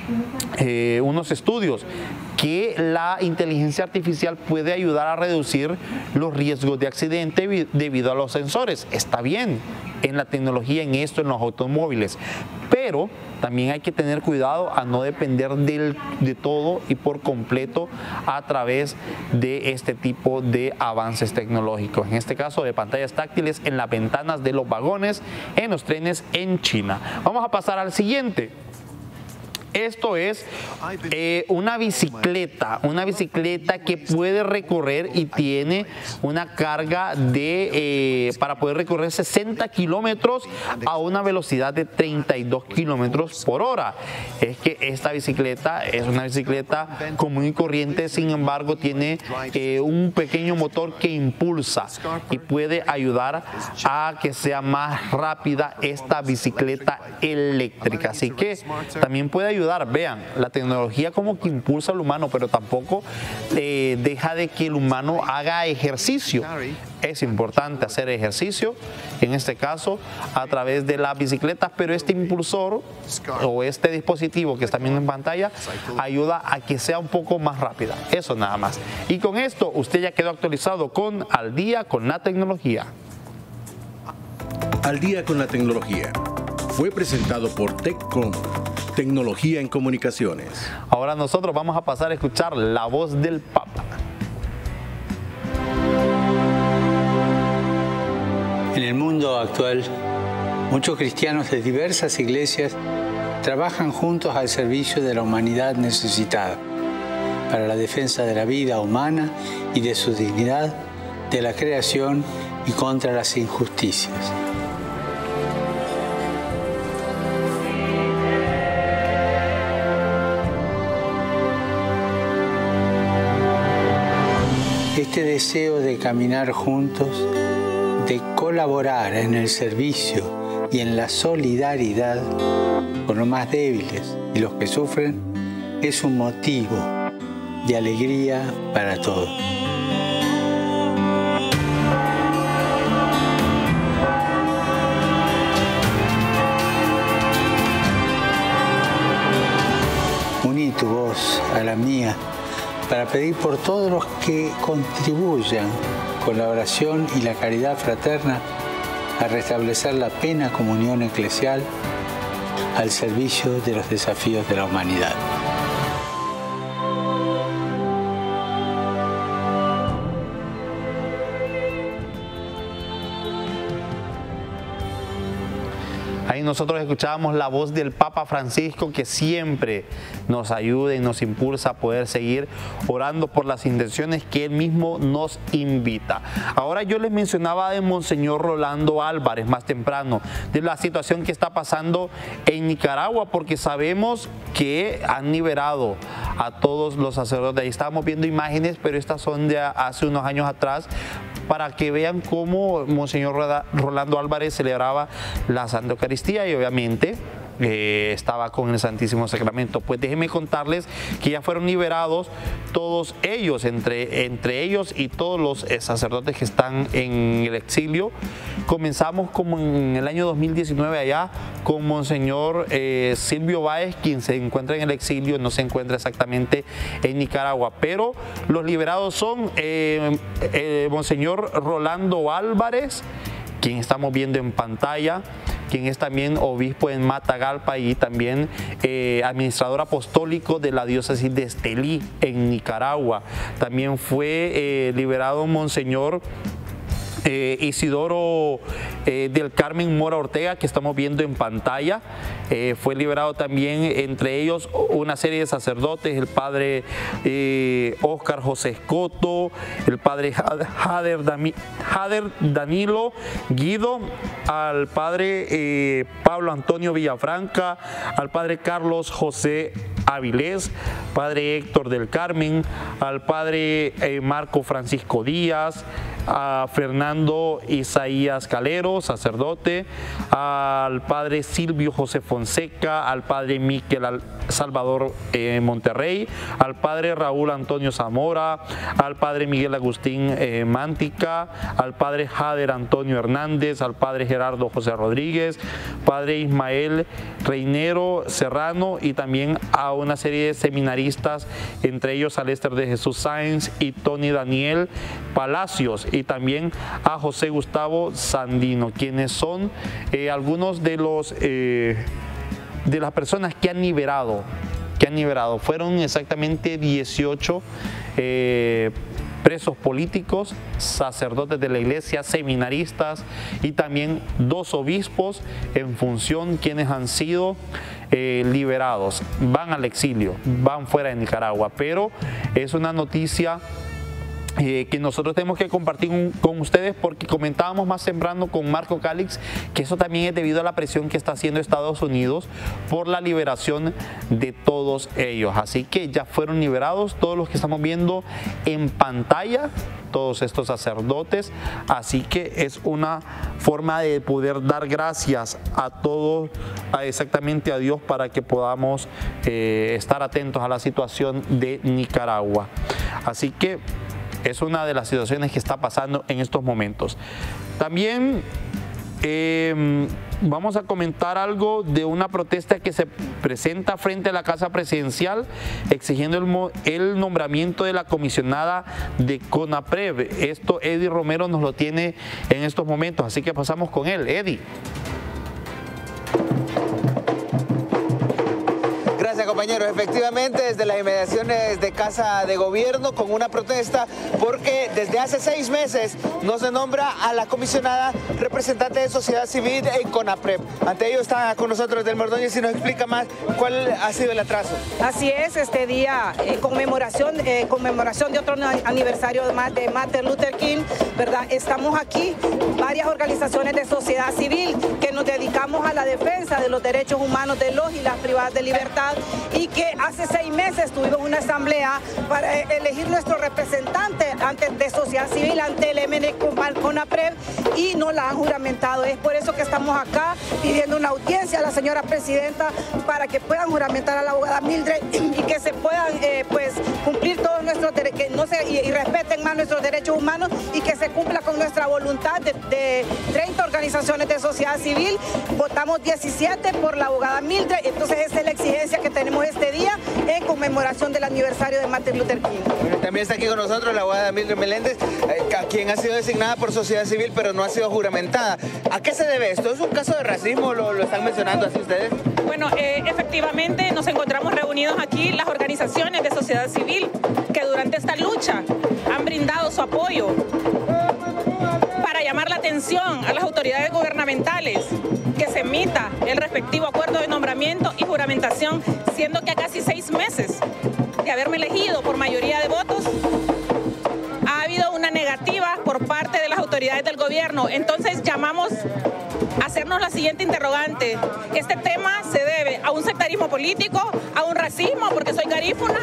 unos estudios, que la inteligencia artificial puede ayudar a reducir los riesgos de accidente debido a los sensores. Está bien en la tecnología, en esto, en los automóviles, pero también hay que tener cuidado a no depender de todo y por completo a través de este tipo de avances tecnológicos. En este caso, de pantallas táctiles en las ventanas de los vagones en los trenes en China. Vamos a pasar al siguiente. Esto es una bicicleta que puede recorrer y tiene una carga para poder recorrer 60 kilómetros a una velocidad de 32 kilómetros por hora. Es que esta bicicleta es una bicicleta común y corriente, sin embargo tiene un pequeño motor que impulsa y puede ayudar a que sea más rápida esta bicicleta eléctrica. Así que también puede ayudar. Vean, la tecnología como que impulsa al humano, pero tampoco deja de que el humano haga ejercicio. Es importante hacer ejercicio, en este caso a través de las bicicletas, pero este impulsor o este dispositivo que está viendo en pantalla ayuda a que sea un poco más rápida. Eso nada más. Y con esto usted ya quedó actualizado con Al Día con la Tecnología. Al Día con la Tecnología fue presentado por TechCom, tecnología en comunicaciones. Ahora nosotros vamos a pasar a escuchar la voz del Papa. En el mundo actual, muchos cristianos de diversas iglesias trabajan juntos al servicio de la humanidad necesitada, para la defensa de la vida humana y de su dignidad, de la creación y contra las injusticias. Este deseo de caminar juntos, de colaborar en el servicio y en la solidaridad con los más débiles y los que sufren, es un motivo de alegría para todos. Uní tu voz a la mía para pedir por todos los que contribuyan con la oración y la caridad fraterna a restablecer la plena comunión eclesial al servicio de los desafíos de la humanidad. Ahí nosotros escuchábamos la voz del Papa Francisco, que siempre nos ayuda y nos impulsa a poder seguir orando por las intenciones que él mismo nos invita. Ahora yo les mencionaba de Monseñor Rolando Álvarez más temprano, de la situación que está pasando en Nicaragua, porque sabemos que han liberado a todos los sacerdotes. Ahí estábamos viendo imágenes, pero estas son de hace unos años atrás, para que vean cómo Monseñor Rolando Álvarez celebraba la Santa Eucaristía y obviamente estaba con el Santísimo Sacramento. Pues déjenme contarles que ya fueron liberados todos ellos, entre ellos y todos los sacerdotes que están en el exilio. Comenzamos como en el año 2019 allá con Monseñor Silvio Báez, quien se encuentra en el exilio, no se encuentra exactamente en Nicaragua, pero los liberados son Monseñor Rolando Álvarez, quien estamos viendo en pantalla, quien es también obispo en Matagalpa y también administrador apostólico de la diócesis de Estelí en Nicaragua. También fue liberado Monseñor Isidoro del Carmen Mora Ortega, que estamos viendo en pantalla. Fue liberado también, entre ellos, una serie de sacerdotes, el padre Óscar José Escoto, el padre Jader Danilo Guido, al padre Pablo Antonio Villafranca, al padre Carlos José Avilés, padre Héctor del Carmen, al padre Marco Francisco Díaz, a Fernando Isaías Calero, sacerdote, al padre Silvio José Fonseca, al padre Miquel Salvador Monterrey, al padre Raúl Antonio Zamora, al padre Miguel Agustín Mántica, al padre Jader Antonio Hernández, al padre Gerardo José Rodríguez, padre Ismael Reinero Serrano, y también a una serie de seminaristas, entre ellos a Lester de Jesús Sáenz y Tony Daniel Palacios, y también a José Gustavo Sandino, quienes son algunos de los de las personas que han liberado. Fueron exactamente 18 presos políticos, sacerdotes de la iglesia, seminaristas y también 2 obispos en función, quienes han sido liberados. Van al exilio, van fuera de Nicaragua, pero es una noticia que nosotros tenemos que compartir con ustedes, porque comentábamos más temprano con Marco Calix que eso también es debido a la presión que está haciendo Estados Unidos por la liberación de todos ellos. Así que ya fueron liberados todos los que estamos viendo en pantalla, todos estos sacerdotes. Así que es una forma de poder dar gracias a todos, exactamente a Dios, para que podamos estar atentos a la situación de Nicaragua. Así que es una de las situaciones que está pasando en estos momentos. También vamos a comentar algo de una protesta que se presenta frente a la Casa Presidencial exigiendo el nombramiento de la comisionada de CONAPREV. Esto Eddie Romero nos lo tiene en estos momentos, así que pasamos con él. Eddie. Gracias, compañeros. Efectivamente, desde las inmediaciones de Casa de Gobierno, con una protesta porque desde hace 6 meses no se nombra a la comisionada representante de sociedad civil en CONAPREV. Ante ello está con nosotros Del Ordóñez y nos explica más cuál ha sido el atraso. Así es, este día conmemoración de otro aniversario más de Martin Luther King, ¿verdad? Estamos aquí, varias organizaciones de sociedad civil que nos dedicamos a la defensa de los derechos humanos de los y las privadas de libertad, y que hace 6 meses tuvimos una asamblea para elegir nuestro representante de sociedad civil ante el MN CONAPREV y no la han juramentado. Es por eso que estamos acá pidiendo una audiencia a la señora presidenta para que puedan juramentar a la abogada Mildred y que se puedan pues cumplir todos nuestros derechos, y respeten más nuestros derechos humanos, y que se cumpla con nuestra voluntad de 30 organizaciones de sociedad civil. Votamos 17 por la abogada Mildred, entonces esa es la exigencia que tenemos este día en conmemoración del aniversario de Martin Luther King. Bueno, también está aquí con nosotros la abogada Mildred Meléndez, quien ha sido designada por sociedad civil pero no ha sido juramentada. ¿A qué se debe esto? ¿Es un caso de racismo? ¿Lo están mencionando así ustedes? Bueno, efectivamente nos encontramos reunidos aquí las organizaciones de sociedad civil que durante esta lucha han brindado su apoyo para llamar la atención a las autoridades gubernamentales que se emita el respectivo acuerdo de nombramiento y juramentación, siendo que a casi 6 meses de haberme elegido por mayoría de votos, ha habido una negativa por parte de las autoridades del gobierno. Entonces llamamos a hacernos la siguiente interrogante. ¿Este tema se debe a un sectarismo político, a un racismo porque soy garífuna,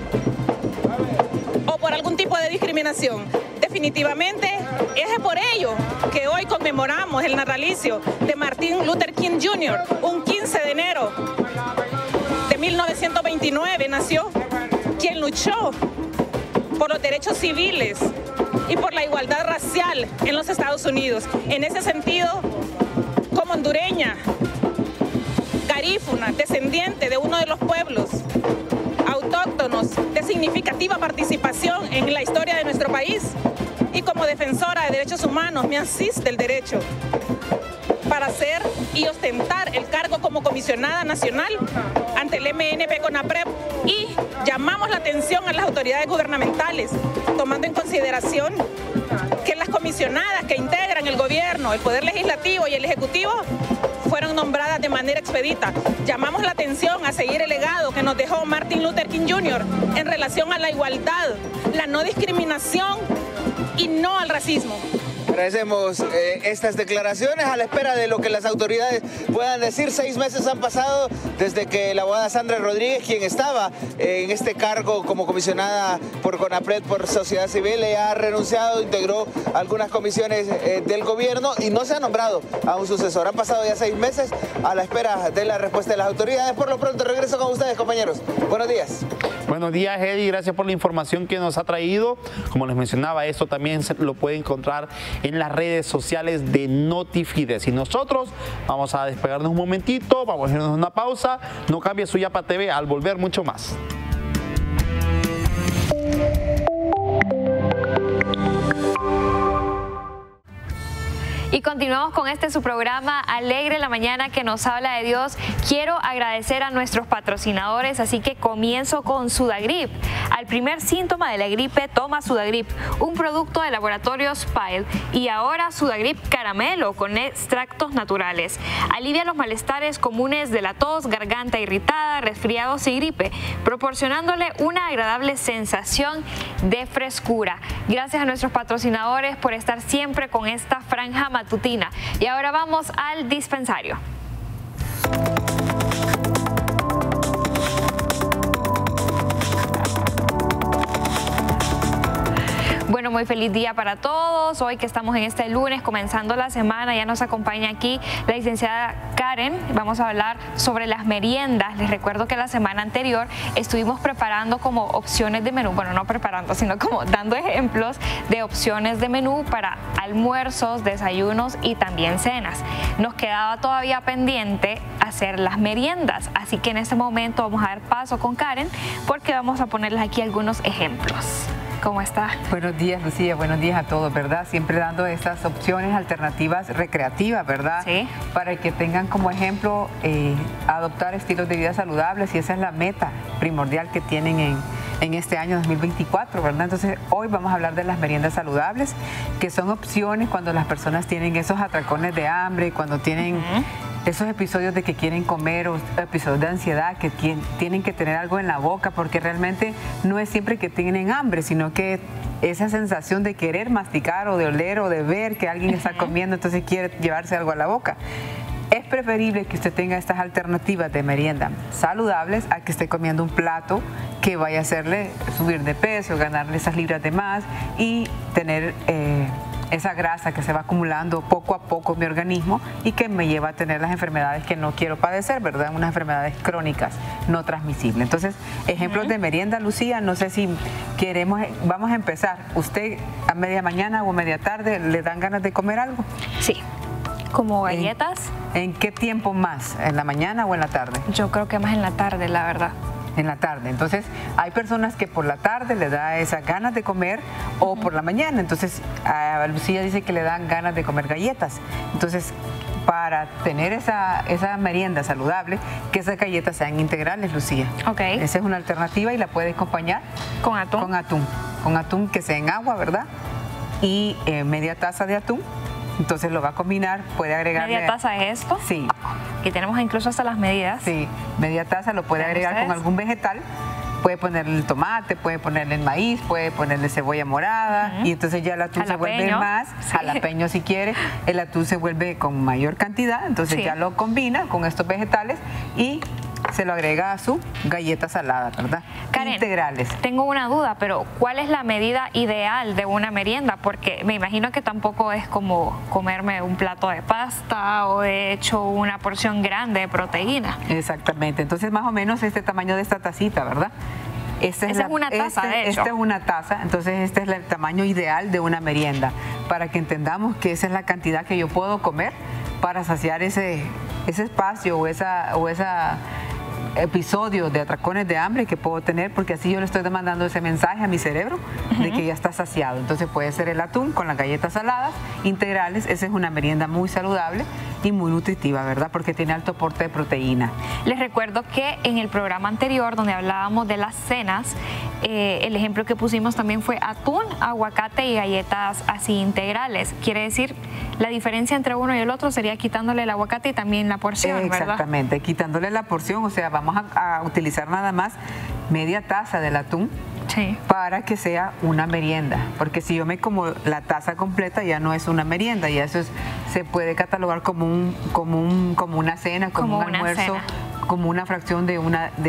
o por algún tipo de discriminación? Definitivamente es por ello que hoy conmemoramos el natalicio de Martin Luther King Jr. Un 15 de enero de 1929 nació, quien luchó por los derechos civiles y por la igualdad racial en los Estados Unidos. En ese sentido, como hondureña, garífuna, descendiente de uno de los pueblos autóctonos de significativa participación en la historia de nuestro país, y como defensora de derechos humanos me asiste el derecho para ser y ostentar el cargo como comisionada nacional ante el MNP CONAPRED, y llamamos la atención a las autoridades gubernamentales, tomando en consideración que las comisionadas que integran el gobierno, el Poder Legislativo y el Ejecutivo fueron nombradas de manera expedita. Llamamos la atención a seguir el legado que nos dejó Martin Luther King Jr. en relación a la igualdad, la no discriminación y no al racismo. Agradecemos estas declaraciones a la espera de lo que las autoridades puedan decir. 6 meses han pasado desde que la abogada Sandra Rodríguez, quien estaba en este cargo como comisionada por CONAPRED, por Sociedad Civil, ha renunciado, integró algunas comisiones del gobierno y no se ha nombrado a un sucesor. Han pasado ya 6 meses a la espera de la respuesta de las autoridades. Por lo pronto regreso con ustedes, compañeros. Buenos días. Buenos días, Eddie. Gracias por la información que nos ha traído. Como les mencionaba, esto también lo puede encontrar en las redes sociales de Notifides. Y nosotros vamos a despegarnos un momentito, vamos a irnos a una pausa. No cambie su Yapa TV, al volver mucho más. Y continuamos con su programa Alegre la Mañana que nos habla de Dios. Quiero agradecer a nuestros patrocinadores, así que comienzo con Sudagrip. Al primer síntoma de la gripe, toma Sudagrip, un producto de laboratorios Pile. Y ahora Sudagrip Caramelo con extractos naturales. Alivia los malestares comunes de la tos, garganta irritada, resfriados y gripe, proporcionándole una agradable sensación de frescura. Gracias a nuestros patrocinadores por estar siempre con esta franja matutina. Y ahora vamos al dispensario. Bueno, muy feliz día para todos. Hoy que estamos en este lunes, comenzando la semana, ya nos acompaña aquí la licenciada Karen. Vamos a hablar sobre las meriendas. Les recuerdo que la semana anterior estuvimos preparando como opciones de menú, bueno, no preparando, sino como dando ejemplos de opciones de menú para almuerzos, desayunos y también cenas. Nos quedaba todavía pendiente hacer las meriendas, así que en este momento vamos a dar paso con Karen porque vamos a ponerles aquí algunos ejemplos. ¿Cómo está? Buenos días, Lucía. Buenos días a todos, ¿verdad? Siempre dando estas opciones alternativas recreativas, ¿verdad? Sí. Para que tengan como ejemplo adoptar estilos de vida saludables, y esa es la meta primordial que tienen en este año 2024, ¿verdad? Entonces, hoy vamos a hablar de las meriendas saludables, que son opciones cuando las personas tienen esos atracones de hambre, cuando tienen esos episodios de que quieren comer o episodios de ansiedad, que tienen que tener algo en la boca, porque realmente no es siempre que tienen hambre, sino que esa sensación de querer masticar o de oler o de ver que alguien está comiendo, entonces quiere llevarse algo a la boca. Es preferible que usted tenga estas alternativas de merienda saludables a que esté comiendo un plato que vaya a hacerle subir de peso, ganarle esas libras de más y tener esa grasa que se va acumulando poco a poco en mi organismo y que me lleva a tener las enfermedades que no quiero padecer, ¿verdad? Unas enfermedades crónicas no transmisibles. Entonces, ejemplos de merienda, Lucía, no sé si vamos a empezar. ¿Usted a media mañana o a media tarde le dan ganas de comer algo? Sí. ¿Como galletas? ¿En qué tiempo más? ¿En la mañana o en la tarde? Yo creo que más en la tarde, la verdad. En la tarde. Entonces, hay personas que por la tarde le da esas ganas de comer o por la mañana. Entonces, a Lucía dice que le dan ganas de comer galletas. Entonces, para tener esa merienda saludable, que esas galletas sean integrales, Lucía. Ok. Esa es una alternativa y la puede acompañar con atún. Con atún. Con atún que sea en agua, ¿verdad? Y media taza de atún. Entonces lo va a combinar, puede agregarle... ¿Media taza es esto? Sí. Aquí tenemos incluso hasta las medidas. Sí, media taza lo puede agregar con algún vegetal. Puede ponerle el tomate, puede ponerle el maíz, puede ponerle cebolla morada y entonces ya el atún se vuelve más, jalapeño si quiere, el atún se vuelve con mayor cantidad, entonces ya lo combina con estos vegetales y se lo agrega a su galleta salada, ¿verdad? Karen, integrales. Tengo una duda, pero ¿cuál es la medida ideal de una merienda? Porque me imagino que tampoco es como comerme un plato de pasta o de hecho una porción grande de proteína. Exactamente, entonces más o menos este tamaño de esta tacita, ¿verdad? Esa es una taza, de hecho. Esta es una taza, entonces este es el tamaño ideal de una merienda, para que entendamos que esa es la cantidad que yo puedo comer para saciar ese espacio o esa episodio de atracones de hambre que puedo tener, porque así yo le estoy demandando ese mensaje a mi cerebro de que ya está saciado. Entonces puede ser el atún con las galletas saladas integrales, esa es una merienda muy saludable y muy nutritiva, ¿verdad? Porque tiene alto aporte de proteína. Les recuerdo que en el programa anterior, donde hablábamos de las cenas, el ejemplo que pusimos también fue atún, aguacate y galletas así integrales. Quiere decir, la diferencia entre uno y el otro sería quitándole el aguacate y también la porción, ¿verdad? Exactamente, quitándole la porción, o sea, vamos a utilizar nada más media taza del atún. Sí. Para que sea una merienda, porque si yo me como la taza completa ya no es una merienda, y eso se puede catalogar como una cena, como un almuerzo, como una fracción de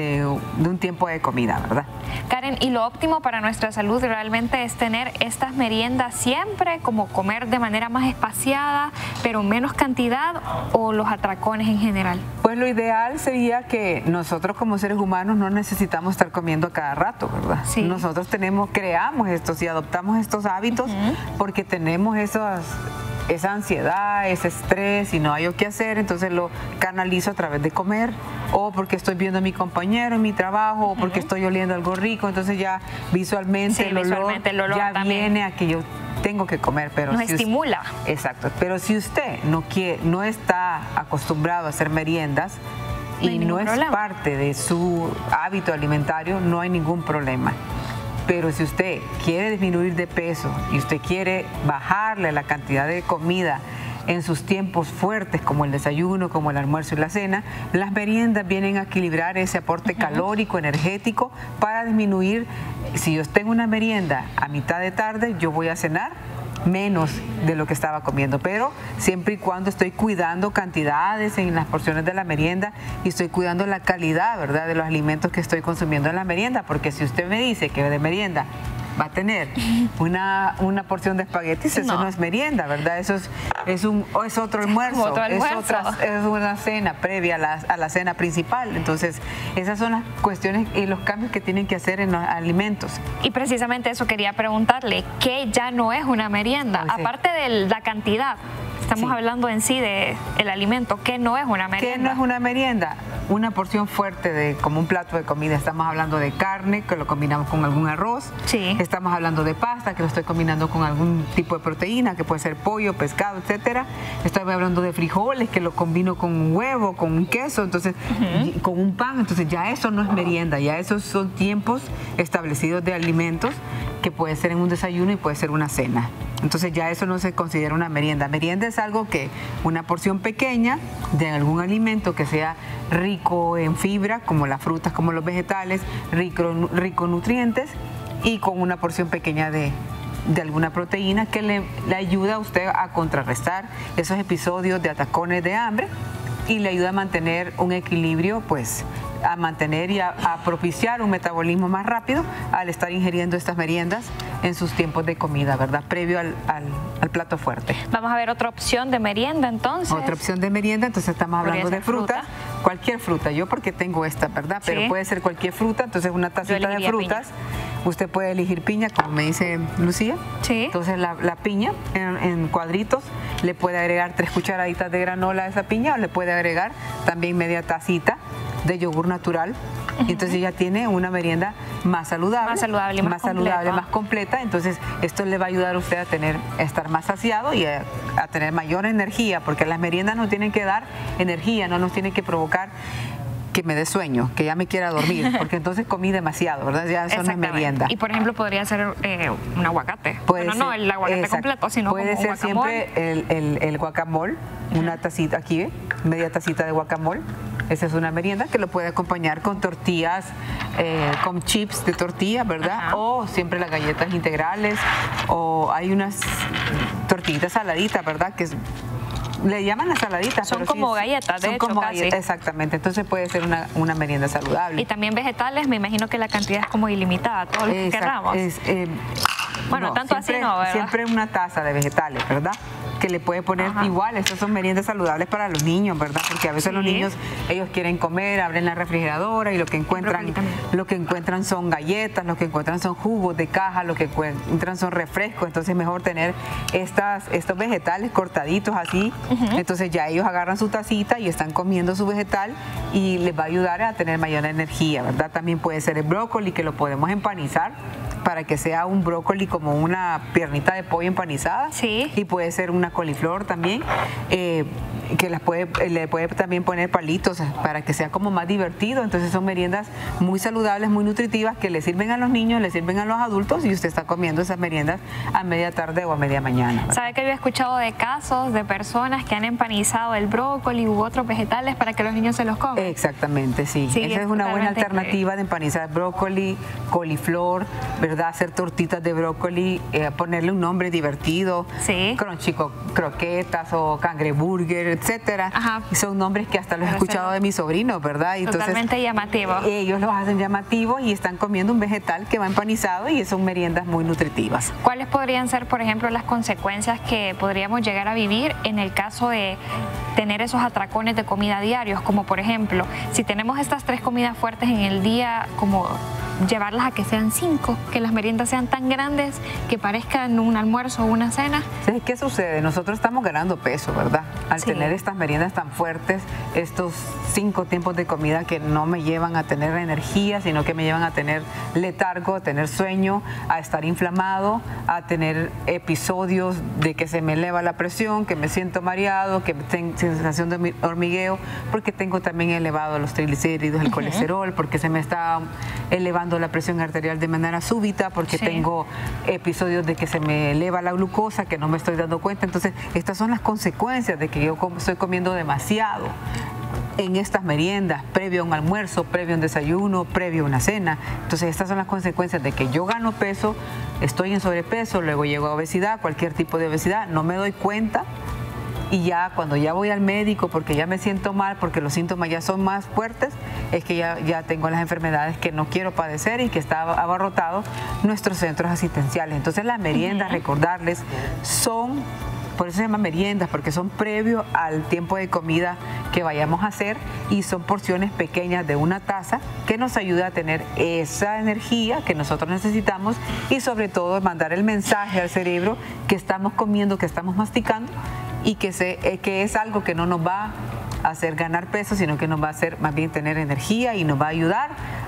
un tiempo de comida, ¿verdad? Karen, y lo óptimo para nuestra salud realmente es tener estas meriendas siempre, como comer de manera más espaciada, pero menos cantidad, o los atracones en general. Pues lo ideal sería que nosotros como seres humanos no necesitamos estar comiendo a cada rato, ¿verdad? Sí. Nosotros creamos estos y adoptamos estos hábitos porque tenemos esa ansiedad, ese estrés y no hay qué hacer, entonces lo canalizo a través de comer, o porque estoy viendo a mi compañero en mi trabajo, o porque estoy oliendo algo rico, entonces ya visualmente, el olor ya también viene a que yo tengo que comer, pero nos estimula. Exacto, pero si usted no está acostumbrado a hacer meriendas y no es parte de su hábito alimentario, no hay ningún problema. Pero si usted quiere disminuir de peso y usted quiere bajarle la cantidad de comida en sus tiempos fuertes, como el desayuno, como el almuerzo y la cena, las meriendas vienen a equilibrar ese aporte calórico, energético, para disminuir. Si yo tengo una merienda a mitad de tarde, yo voy a cenar menos de lo que estaba comiendo, pero siempre y cuando estoy cuidando cantidades en las porciones de la merienda y estoy cuidando la calidad, ¿verdad?, de los alimentos que estoy consumiendo en la merienda, porque si usted me dice que de merienda va a tener una porción de espaguetis, eso no es merienda, ¿verdad? Eso es otro almuerzo, es una cena previa a la cena principal. Entonces, esas son las cuestiones y los cambios que tienen que hacer en los alimentos. Y precisamente eso quería preguntarle, ¿qué ya no es una merienda? Pues sí. Aparte de la cantidad, estamos hablando en sí del alimento, ¿qué no es una merienda? ¿Qué no es una merienda? Una porción fuerte como un plato de comida. Estamos hablando de carne, que lo combinamos con algún arroz. Sí. Estamos hablando de pasta, que lo estoy combinando con algún tipo de proteína, que puede ser pollo, pescado, etcétera. Estoy hablando de frijoles, que lo combino con un huevo, con un queso, entonces con un pan. Entonces ya eso no es merienda, ya esos son tiempos establecidos de alimentos, que puede ser en un desayuno y puede ser una cena. Entonces ya eso no se considera una merienda. Merienda es algo que, una porción pequeña de algún alimento que sea rico en fibra, como las frutas, como los vegetales, rico en nutrientes, y con una porción pequeña de alguna proteína que le ayuda a usted a contrarrestar esos episodios de atacones de hambre y le ayuda a mantener un equilibrio, pues a mantener y a propiciar un metabolismo más rápido al estar ingiriendo estas meriendas en sus tiempos de comida, ¿verdad? Previo al plato fuerte. Vamos a ver otra opción de merienda entonces. Otra opción de merienda, entonces estamos hablando de frutas, cualquier fruta, yo porque tengo esta, ¿verdad? Sí. Pero puede ser cualquier fruta, entonces una tacita de frutas. Piña. Usted puede elegir piña, como me dice Lucía. Sí. Entonces la piña en cuadritos, le puede agregar 3 cucharaditas de granola a esa piña, o le puede agregar también media tacita de yogur natural. Entonces ya tiene una merienda más saludable, más completa. Entonces esto le va a ayudar a usted a estar más saciado y a tener mayor energía, porque las meriendas nos tienen que dar energía, no nos tienen que provocar que me dé sueño, que ya me quiera dormir, porque entonces comí demasiado, ¿verdad? Ya eso no es merienda. Y por ejemplo podría ser un aguacate. No el aguacate completo, sino puede como ser siempre el guacamole, una tacita aquí, media tacita de guacamole. Esa es una merienda que lo puede acompañar con tortillas, con chips de tortilla, ¿verdad? O siempre las galletas integrales, o hay unas tortillitas saladitas, ¿verdad? Que le llaman las saladitas. Son como galletas, de hecho, casi. Exactamente, entonces puede ser una merienda saludable. Y también vegetales, me imagino que la cantidad es como ilimitada, todo lo que queramos. Bueno, no, tanto siempre, así no, ¿verdad? Siempre una taza de vegetales, ¿verdad? Que le puede poner igual, estas son meriendas saludables para los niños, ¿verdad? Porque a veces los niños, ellos quieren comer, abren la refrigeradora y lo que encuentran son galletas, lo que encuentran son jugos de caja, lo que encuentran son refrescos, entonces es mejor tener estos vegetales cortaditos así, entonces ya ellos agarran su tacita y están comiendo su vegetal y les va a ayudar a tener mayor energía, ¿verdad? También puede ser el brócoli, que lo podemos empanizar para que sea un brócoli como una piernita de pollo empanizada. Sí. Y puede ser una coliflor también. que le puede también poner palitos para que sea como más divertido. Entonces son meriendas muy saludables, muy nutritivas, que le sirven a los niños, le sirven a los adultos, y usted está comiendo esas meriendas a media tarde o a media mañana. ¿Sabe que yo he escuchado de casos de personas que han empanizado el brócoli u otros vegetales para que los niños se los coman? Exactamente, sí. Esa es una buena alternativa de empanizar brócoli, coliflor, ¿verdad? Hacer tortitas de brócoli, ponerle un nombre divertido, crunchy croquetas o cangreburger, etcétera. Y son nombres que hasta los he escuchado de mis sobrinos, ¿verdad? Y totalmente llamativo. Ellos los hacen llamativos y están comiendo un vegetal que va empanizado, y son meriendas muy nutritivas. ¿Cuáles podrían ser, por ejemplo, las consecuencias que podríamos llegar a vivir en el caso de tener esos atracones de comida diarios? Como por ejemplo, si tenemos estas 3 comidas fuertes en el día, como llevarlas a que sean 5, que las meriendas sean tan grandes que parezcan un almuerzo o una cena. ¿Qué sucede? Nosotros estamos ganando peso, ¿verdad? Al tener estas meriendas tan fuertes, estos 5 tiempos de comida que no me llevan a tener energía, sino que me llevan a tener letargo, a tener sueño, a estar inflamado, a tener episodios de que se me eleva la presión, que me siento mareado, que tengo sensación de hormigueo, porque tengo también elevado los triglicéridos, el colesterol, porque se me está elevando la presión arterial de manera súbita, porque tengo episodios de que se me eleva la glucosa, que no me estoy dando cuenta. Entonces, estas son las consecuencias de que yo estoy comiendo demasiado en estas meriendas, previo a un almuerzo, previo a un desayuno, previo a una cena. Entonces, estas son las consecuencias de que yo gano peso, estoy en sobrepeso, luego llego a obesidad, cualquier tipo de obesidad, no me doy cuenta. Y ya cuando ya voy al médico porque ya me siento mal, porque los síntomas ya son más fuertes, es que ya tengo las enfermedades que no quiero padecer y que está abarrotado nuestros centros asistenciales. Entonces las meriendas, recordarles, son, por eso se llaman meriendas, porque son previo al tiempo de comida que vayamos a hacer, y son porciones pequeñas de una taza que nos ayuda a tener esa energía que nosotros necesitamos, y sobre todo mandar el mensaje al cerebro que estamos comiendo, que estamos masticando, y que es algo que no nos va a hacer ganar peso, sino que nos va a hacer más bien tener energía, y nos va a ayudar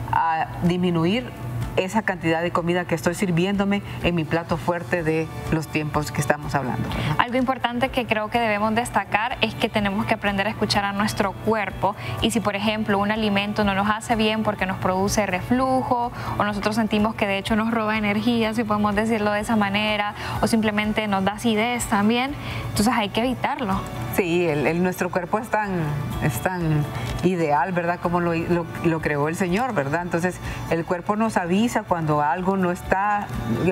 a disminuir esa cantidad de comida que estoy sirviéndome en mi plato fuerte de los tiempos que estamos hablando. Algo importante que creo que debemos destacar es que tenemos que aprender a escuchar a nuestro cuerpo, y si por ejemplo un alimento no nos hace bien porque nos produce reflujo, o nosotros sentimos que de hecho nos roba energía, si podemos decirlo de esa manera, o simplemente nos da acidez también, entonces hay que evitarlo. Sí, nuestro cuerpo es tan ideal, ¿verdad? Como lo creó el Señor, ¿verdad? Entonces el cuerpo nos avisa cuando algo no está,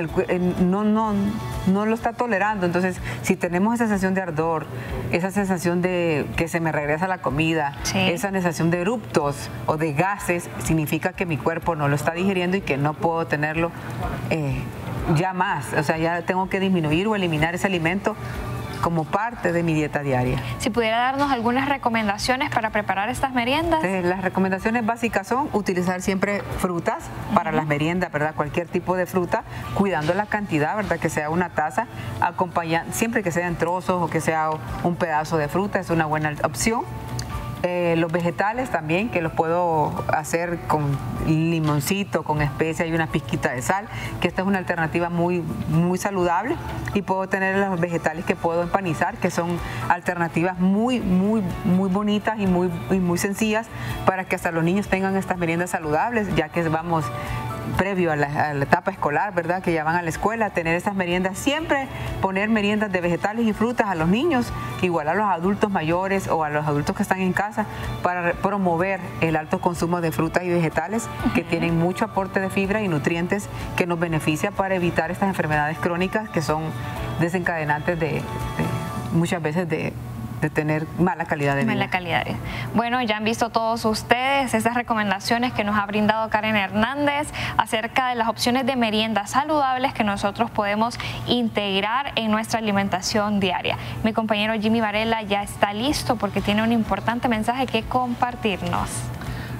no lo está tolerando. Entonces, si tenemos esa sensación de ardor, esa sensación de que se me regresa la comida, esa sensación de eruptos o de gases, significa que mi cuerpo no lo está digiriendo y que no puedo tenerlo ya más. O sea, ya tengo que disminuir o eliminar ese alimento como parte de mi dieta diaria. Si pudiera darnos algunas recomendaciones para preparar estas meriendas. Las recomendaciones básicas son utilizar siempre frutas para las meriendas, ¿verdad? Cualquier tipo de fruta, cuidando la cantidad, ¿verdad? Que sea una taza, siempre que sea en trozos o que sea un pedazo de fruta, es una buena opción. Los vegetales también, que los puedo hacer con limoncito, con especia y una pizquita de sal, que esta es una alternativa muy saludable, y puedo tener los vegetales que puedo empanizar, que son alternativas muy bonitas y muy sencillas para que hasta los niños tengan estas meriendas saludables, ya que vamos previo a la etapa escolar, ¿verdad? Que ya van a la escuela, tener estas meriendas, siempre poner meriendas de vegetales y frutas a los niños, igual a los adultos mayores o a los adultos que están en casa, para promover el alto consumo de frutas y vegetales que tienen mucho aporte de fibra y nutrientes que nos beneficia para evitar estas enfermedades crónicas que son desencadenantes de muchas veces de tener mala calidad de vida. Bueno, ya han visto todos ustedes estas recomendaciones que nos ha brindado Karen Hernández acerca de las opciones de meriendas saludables que nosotros podemos integrar en nuestra alimentación diaria. Mi compañero Jimmy Varela ya está listo porque tiene un importante mensaje que compartirnos.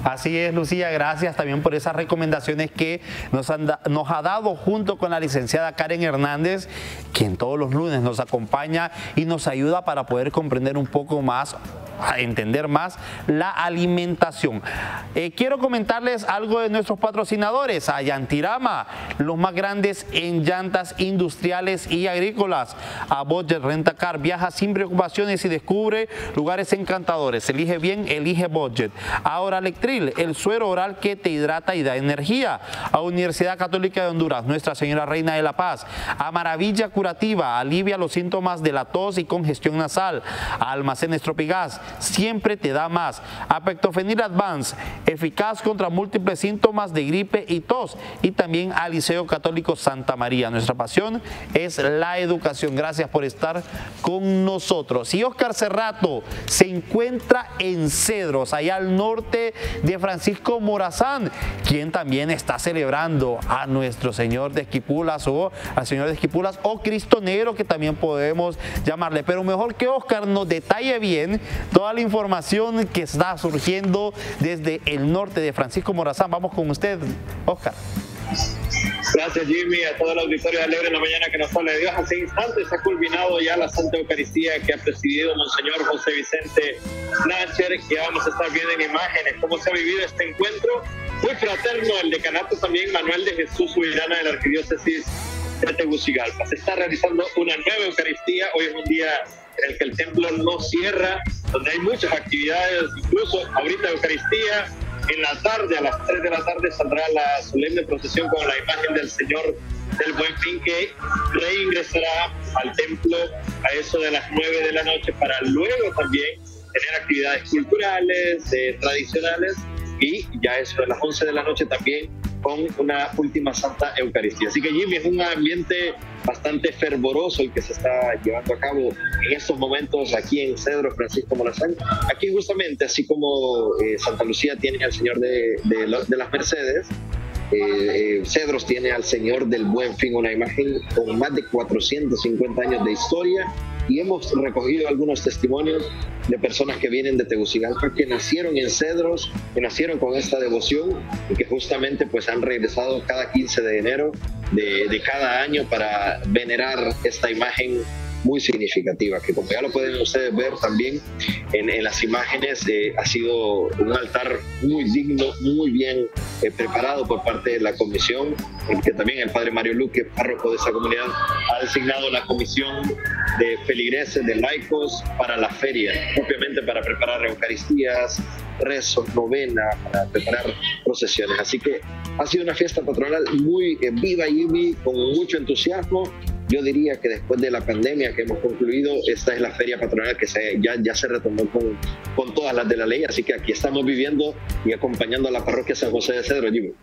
Así es, Lucía, gracias también por esas recomendaciones que nos ha dado junto con la licenciada Karen Hernández, quien todos los lunes nos acompaña y nos ayuda para poder comprender un poco más, a entender más la alimentación. Quiero comentarles algo de nuestros patrocinadores. A Yantirama, los más grandes en llantas industriales y agrícolas. A Budget Rentacar, viaja sin preocupaciones y descubre lugares encantadores. Elige bien, elige Budget. A Oralectril, el suero oral que te hidrata y da energía. A Universidad Católica de Honduras, Nuestra Señora Reina de la Paz. A Maravilla Curativa, alivia los síntomas de la tos y congestión nasal. A Almacenes Tropigas, siempre te da más. A Pectofenil Advance, eficaz contra múltiples síntomas de gripe y tos. Y también al Liceo Católico Santa María. Nuestra pasión es la educación. Gracias por estar con nosotros. Y Oscar Cerrato se encuentra en Cedros, allá al norte de Francisco Morazán, quien también está celebrando a nuestro Señor de Esquipulas o al Señor de Esquipulas o Cristo Negro, que también podemos llamarle. Pero mejor que Oscar nos detalle bien toda la información que está surgiendo desde el norte de Francisco Morazán. Vamos con usted, Oscar. Gracias, Jimmy, a todo el auditorio de Alegre en la Mañana que nos habla de Dios. Hace instantes ha culminado ya la Santa Eucaristía que ha presidido Monseñor José Vicente Nacher, que vamos a estar viendo en imágenes cómo se ha vivido este encuentro muy fraterno. El decanato también Manuel de Jesús Subirana de la Arquidiócesis de Tegucigalpa. Se está realizando una nueva Eucaristía. Hoy es un día en el que el templo no cierra, donde hay muchas actividades, incluso ahorita Eucaristía. En la tarde, a las 3 de la tarde, saldrá la solemne procesión con la imagen del Señor del Buen Fin, que reingresará al templo a eso de las 9 de la noche, para luego también tener actividades culturales, tradicionales, y ya eso de las 11 de la noche también con una última Santa Eucaristía. Así que, Jimmy, es un ambiente bastante fervoroso el que se está llevando a cabo en estos momentos aquí en Cedros, Francisco Morazán. Aquí justamente, así como Santa Lucía tiene al Señor de las Mercedes, Cedros tiene al Señor del Buen Fin, una imagen con más de 450 años de historia, y hemos recogido algunos testimonios de personas que vienen de Tegucigalpa, que nacieron en Cedros, que nacieron con esta devoción y que justamente pues han regresado cada 15 de enero de cada año para venerar esta imagen muy significativa, que como ya lo pueden ustedes ver también en las imágenes, ha sido un altar muy digno, muy bien preparado por parte de la comisión, que también el padre Mario Luque, párroco de esa comunidad, ha designado la comisión de feligreses, de laicos para la feria, propiamente para preparar eucaristías, rezos, novena, para preparar procesiones. Así que ha sido una fiesta patronal muy viva y con mucho entusiasmo. Yo diría que después de la pandemia que hemos concluido, esta es la feria patronal que ya se retomó con todas las de la ley. Así que aquí estamos viviendo y acompañando a la parroquia San José de Cedros, Jimmy.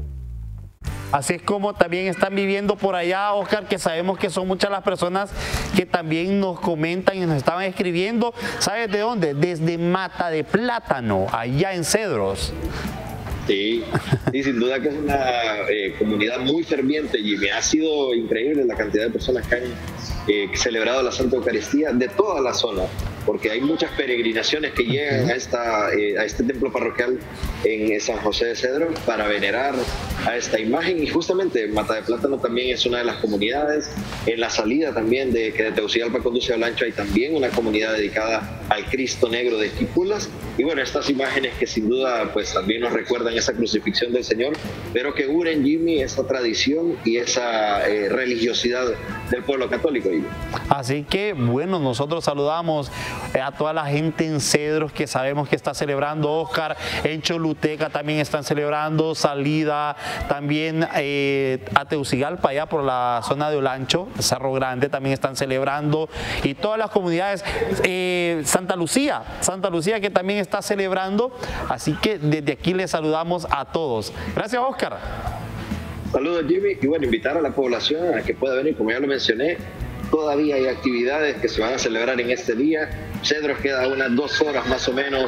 Así es como también están viviendo por allá, Oscar, que sabemos que son muchas las personas que también nos comentan y nos estaban escribiendo. ¿Sabes de dónde? Desde Mata de Plátano, allá en Cedros. Sí, sin duda que es una comunidad muy ferviente, Jimmy. Ha sido increíble la cantidad de personas que han celebrado la Santa Eucaristía de toda la zona, porque hay muchas peregrinaciones que llegan a este templo parroquial en San José de Cedros para venerar a esta imagen. Y justamente Mata de Plátano también es una de las comunidades. En la salida también que de Tegucigalpa conduce a Olancho hay también una comunidad dedicada al Cristo Negro de Esquipulas. Y bueno, estas imágenes que sin duda pues también nos recuerdan esa crucifixión del Señor, pero que unen, Jimmy, esa tradición y esa religiosidad del pueblo católico, Jimmy. Así que bueno, nosotros saludamos a toda la gente en Cedros que sabemos que está celebrando, Oscar. En Choluteca también están celebrando salida, también a Tegucigalpa, allá por la zona de Olancho, Cerro Grande, también están celebrando, y todas las comunidades, Santa Lucía que también está celebrando. Así que desde aquí les saludamos a todos. Gracias, Oscar. Saludos, Jimmy, y bueno, invitar a la población a que pueda venir, como ya lo mencioné. Todavía hay actividades que se van a celebrar en este día. Cedros queda unas 2 horas más o menos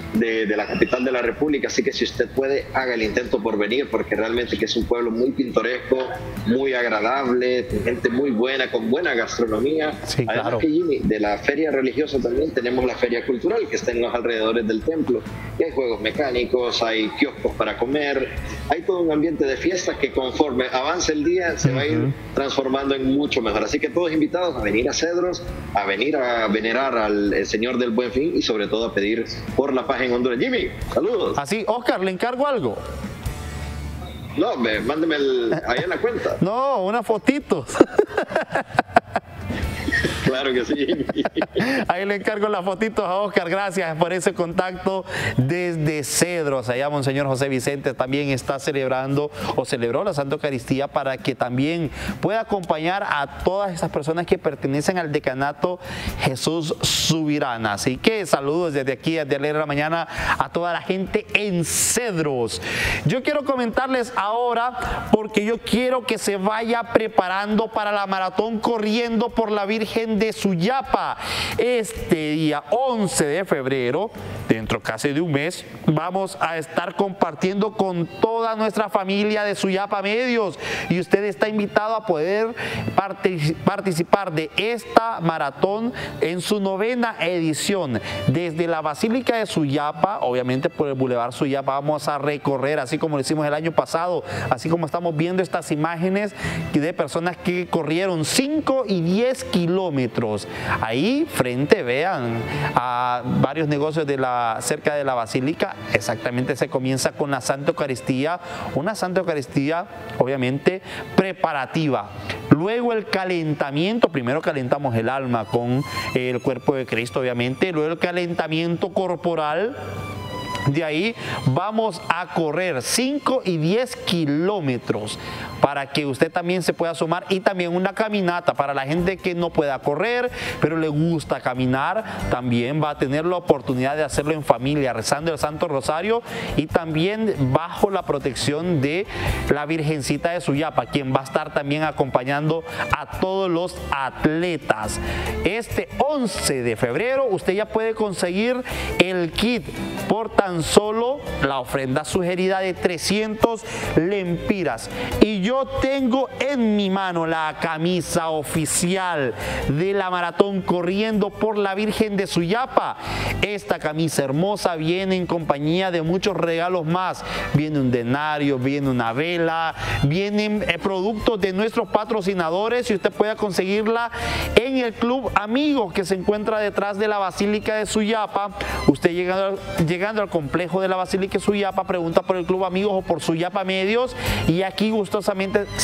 de la capital de la República, así que si usted puede, haga el intento por venir, porque realmente que es un pueblo muy pintoresco, muy agradable, gente muy buena, con buena gastronomía. Sí, además claro. que, Jimmy, de la feria religiosa también tenemos la feria cultural que está en los alrededores del templo, y hay juegos mecánicos, hay kioscos para comer, hay todo un ambiente de fiesta que conforme avance el día se va a ir transformando en mucho mejor, así que todos invitados a venir a Cedros, a venir a venerar al Señor del Buen Fin y sobre todo a pedir por la paz en Honduras. Jimmy, saludos. Así, Oscar, ¿le encargo algo? No, mándeme ahí en la cuenta. No, una fotito. Claro que sí. Ahí le encargo las fotitos a Oscar. Gracias por ese contacto desde Cedros. Allá Monseñor José Vicente también está celebrando o celebró la Santa Eucaristía para que también pueda acompañar a todas estas personas que pertenecen al decanato Jesús Subirana. Así que saludos desde aquí, desde Alegre la Mañana, a toda la gente en Cedros. Yo quiero comentarles ahora, porque yo quiero que se vaya preparando para la maratón corriendo por la Virgen de Suyapa. Este día 11 de febrero, dentro casi de un mes, vamos a estar compartiendo con toda nuestra familia de Suyapa Medios, y usted está invitado a poder participar de esta maratón en su 9ª edición. Desde la Basílica de Suyapa, obviamente por el Boulevard Suyapa, vamos a recorrer, así como lo hicimos el año pasado, así como estamos viendo estas imágenes de personas que corrieron 5 y 10 kilómetros. Ahí frente, vean, a varios negocios cerca de la Basílica. Exactamente, se comienza con la Santa Eucaristía, una Santa Eucaristía obviamente preparativa. Luego el calentamiento, primero calentamos el alma con el cuerpo de Cristo, obviamente. Luego el calentamiento corporal. De ahí vamos a correr 5 y 10 kilómetros para que usted también se pueda sumar, y también una caminata para la gente que no pueda correr pero le gusta caminar. También va a tener la oportunidad de hacerlo en familia, rezando el Santo Rosario y también bajo la protección de la Virgencita de Suyapa, quien va a estar también acompañando a todos los atletas. Este 11 de febrero usted ya puede conseguir el kit por tan solo la ofrenda sugerida de 300 lempiras. Y yo tengo en mi mano la camisa oficial de la maratón corriendo por la Virgen de Suyapa. Esta camisa hermosa viene en compañía de muchos regalos más. Viene un denario, viene una vela, vienen productos de nuestros patrocinadores, y usted puede conseguirla en el Club Amigos, que se encuentra detrás de la Basílica de Suyapa. Usted llegando al complejo de la Basílica de Suyapa, pregunta por el Club Amigos o por Suyapa Medios, y aquí gustosamente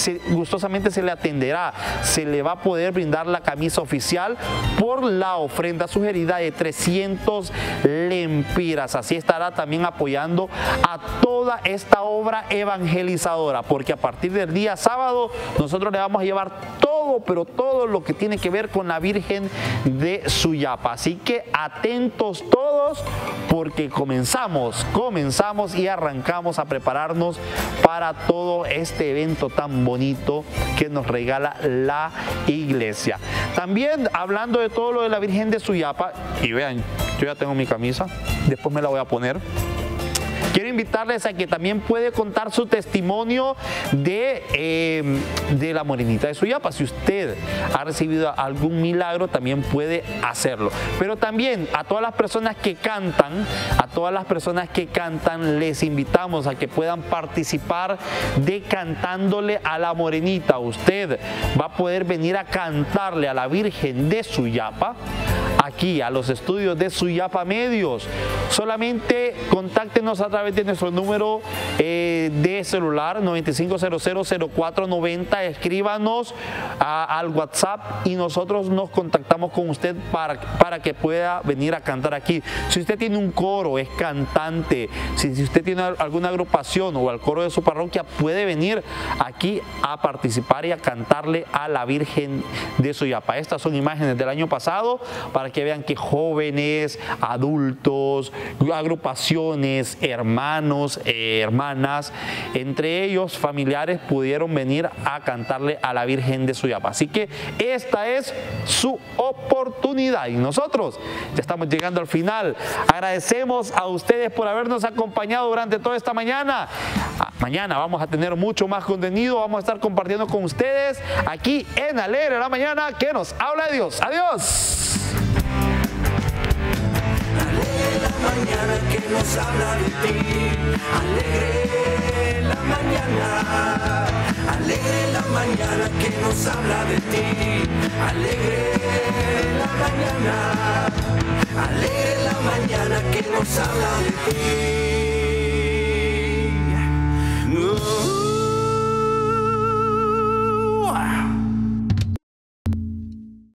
se le atenderá. Se le va a poder brindar la camisa oficial por la ofrenda sugerida de 300 lempiras. Así estará también apoyando a toda esta obra evangelizadora, porque a partir del día sábado nosotros le vamos a llevar todo, pero todo lo que tiene que ver con la Virgen de Suyapa. Así que atentos todos, porque comenzamos y arrancamos a prepararnos para todo este evento tan bonito que nos regala la iglesia. También hablando de todo lo de la Virgen de Suyapa, y vean, yo ya tengo mi camisa, después me la voy a poner. Quiero invitarles a que también puede contar su testimonio de la Morenita de Suyapa. Si usted ha recibido algún milagro, también puede hacerlo. Pero también a todas las personas que cantan, les invitamos a que puedan participar de cantándole a la Morenita. Usted va a poder venir a cantarle a la Virgen de Suyapa aquí a los estudios de Suyapa Medios. Solamente contáctenos a través de nuestro número de celular 95000490, escríbanos al WhatsApp y nosotros nos contactamos con usted para que pueda venir a cantar aquí. Si usted tiene un coro, es cantante, si usted tiene alguna agrupación o al coro de su parroquia, puede venir aquí a participar y a cantarle a la Virgen de Suyapa. Estas son imágenes del año pasado para que vean que jóvenes, adultos, agrupaciones, hermanos, hermanas, Entre ellos, familiares pudieron venir a cantarle a la Virgen de Suyapa. Así que esta es su oportunidad. Y nosotros ya estamos llegando al final. Agradecemos a ustedes por habernos acompañado durante toda esta mañana. Mañana vamos a tener mucho más contenido. Vamos a estar compartiendo con ustedes aquí en Alegre la Mañana que nos habla de Dios. Adiós. Alegre la mañana que nos habla de ti. Alegre la mañana. Alegre la mañana que nos habla de ti. Alegre la mañana. Alegre la mañana que nos habla de ti.